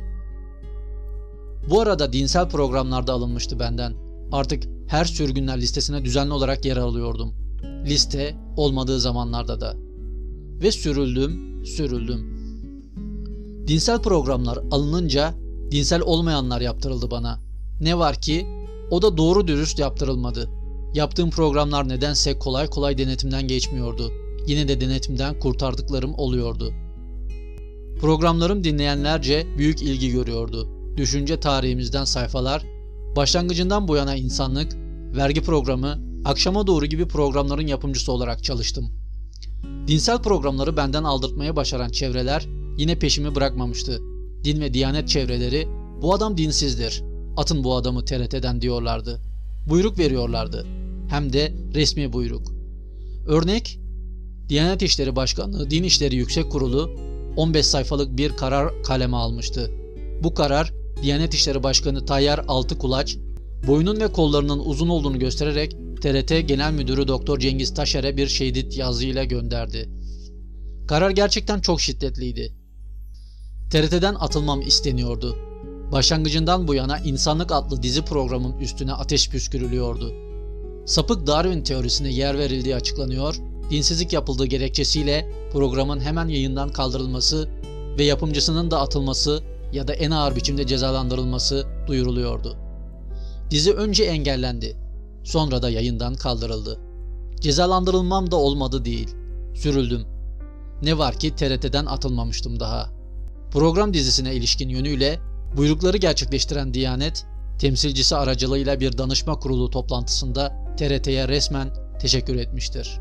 Bu arada dinsel programlarda alınmıştı benden. Artık her sürgünler listesine düzenli olarak yer alıyordum. Liste olmadığı zamanlarda da. Ve sürüldüm. Dinsel programlar alınınca dinsel olmayanlar yaptırıldı bana. Ne var ki o da doğru dürüst yaptırılmadı. Yaptığım programlar nedense kolay kolay denetimden geçmiyordu. Yine de denetimden kurtardıklarım oluyordu. Programlarım dinleyenlerce büyük ilgi görüyordu. Düşünce tarihimizden sayfalar, başlangıcından bu yana insanlık, vergi programı, akşama doğru gibi programların yapımcısı olarak çalıştım. Dinsel programları benden aldırtmaya başaran çevreler yine peşimi bırakmamıştı. Din ve Diyanet çevreleri "Bu adam dinsizdir, atın bu adamı TRT'den" diyorlardı. Buyruk veriyorlardı. hem de resmi buyruk. Örnek, Diyanet İşleri Başkanlığı Din İşleri Yüksek Kurulu 15 sayfalık bir karar kaleme almıştı. Bu karar, Diyanet İşleri Başkanı Tayyar Altıkulaç, boyunun ve kollarının uzun olduğunu göstererek TRT Genel Müdürü Doktor Cengiz Taşer'e bir şiddet yazıyla gönderdi. Karar gerçekten çok şiddetliydi. TRT'den atılmam isteniyordu. Başlangıcından bu yana İnsanlık adlı dizi programın üstüne ateş püskürülüyordu. Sapık Darwin teorisine yer verildiği açıklanıyor, dinsizlik yapıldığı gerekçesiyle programın hemen yayından kaldırılması ve yapımcısının da atılması ya da en ağır biçimde cezalandırılması duyuruluyordu. Dizi önce engellendi, sonra da yayından kaldırıldı. Cezalandırılmam da olmadı değil, sürüldüm. Ne var ki TRT'den atılmamıştım daha. Program dizisine ilişkin yönüyle buyrukları gerçekleştiren Diyanet, temsilcisi aracılığıyla bir danışma kurulu toplantısında TRT'ye resmen teşekkür etmiştir.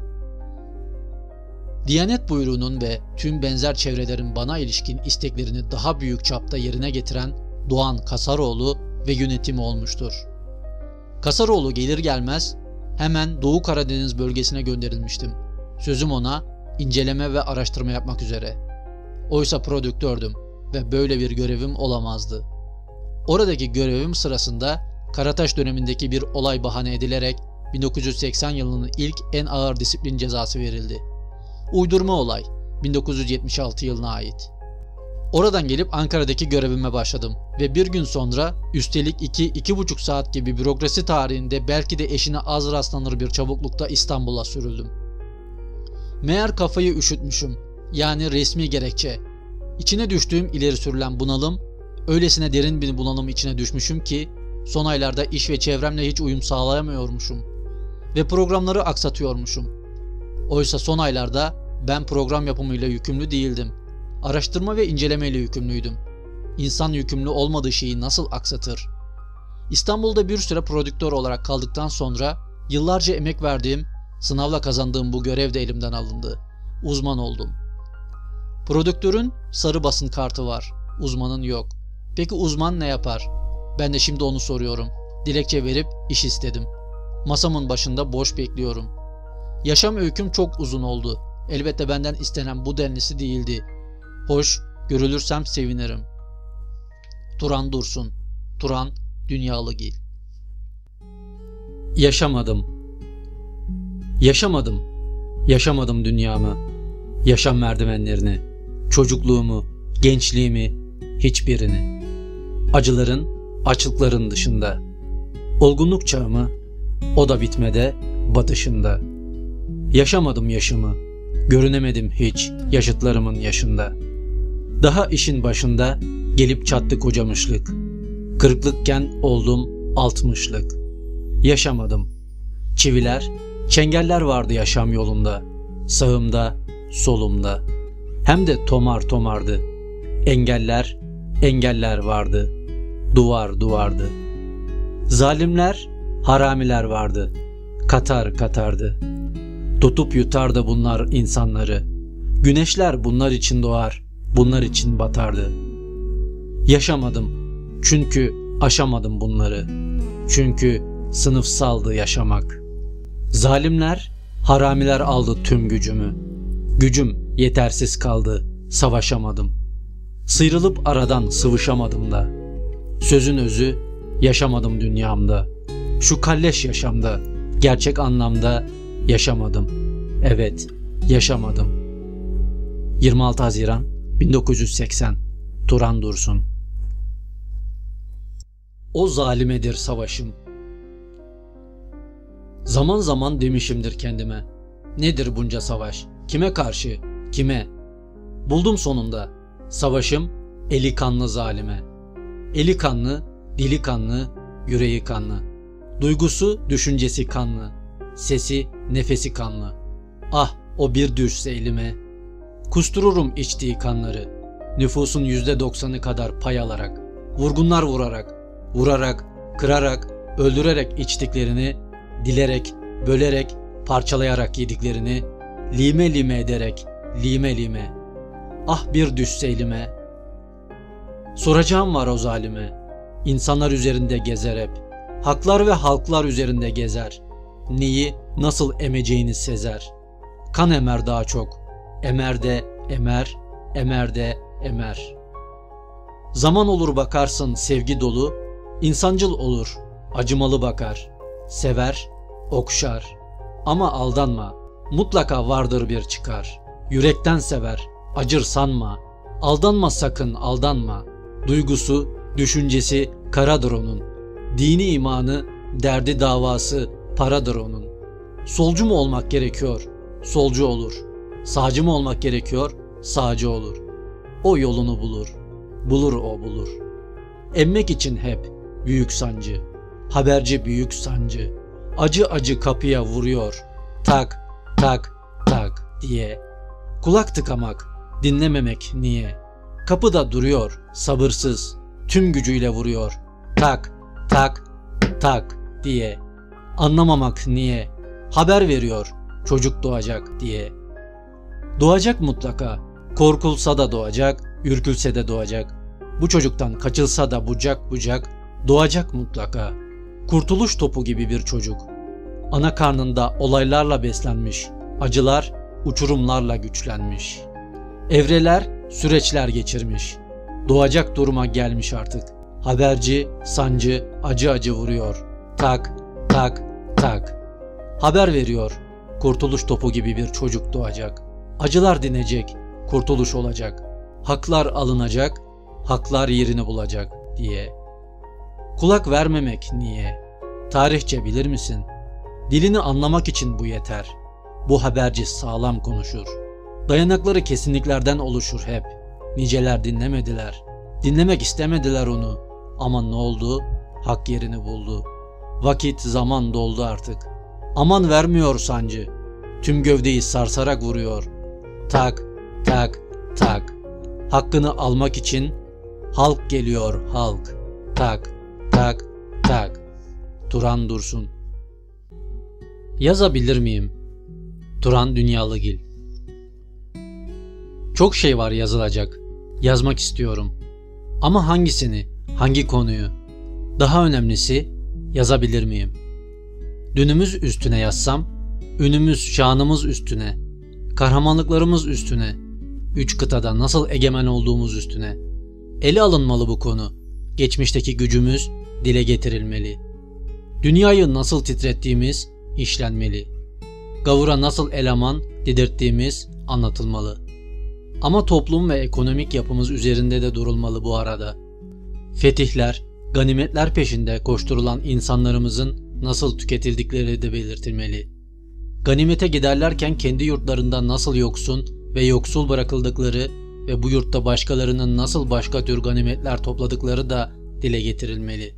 Diyanet buyruğunun ve tüm benzer çevrelerin bana ilişkin isteklerini daha büyük çapta yerine getiren Doğan Kasaroğlu ve yönetimi olmuştur. Kasaroğlu gelir gelmez hemen Doğu Karadeniz bölgesine gönderilmiştim. Sözüm ona inceleme ve araştırma yapmak üzere. Oysa prodüktördüm ve böyle bir görevim olamazdı. Oradaki görevim sırasında Karataş dönemindeki bir olay bahane edilerek 1980 yılının ilk en ağır disiplin cezası verildi. Uydurma olay, 1976 yılına ait. Oradan gelip Ankara'daki görevime başladım ve bir gün sonra üstelik 2-2,5 saat gibi bürokrasi tarihinde belki de eşine az rastlanır bir çabuklukta İstanbul'a sürüldüm. Meğer kafayı üşütmüşüm, yani resmi gerekçe. İçine düştüğüm ileri sürülen bunalım, öylesine derin bir bunalım içine düşmüşüm ki son aylarda iş ve çevremle hiç uyum sağlayamıyormuşum ve programları aksatıyormuşum. Oysa son aylarda ben program yapımıyla yükümlü değildim. Araştırma ve incelemeyle yükümlüydüm. İnsan yükümlü olmadığı şeyi nasıl aksatır? İstanbul'da bir süre prodüktör olarak kaldıktan sonra yıllarca emek verdiğim, sınavla kazandığım bu görev de elimden alındı. Uzman oldum. Prodüktörün sarı basın kartı var, uzmanın yok. Peki uzman ne yapar? Ben de şimdi onu soruyorum. Dilekçe verip iş istedim. Masamın başında boş bekliyorum. Yaşam öyküm çok uzun oldu. Elbette benden istenen bu denlisi değildi. Hoş, görülürsem sevinirim. Turan Dursun. Turan Dünyalıgil. Yaşamadım. Yaşamadım. Yaşamadım dünyamı. Yaşam merdivenlerini. Çocukluğumu, gençliğimi, hiçbirini. Acıların, açlıkların dışında. Olgunluk çağımı, o da bitmede, batışında. Yaşamadım yaşımı, görünemedim hiç yaşıtlarımın yaşında. Daha işin başında gelip çattı kocamışlık. Kırıklıkken oldum 60'lık. Yaşamadım. Çiviler, çengeller vardı yaşam yolunda. Sağımda, solumda. Hem de tomar tomardı. Engeller, engeller vardı. Duvar duvardı. Zalimler, haramiler vardı. Katar katardı. Tutup yutardı bunlar insanları. Güneşler bunlar için doğar, bunlar için batardı. Yaşamadım çünkü aşamadım bunları. Çünkü sınıfsaldı yaşamak. Zalimler, haramiler aldı tüm gücümü. Gücüm yetersiz kaldı, savaşamadım. Sıyrılıp aradan sıvışamadım da. Sözün özü, yaşamadım dünyamda. Şu kalleş yaşamda, gerçek anlamda yaşamadım. Evet, yaşamadım. 26 Haziran 1980. Turan Dursun. O zalimedir savaşım. Zaman zaman demişimdir kendime. Nedir bunca savaş? Kime karşı? Kime? Buldum sonunda. Savaşım eli kanlı zalime. Eli kanlı, dili kanlı, yüreği kanlı. Duygusu, düşüncesi kanlı. Sesi, nefesi kanlı. Ah, o bir düşse elime. Kustururum içtiği kanları. Nüfusun %90'ı kadar pay alarak. Vurgunlar vurarak, vurarak, kırarak, öldürerek içtiklerini, dilerek, bölerek, parçalayarak yediklerini, lime lime ederek, lime lime. Ah bir düşse elime. Soracağım var o zalime. İnsanlar üzerinde gezer hep. Haklar ve halklar üzerinde gezer. neyi nasıl emeceğini sezer. Kan emer daha çok. Emer de emer, emer de emer. Zaman olur bakarsın sevgi dolu, insancıl olur, acımalı bakar. Sever, okşar. Ama aldanma, mutlaka vardır bir çıkar. Yürekten sever, acır sanma. Aldanma sakın, aldanma. Duygusu, düşüncesi karadır onun. Dini imanı, derdi davası paradır onun. Solcu mu olmak gerekiyor? Solcu olur. Sağcı mı olmak gerekiyor? Sağcı olur. O yolunu bulur. Bulur o bulur. Emmek için hep büyük sancı. Haberci büyük sancı. Acı acı kapıya vuruyor. Tak, tak, tak diye. Kulak tıkamak, dinlememek niye? Kapıda duruyor, sabırsız. Tüm gücüyle vuruyor. Tak, tak, tak diye. Anlamamak niye? Haber veriyor, çocuk doğacak diye. Doğacak mutlaka. Korkulsa da doğacak, ürkülse de doğacak. Bu çocuktan kaçılsa da bucak bucak doğacak mutlaka. Kurtuluş topu gibi bir çocuk. Ana karnında olaylarla beslenmiş. Acılar, uçurumlarla güçlenmiş. Evreler, süreçler geçirmiş. Doğacak duruma gelmiş artık. Haberci, sancı, acı acı vuruyor. Tak, tak, tak. Haber veriyor. Kurtuluş topu gibi bir çocuk doğacak. Acılar dinecek, kurtuluş olacak. Haklar alınacak, haklar yerini bulacak diye. Kulak vermemek niye? Tarihçe bilir misin? Dilini anlamak için bu yeter. Bu haberci sağlam konuşur. Dayanakları kesinliklerden oluşur hep. Niceler dinlemediler. Dinlemek istemediler onu. Ama ne oldu? Hak yerini buldu. Vakit, zaman doldu artık. Aman vermiyor sancı. Tüm gövdeyi sarsarak vuruyor. Tak, tak, tak. Hakkını almak için halk geliyor, halk. Tak, tak, tak. Turan Dursun. Yazabilir miyim? Turan Dünyalıgil. Çok şey var yazılacak. Yazmak istiyorum. Ama hangisini, hangi konuyu? Daha önemlisi, yazabilir miyim? Dünümüz üstüne yazsam, ünümüz, şanımız üstüne, kahramanlıklarımız üstüne, 3 kıtada nasıl egemen olduğumuz üstüne. Ele alınmalı bu konu. Geçmişteki gücümüz dile getirilmeli. Dünyayı nasıl titrettiğimiz işlenmeli. Gavura nasıl eleman dedirttiğimiz anlatılmalı. Ama toplum ve ekonomik yapımız üzerinde de durulmalı bu arada. Fetihler, ganimetler peşinde koşturulan insanlarımızın nasıl tüketildikleri de belirtilmeli. Ganimete giderlerken kendi yurtlarında nasıl yoksun ve yoksul bırakıldıkları ve bu yurtta başkalarının nasıl başka tür ganimetler topladıkları da dile getirilmeli.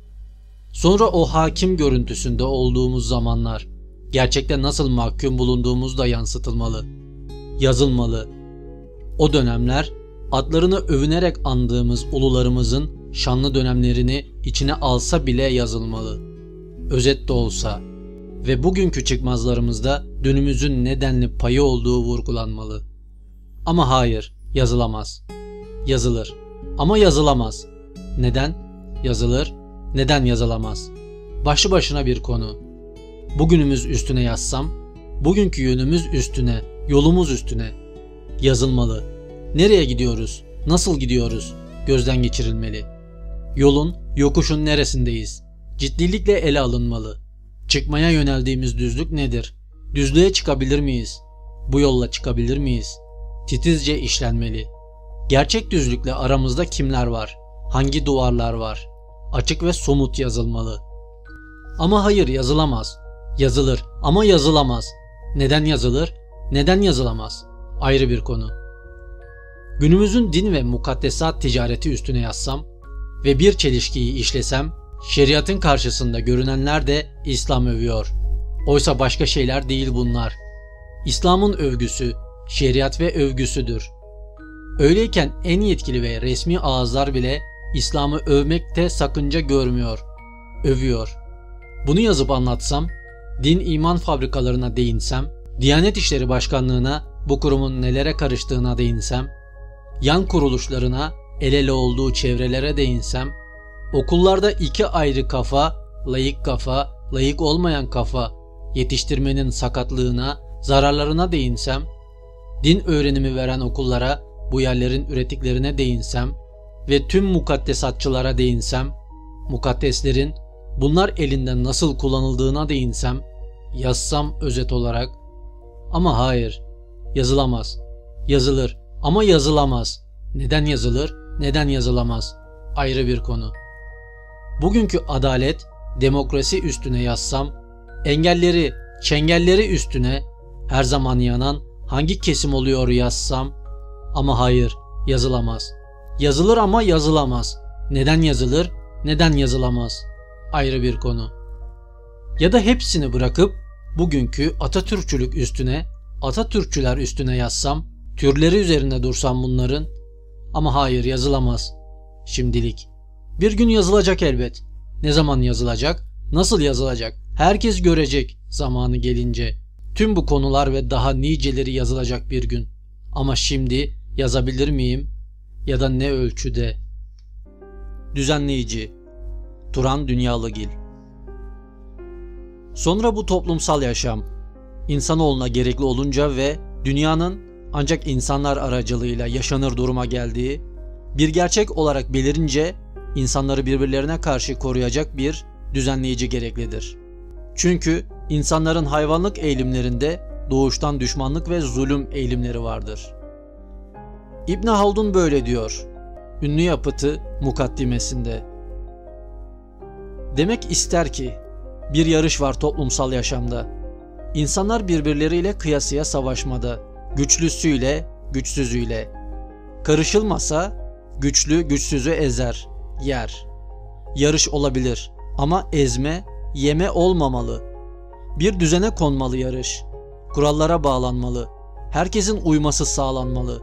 Sonra o hakim görüntüsünde olduğumuz zamanlar, gerçekte nasıl mahkum bulunduğumuz da yansıtılmalı, yazılmalı. O dönemler, adlarını övünerek andığımız ulularımızın şanlı dönemlerini içine alsa bile yazılmalı. Özet de olsa ve bugünkü çıkmazlarımızda dünümüzün nedenli payı olduğu vurgulanmalı. Ama hayır, yazılamaz. Yazılır. Ama yazılamaz. Neden? Yazılır. Neden yazılamaz? Başlı başına bir konu. Bugünümüz üstüne yazsam, bugünkü yönümüz üstüne, yolumuz üstüne. Yazılmalı. Nereye gidiyoruz? Nasıl gidiyoruz? Gözden geçirilmeli. Yolun, yokuşun neresindeyiz? Ciddilikle ele alınmalı. Çıkmaya yöneldiğimiz düzlük nedir? Düzlüğe çıkabilir miyiz? Bu yolla çıkabilir miyiz? Titizce işlenmeli. Gerçek düzlükle aramızda kimler var? Hangi duvarlar var? Açık ve somut yazılmalı. Ama hayır, yazılamaz. Yazılır ama yazılamaz. Neden yazılır? Neden yazılamaz? Ayrı bir konu. Günümüzün din ve mukaddesat ticareti üstüne yazsam ve bir çelişkiyi işlesem, şeriatın karşısında görünenler de İslam övüyor. Oysa başka şeyler değil bunlar. İslam'ın övgüsü, şeriat ve övgüsüdür. Öyleyken en yetkili ve resmi ağızlar bile İslam'ı övmekte sakınca görmüyor, övüyor. Bunu yazıp anlatsam, din iman fabrikalarına değinsem, Diyanet İşleri Başkanlığı'na bu kurumun nelere karıştığına değinsem, yan kuruluşlarına, el ele olduğu çevrelere değinsem, okullarda iki ayrı kafa, layık olmayan kafa, yetiştirmenin sakatlığına, zararlarına değinsem, din öğrenimi veren okullara, bu yerlerin ürettiklerine değinsem ve tüm mukaddesatçılara değinsem, mukaddeslerin bunlar elinden nasıl kullanıldığına değinsem, yazsam özet olarak. Ama hayır, yazılamaz. Yazılır ama yazılamaz. Neden yazılır, neden yazılamaz? Ayrı bir konu. Bugünkü adalet, demokrasi üstüne yazsam, engelleri, çengelleri üstüne her zaman yanan hangi kesim oluyor yazsam, ama hayır, yazılamaz. Yazılır ama yazılamaz. Neden yazılır, neden yazılamaz? Ayrı bir konu. Ya da hepsini bırakıp bugünkü Atatürkçülük üstüne, Atatürkçüler üstüne yazsam, türleri üzerinde dursam bunların, ama hayır, yazılamaz. Şimdilik. Bir gün yazılacak elbet. Ne zaman yazılacak? Nasıl yazılacak? Herkes görecek zamanı gelince. Tüm bu konular ve daha niceleri yazılacak bir gün. Ama şimdi yazabilir miyim? Ya da ne ölçüde? Düzenleyici Turan Dünyalıgil. Sonra bu toplumsal yaşam insanoğluna gerekli olunca ve dünyanın ancak insanlar aracılığıyla yaşanır duruma geldiği bir gerçek olarak belirince insanları birbirlerine karşı koruyacak bir düzenleyici gereklidir. Çünkü insanların hayvanlık eğilimlerinde doğuştan düşmanlık ve zulüm eğilimleri vardır. İbn Haldun böyle diyor, ünlü yapıtı mukaddimesinde. Demek ister ki bir yarış var toplumsal yaşamda. İnsanlar birbirleriyle kıyasıya savaşmada, güçlüsüyle, güçsüzüyle. Karışılmasa güçlü güçsüzü ezer, yer. Yarış olabilir ama ezme, yeme olmamalı. Bir düzene konmalı yarış. Kurallara bağlanmalı. Herkesin uyması sağlanmalı.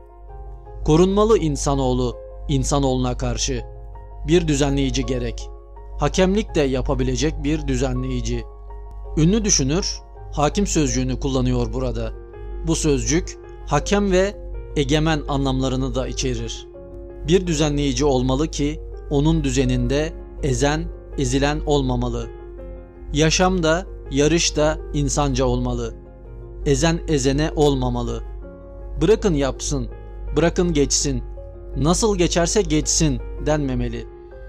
Korunmalı insanoğlu, insanoğluna karşı. Bir düzenleyici gerek. Hakemlik de yapabilecek bir düzenleyici. Ünlü düşünür, hakim sözcüğünü kullanıyor burada. Bu sözcük, hakem ve egemen anlamlarını da içerir. Bir düzenleyici olmalı ki, onun düzeninde ezen, ezilen olmamalı. Yaşam da, yarış da insanca olmalı. Ezen ezene olmamalı. Bırakın yapsın, bırakın geçsin, nasıl geçerse geçsin denmemeli.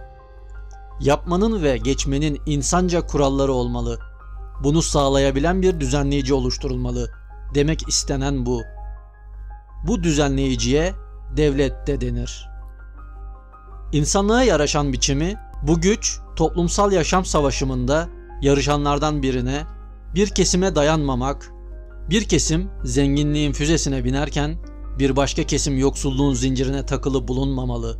Yapmanın ve geçmenin insanca kuralları olmalı. Bunu sağlayabilen bir düzenleyici oluşturulmalı. Demek istenen bu. Bu düzenleyiciye devlet de denir. İnsanlığa yaraşan biçimi, bu güç toplumsal yaşam savaşımında yarışanlardan birine, bir kesime dayanmamak, bir kesim zenginliğin füzesine binerken bir başka kesim yoksulluğun zincirine takılı bulunmamalı.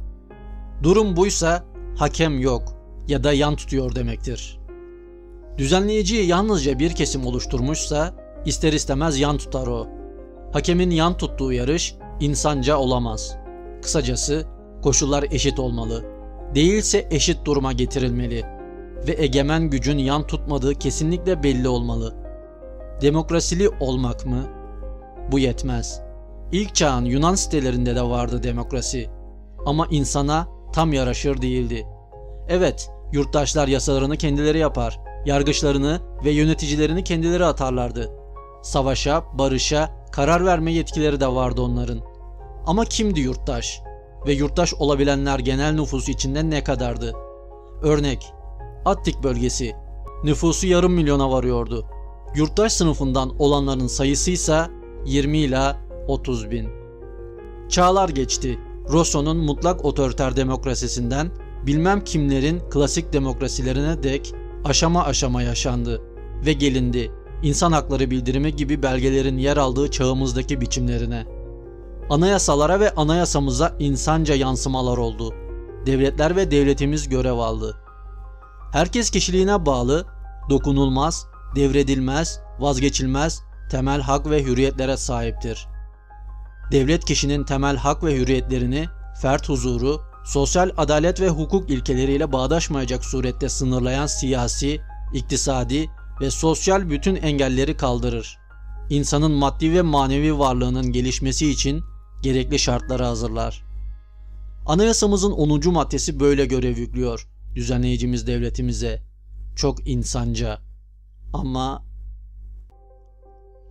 Durum buysa hakem yok ya da yan tutuyor demektir. Düzenleyiciyi yalnızca bir kesim oluşturmuşsa ister istemez yan tutar o. Hakemin yan tuttuğu yarış insanca olamaz. Kısacası koşullar eşit olmalı. Değilse eşit duruma getirilmeli ve egemen gücün yan tutmadığı kesinlikle belli olmalı. Demokrasili olmak mı? Bu yetmez. İlk çağın Yunan sitelerinde de vardı demokrasi. Ama insana tam yaraşır değildi. Evet, yurttaşlar yasalarını kendileri yapar, yargıçlarını ve yöneticilerini kendileri atarlardı. Savaşa, barışa, karar verme yetkileri de vardı onların. Ama kimdi yurttaş? Ve yurttaş olabilenler genel nüfusu içinde ne kadardı? Örnek, Attik bölgesi. Nüfusu yarım milyona varıyordu. Yurttaş sınıfından olanların sayısıysa 20 ila 30 bin. Çağlar geçti. Rousseau'nun mutlak otoriter demokrasisinden bilmem kimlerin klasik demokrasilerine dek aşama aşama yaşandı ve gelindi insan hakları bildirimi gibi belgelerin yer aldığı çağımızdaki biçimlerine. Anayasalara ve anayasamıza insanca yansımalar oldu. Devletler ve devletimiz görev aldı. Herkes kişiliğine bağlı, dokunulmaz, devredilmez, vazgeçilmez temel hak ve hürriyetlere sahiptir. Devlet kişinin temel hak ve hürriyetlerini, fert huzuru, sosyal adalet ve hukuk ilkeleriyle bağdaşmayacak surette sınırlayan siyasi, iktisadi ve sosyal bütün engelleri kaldırır. İnsanın maddi ve manevi varlığının gelişmesi için gerekli şartları hazırlar. Anayasamızın 10. maddesi böyle görev yüklüyor düzenleyicimiz devletimize. Çok insanca. Ama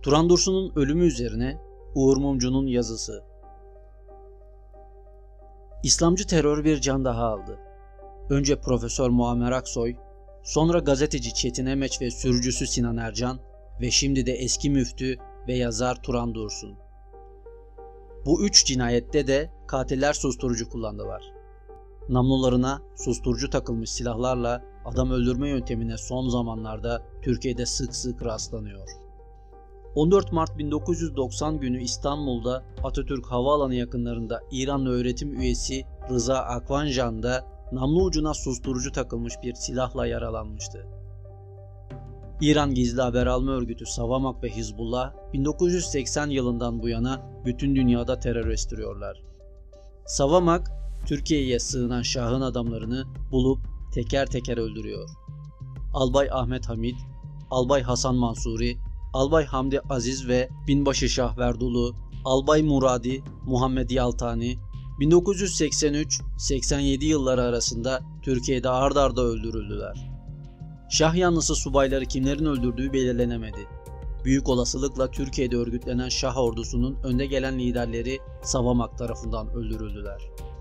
Turan Dursun'un ölümü üzerine Uğur Mumcu'nun yazısı. İslamcı terör bir can daha aldı. Önce Profesör Muammer Aksoy, sonra gazeteci Çetin Emeç ve sürücüsü Sinan Ercan ve şimdi de eski müftü ve yazar Turan Dursun. Bu 3 cinayette de katiller susturucu kullandılar. Namlularına susturucu takılmış silahlarla adam öldürme yöntemine son zamanlarda Türkiye'de sık sık rastlanıyor. 14 Mart 1990 günü İstanbul'da Atatürk Havaalanı yakınlarında İranlı öğretim üyesi Rıza Akvanjan da namlu ucuna susturucu takılmış bir silahla yaralanmıştı. İran Gizli Haber Alma Örgütü Savamak ve Hizbullah 1980 yılından bu yana bütün dünyada terör estiriyorlar. Savamak, Türkiye'ye sığınan Şah'ın adamlarını bulup teker teker öldürüyor. Albay Ahmet Hamid, Albay Hasan Mansuri, Albay Hamdi Aziz ve Binbaşı Şah Verdulu, Albay Muradi, Muhammed Yaltani, 1983-87 yılları arasında Türkiye'de ard arda öldürüldüler. Şah yanlısı subayları kimlerin öldürdüğü belirlenemedi. Büyük olasılıkla Türkiye'de örgütlenen Şah ordusunun önde gelen liderleri Savamak tarafından öldürüldüler.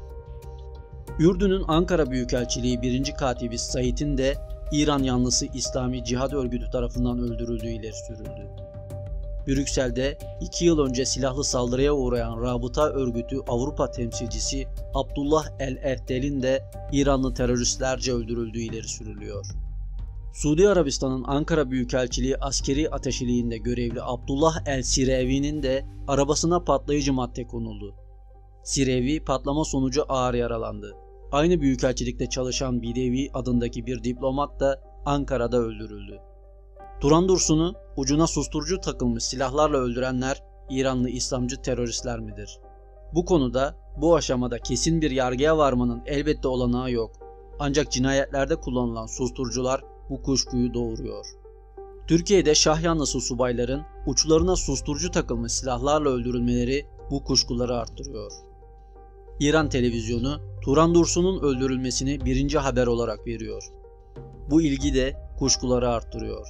Ürdün'ün Ankara Büyükelçiliği 1. Katibi Said'in de İran yanlısı İslami Cihad Örgütü tarafından öldürüldüğü ileri sürüldü. Brüksel'de 2 yıl önce silahlı saldırıya uğrayan Rabıta Örgütü Avrupa temsilcisi Abdullah el-Ehdel'in de İranlı teröristlerce öldürüldüğü ileri sürülüyor. Suudi Arabistan'ın Ankara Büyükelçiliği askeri ateşiliğinde görevli Abdullah el-Sirevi'nin de arabasına patlayıcı madde konuldu. Sirevi patlama sonucu ağır yaralandı. Aynı büyükelçilikte çalışan Bidevi adındaki bir diplomat da Ankara'da öldürüldü. Turan Dursun'u ucuna susturucu takılmış silahlarla öldürenler İranlı İslamcı teröristler midir? Bu konuda bu aşamada kesin bir yargıya varmanın elbette olanağı yok. Ancak cinayetlerde kullanılan susturucular bu kuşkuyu doğuruyor. Türkiye'de Şah yanlısı subayların uçlarına susturucu takılmış silahlarla öldürülmeleri bu kuşkuları arttırıyor. İran televizyonu Turan Dursun'un öldürülmesini birinci haber olarak veriyor. Bu ilgi de kuşkuları arttırıyor.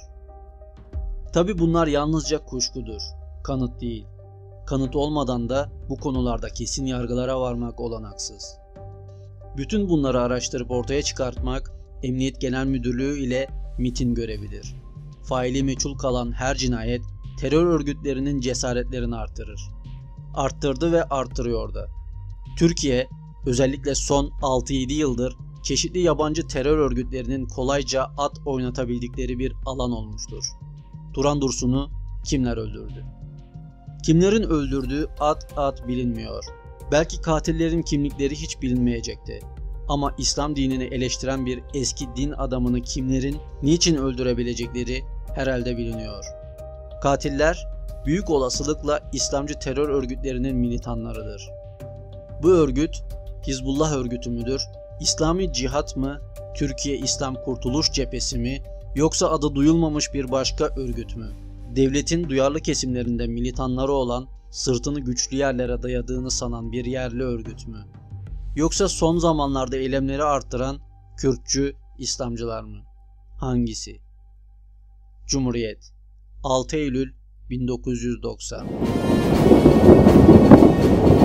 Tabi bunlar yalnızca kuşkudur, kanıt değil. Kanıt olmadan da bu konularda kesin yargılara varmak olanaksız. Bütün bunları araştırıp ortaya çıkartmak Emniyet Genel Müdürlüğü ile MİT'in görevidir. Faili meçhul kalan her cinayet terör örgütlerinin cesaretlerini artırır. Arttırdı ve artırıyor da. Türkiye özellikle son 6-7 yıldır çeşitli yabancı terör örgütlerinin kolayca at oynatabildikleri bir alan olmuştur. Turan Dursun'u kimler öldürdü? Kimlerin öldürdüğü at bilinmiyor. Belki katillerin kimlikleri hiç bilinmeyecekti. Ama İslam dinini eleştiren bir eski din adamını kimlerin niçin öldürebilecekleri herhalde biliniyor. Katiller büyük olasılıkla İslamcı terör örgütlerinin militanlarıdır. Bu örgüt Hizbullah örgütü müdür? İslami Cihat mı? Türkiye İslam Kurtuluş Cephesi mi? Yoksa adı duyulmamış bir başka örgüt mü? Devletin duyarlı kesimlerinde militanları olan, sırtını güçlü yerlere dayadığını sanan bir yerli örgüt mü? Yoksa son zamanlarda eylemleri arttıran Kürtçü İslamcılar mı? Hangisi? Cumhuriyet 6 Eylül 1990